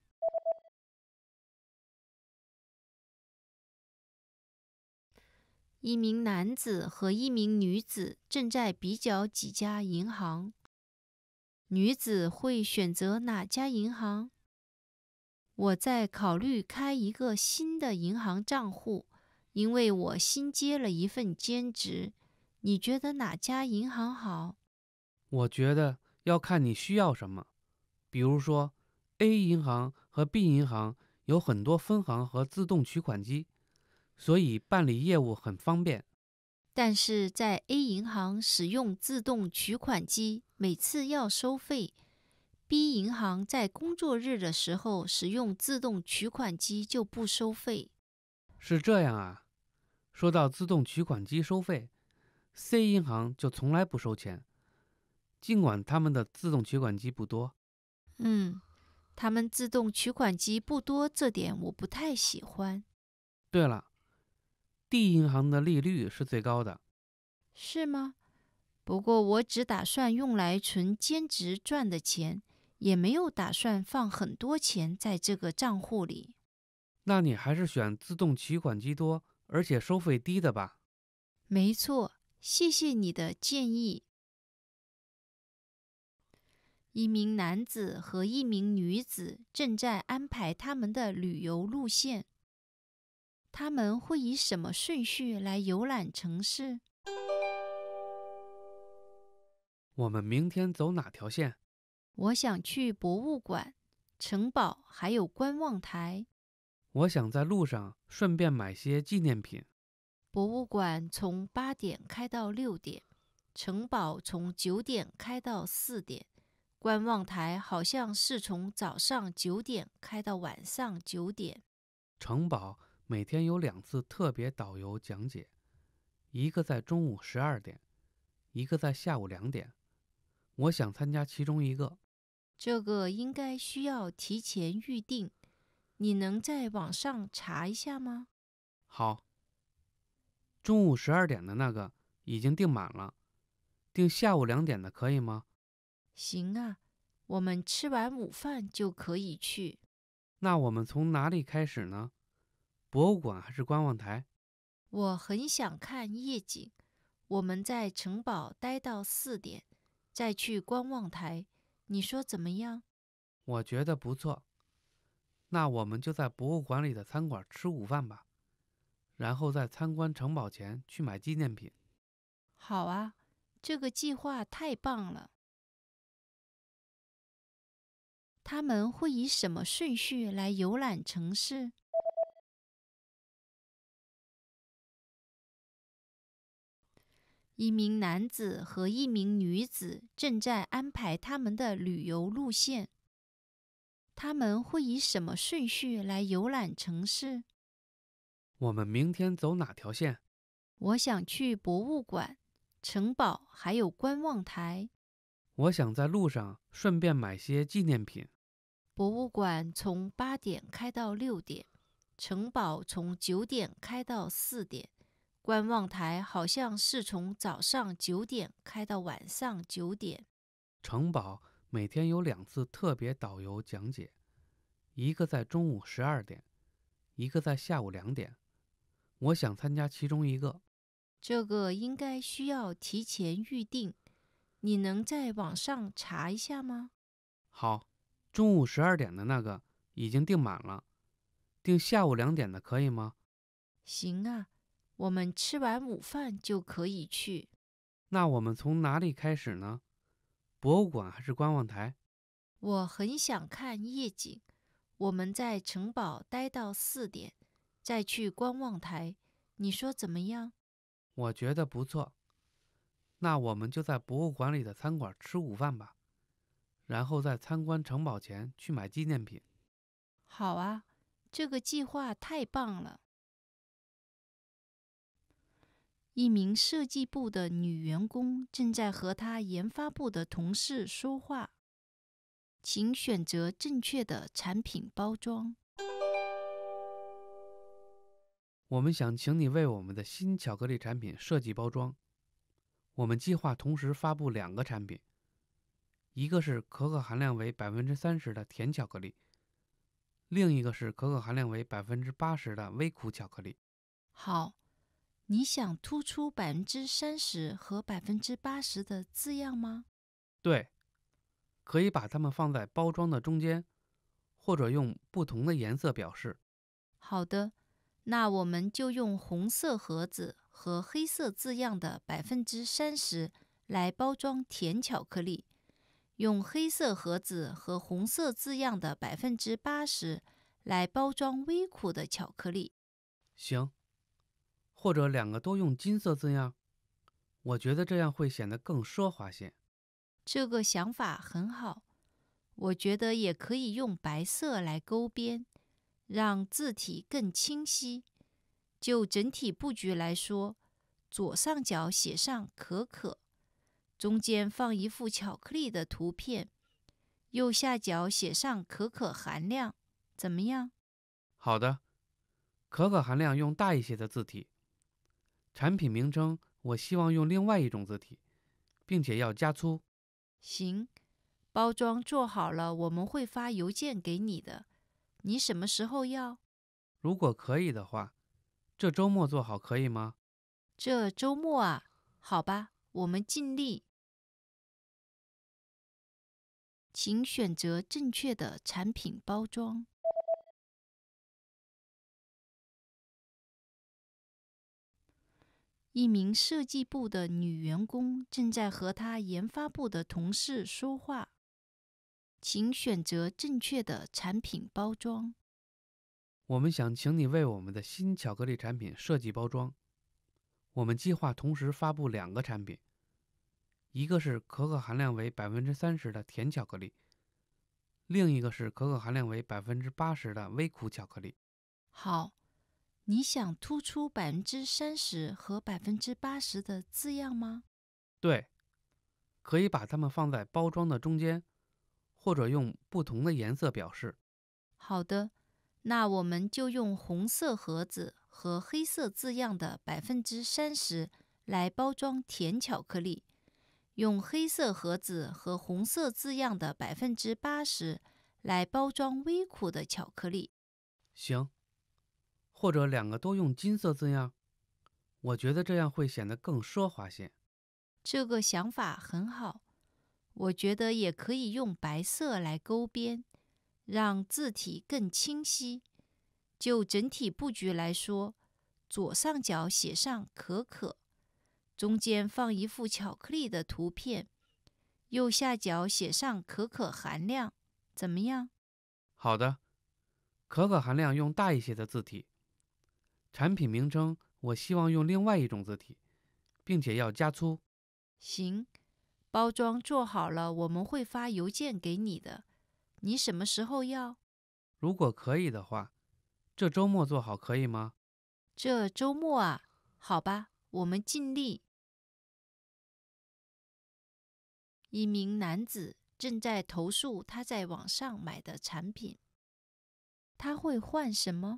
一名男子和一名女子正在比较几家银行。女子会选择哪家银行？我在考虑开一个新的银行账户，因为我新接了一份兼职。你觉得哪家银行好？ 我觉得要看你需要什么。比如说 ，A 银行和 B 银行有很多分行和自动取款机，所以办理业务很方便。 但是在 A 银行使用自动取款机，每次要收费。B 银行在工作日的时候使用自动取款机就不收费。 是这样啊。说到自动取款机收费 ，C 银行就从来不收钱，尽管他们的自动取款机不多。 嗯，他们自动取款机不多，这点我不太喜欢。 对了 ，D 银行的利率是最高的。 是吗？不过我只打算用来存兼职赚的钱，也没有打算放很多钱在这个账户里。 那你还是选自动取款机多而且收费低的吧。 没错，谢谢你的建议。一名男子和一名女子正在安排他们的旅游路线。他们会以什么顺序来游览城市？ 我们明天走哪条线？ 我想去博物馆、城堡，还有观望台。 我想在路上顺便买些纪念品。 博物馆从八点开到六点，城堡从九点开到四点，观望台好像是从早上九点开到晚上九点。 城堡每天有两次特别导游讲解，一个在中午十二点，一个在下午两点。我想参加其中一个。 这个应该需要提前预定，你能在网上查一下吗？ 好。中午十二点的那个已经订满了，订下午两点的可以吗？ 行啊，我们吃完午饭就可以去。 那我们从哪里开始呢？博物馆还是观望台？ 我很想看夜景，我们在城堡待到四点，再去观望台，你说怎么样？ 我觉得不错。那我们就在博物馆里的餐馆吃午饭吧，然后在参观城堡前去买纪念品。 好啊，这个计划太棒了。他们会以什么顺序来游览城市？一名男子和一名女子正在安排他们的旅游路线。他们会以什么顺序来游览城市？ 我们明天走哪条线？ 我想去博物馆、城堡，还有观望台。 我想在路上顺便买些纪念品。 博物馆从八点开到六点，城堡从九点开到四点，观望台好像是从早上九点开到晚上九点。 城堡每天有两次特别导游讲解，一个在中午十二点，一个在下午两点。我想参加其中一个。 这个应该需要提前预定，你能在网上查一下吗？ 好，中午十二点的那个已经订满了，订下午两点的可以吗？ 行啊，我们吃完午饭就可以去。 那我们从哪里开始呢？博物馆还是观望台？ 我很想看夜景。我们在城堡待到四点，再去观望台。你说怎么样？ 我觉得不错。那我们就在博物馆里的餐馆吃午饭吧，然后在参观城堡前去买纪念品。 好啊，这个计划太棒了。一名设计部的女员工正在和她研发部的同事说话。请选择正确的产品包装。 我们想请你为我们的新巧克力产品设计包装。我们计划同时发布两个产品，一个是可可含量为百分之三十的甜巧克力，另一个是可可含量为百分之八十的微苦巧克力。 好，你想突出百分之三十和百分之八十的字样吗？ 对，可以把它们放在包装的中间，或者用不同的颜色表示。 好的，那我们就用红色盒子和黑色字样的百分之三十来包装甜巧克力，用黑色盒子和红色字样的百分之八十来包装微苦的巧克力。 行，或者两个都用金色字样，我觉得这样会显得更奢华些。 这个想法很好，我觉得也可以用白色来勾边，让字体更清晰。就整体布局来说，左上角写上可可，中间放一幅巧克力的图片，右下角写上可可含量，怎么样？ 好的，可可含量用大一些的字体。产品名称我希望用另外一种字体，并且要加粗。 行，包装做好了，我们会发邮件给你的。你什么时候要？ 如果可以的话，这周末做好可以吗？ 这周末啊，好吧，我们尽力。请选择正确的产品包装。一名设计部的女员工正在和她研发部的同事说话。请选择正确的产品包装。 我们想请你为我们的新巧克力产品设计包装。我们计划同时发布两个产品，一个是可可含量为百分之三十的甜巧克力，另一个是可可含量为百分之八十的微苦巧克力。 好，你想突出百分之三十和百分之八十的字样吗？ 对，可以把它们放在包装的中间，或者用不同的颜色表示。 好的，那我们就用红色盒子和黑色字样的百分之三十来包装甜巧克力，用黑色盒子和红色字样的百分之八十来包装微苦的巧克力。 行，或者两个都用金色字样，我觉得这样会显得更奢华些。 这个想法很好，我觉得也可以用白色来勾边，让字体更清晰。就整体布局来说，左上角写上可可，中间放一幅巧克力的图片，右下角写上可可含量，怎么样？ 好的，可可含量用大一些的字体。产品名称我希望用另外一种字体，并且要加粗。 行，包装做好了，我们会发邮件给你的。你什么时候要？ 如果可以的话，这周末做好可以吗？ 这周末啊，好吧，我们尽力。一名男子正在投诉他在网上买的产品。他会换什么？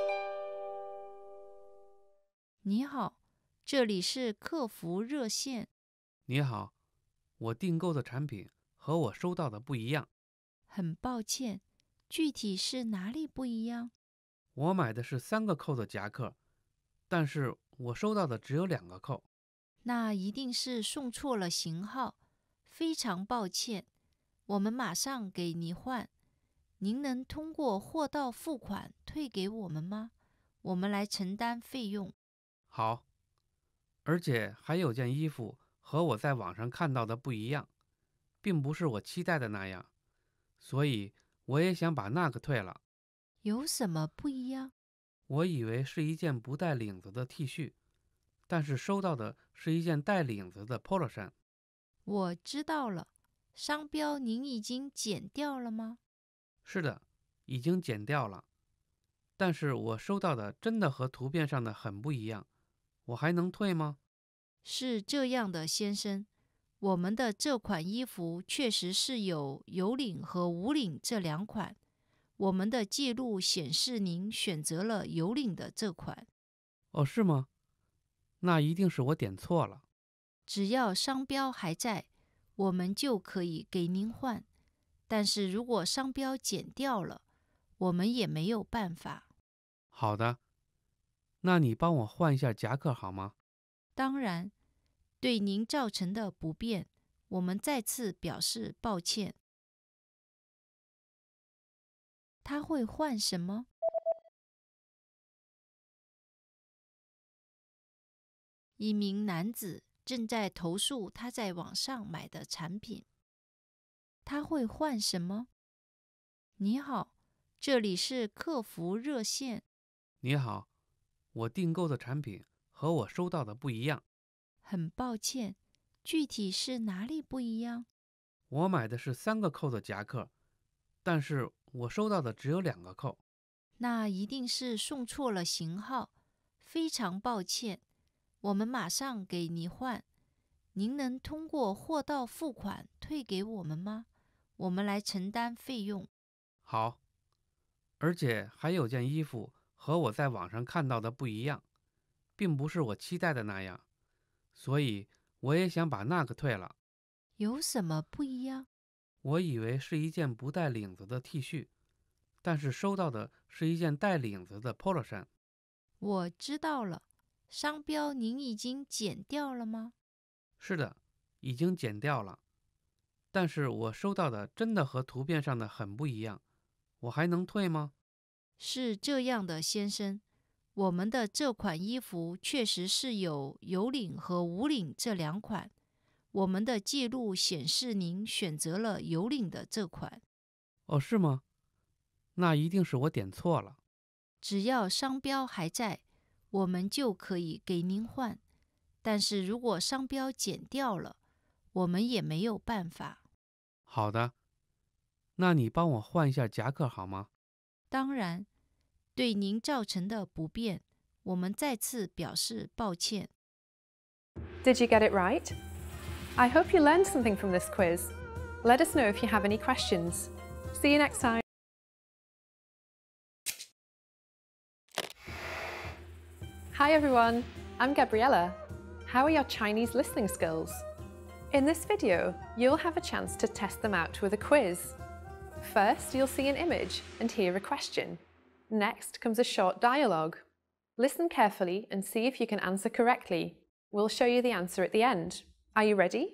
你好，这里是客服热线。 你好，我订购的产品和我收到的不一样。 很抱歉，具体是哪里不一样？ 我买的是三个扣的夹克，但是我收到的只有两个扣。 那一定是送错了型号，非常抱歉，我们马上给您换。您能通过货到付款退给我们吗？我们来承担费用。 好，而且还有件衣服和我在网上看到的不一样，并不是我期待的那样， 所以我也想把那个退了。 有什么不一样？ 我以为是一件不带领子的 T 恤，但是收到的是一件带领子的 Polo 衫。 我知道了，商标您已经剪掉了吗？ 是的，已经剪掉了。但是我收到的真的和图片上的很不一样，我还能退吗？ 是这样的，先生，我们的这款衣服确实是有有领和无领这两款。我们的记录显示您选择了有领的这款。 哦，是吗？那一定是我点错了。 只要商标还在，我们就可以给您换。但是如果商标剪掉了，我们也没有办法。 好的，那你帮我换一下夹克好吗？ 当然，对您造成的不便，我们再次表示抱歉。他会换什么？一名男子正在投诉他在网上买的产品。他会换什么？你好，这里是客服热线。 你好，我订购的产品和我收到的不一样。 很抱歉，具体是哪里不一样？ 我买的是三个扣的夹克，但是我收到的只有两个扣。 那一定是送错了型号，非常抱歉，我们马上给您换。您能通过货到付款退给我们吗？我们来承担费用。 好，而且还有件衣服和我在网上看到的不一样，并不是我期待的那样，所以我也想把那个退了。 有什么不一样？ 我以为是一件不带领子的 T 恤，但是收到的是一件带领子的 Polo 衫。 我知道了，商标您已经剪掉了吗？ 是的，已经剪掉了。但是我收到的真的和图片上的很不一样，我还能退吗？ 是这样的，先生，我们的这款衣服确实是有有领和无领这两款。我们的记录显示您选择了有领的这款。 哦，是吗？那一定是我点错了。 只要商标还在，我们就可以给您换。但是如果商标剪掉了，我们也没有办法。 好的，那你帮我换一下夹克好吗？ 当然，对您造成的不便，我们再次表示抱歉。 Did you get it right? I hope you learned something from this quiz. Let us know if you have any questions. See you next time. Hi everyone, I'm Gabriella. How are your Chinese listening skills? In this video, you'll have a chance to test them out with a quiz. First, you'll see an image and hear a question. Next comes a short dialogue. Listen carefully and see if you can answer correctly. We'll show you the answer at the end. Are you ready?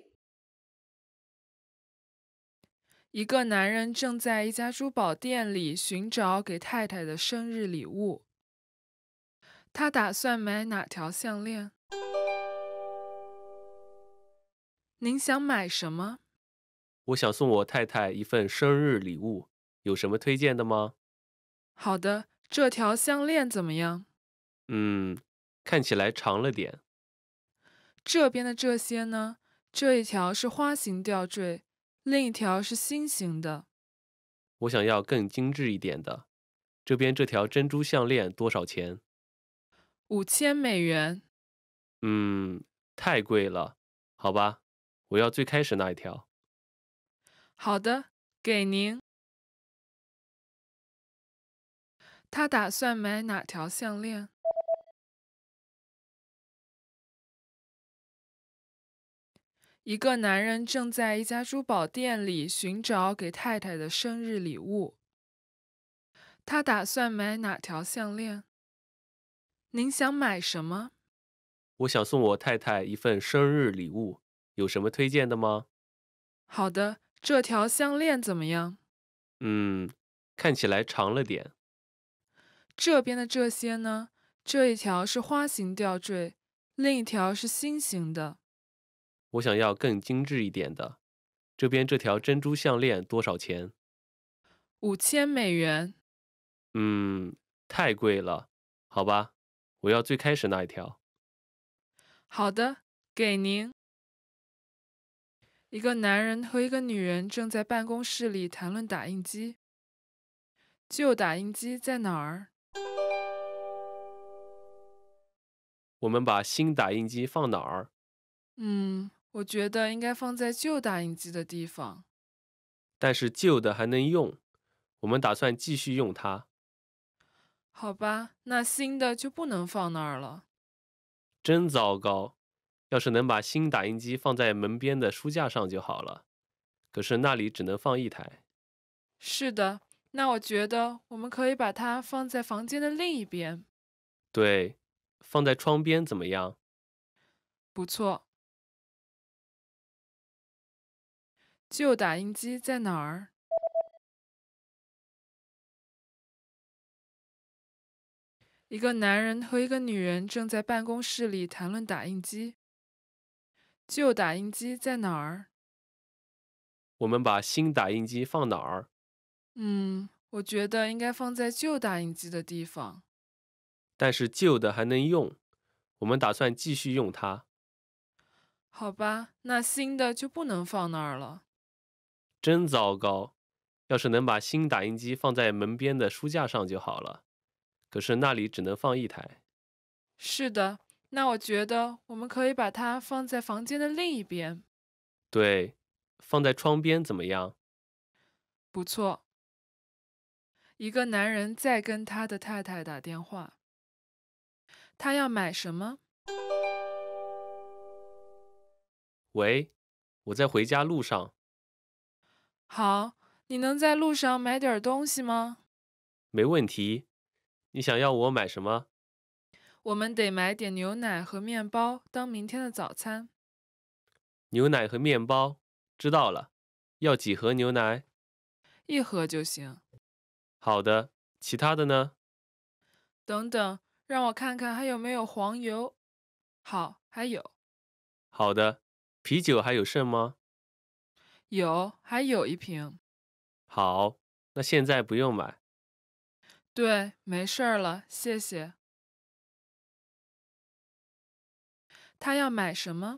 一个男人正在一家珠宝店里寻找给太太的生日礼物。他打算买哪条项链？您想买什么？ 我想送我太太一份生日礼物，有什么推荐的吗？ 好的，这条项链怎么样？ 嗯，看起来长了点。 这边的这些呢？这一条是花形吊坠，另一条是心形的。 我想要更精致一点的。这边这条珍珠项链多少钱？ 五千美元。 嗯，太贵了。好吧，我要最开始那一条。 好的，给您。他打算买哪条项链？一个男人正在一家珠宝店里寻找给太太的生日礼物。他打算买哪条项链？您想买什么？ 我想送我太太一份生日礼物，有什么推荐的吗？ 好的，这条项链怎么样？ 嗯，看起来长了点。 这边的这些呢？这一条是花形吊坠，另一条是心形的。 我想要更精致一点的。这边这条珍珠项链多少钱？ 五千美元。 嗯，太贵了，好吧，我要最开始那一条。 好的，给您。一个男人和一个女人正在办公室里谈论打印机。旧打印机在哪儿？ 我们把新打印机放哪儿？ 嗯，我觉得应该放在旧打印机的地方。 但是旧的还能用，我们打算继续用它。 好吧，那新的就不能放那儿了。 真糟糕！要是能把新打印机放在门边的书架上就好了，可是那里只能放一台。 是的，那我觉得我们可以把它放在房间的另一边。 对，放在窗边怎么样？ 不错。旧打印机在哪儿？一个男人和一个女人正在办公室里谈论打印机。旧打印机在哪儿？ 我们把新打印机放哪儿？ 嗯，我觉得应该放在旧打印机的地方。 但是旧的还能用，我们打算继续用它。 好吧，那新的就不能放那儿了。 真糟糕！要是能把新打印机放在门边的书架上就好了，可是那里只能放一台。 是的，那我觉得我们可以把它放在房间的另一边。 对，放在窗边怎么样？ 不错。一个男人在跟他的太太打电话。他要买什么？ 喂，我在回家路上。 好，你能在路上买点东西吗？ 没问题。你想要我买什么？ 我们得买点牛奶和面包当明天的早餐。 牛奶和面包，知道了。要几盒牛奶？ 一盒就行。 好的，其他的呢？ 等等，让我看看还有没有黄油。好，还有。 好的，啤酒还有剩吗？ 有，还有一瓶。 好，那现在不用买。 对，没事儿了，谢谢。他要买什么？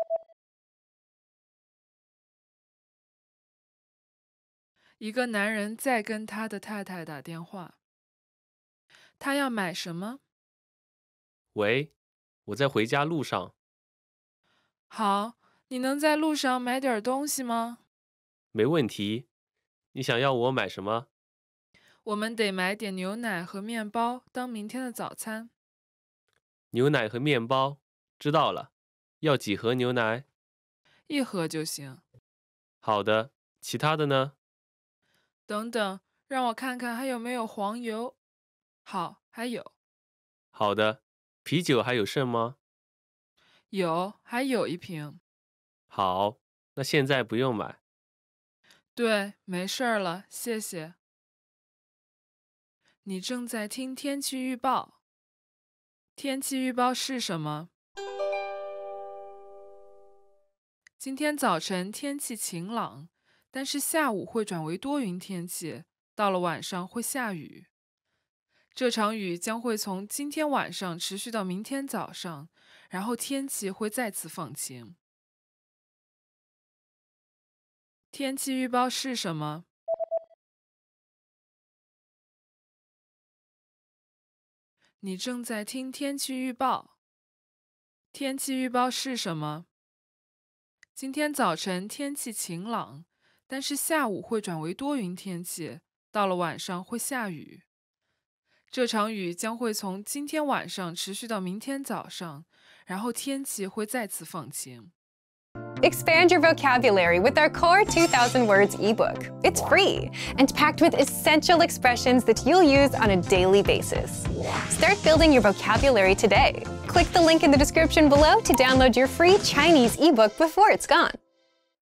一个男人在跟他的太太打电话。他要买什么？ 喂，我在回家路上。 好，你能在路上买点东西吗？ 没问题。你想要我买什么？ 我们得买点牛奶和面包当明天的早餐。 牛奶和面包，知道了。要几盒牛奶？ 一盒就行。 好的，其他的呢？ 等等，让我看看还有没有黄油。好，还有。 好的，啤酒还有剩吗？ 有，还有一瓶。 好，那现在不用买。 对，没事儿了，谢谢。你正在听天气预报。天气预报是什么？今天早晨天气晴朗，但是下午会转为多云天气，到了晚上会下雨。这场雨将会从今天晚上持续到明天早上，然后天气会再次放晴。天气预报是什么？你正在听天气预报。天气预报是什么？今天早晨天气晴朗，但是下午会转为多云天气，到了晚上会下雨。这场雨将会从今天晚上持续到明天早上，然后天气会再次放晴。 Expand your vocabulary with our Core two thousand Words ebook. It's free and packed with essential expressions that you'll use on a daily basis. Start building your vocabulary today. Click the link in the description below to download your free Chinese ebook before it's gone.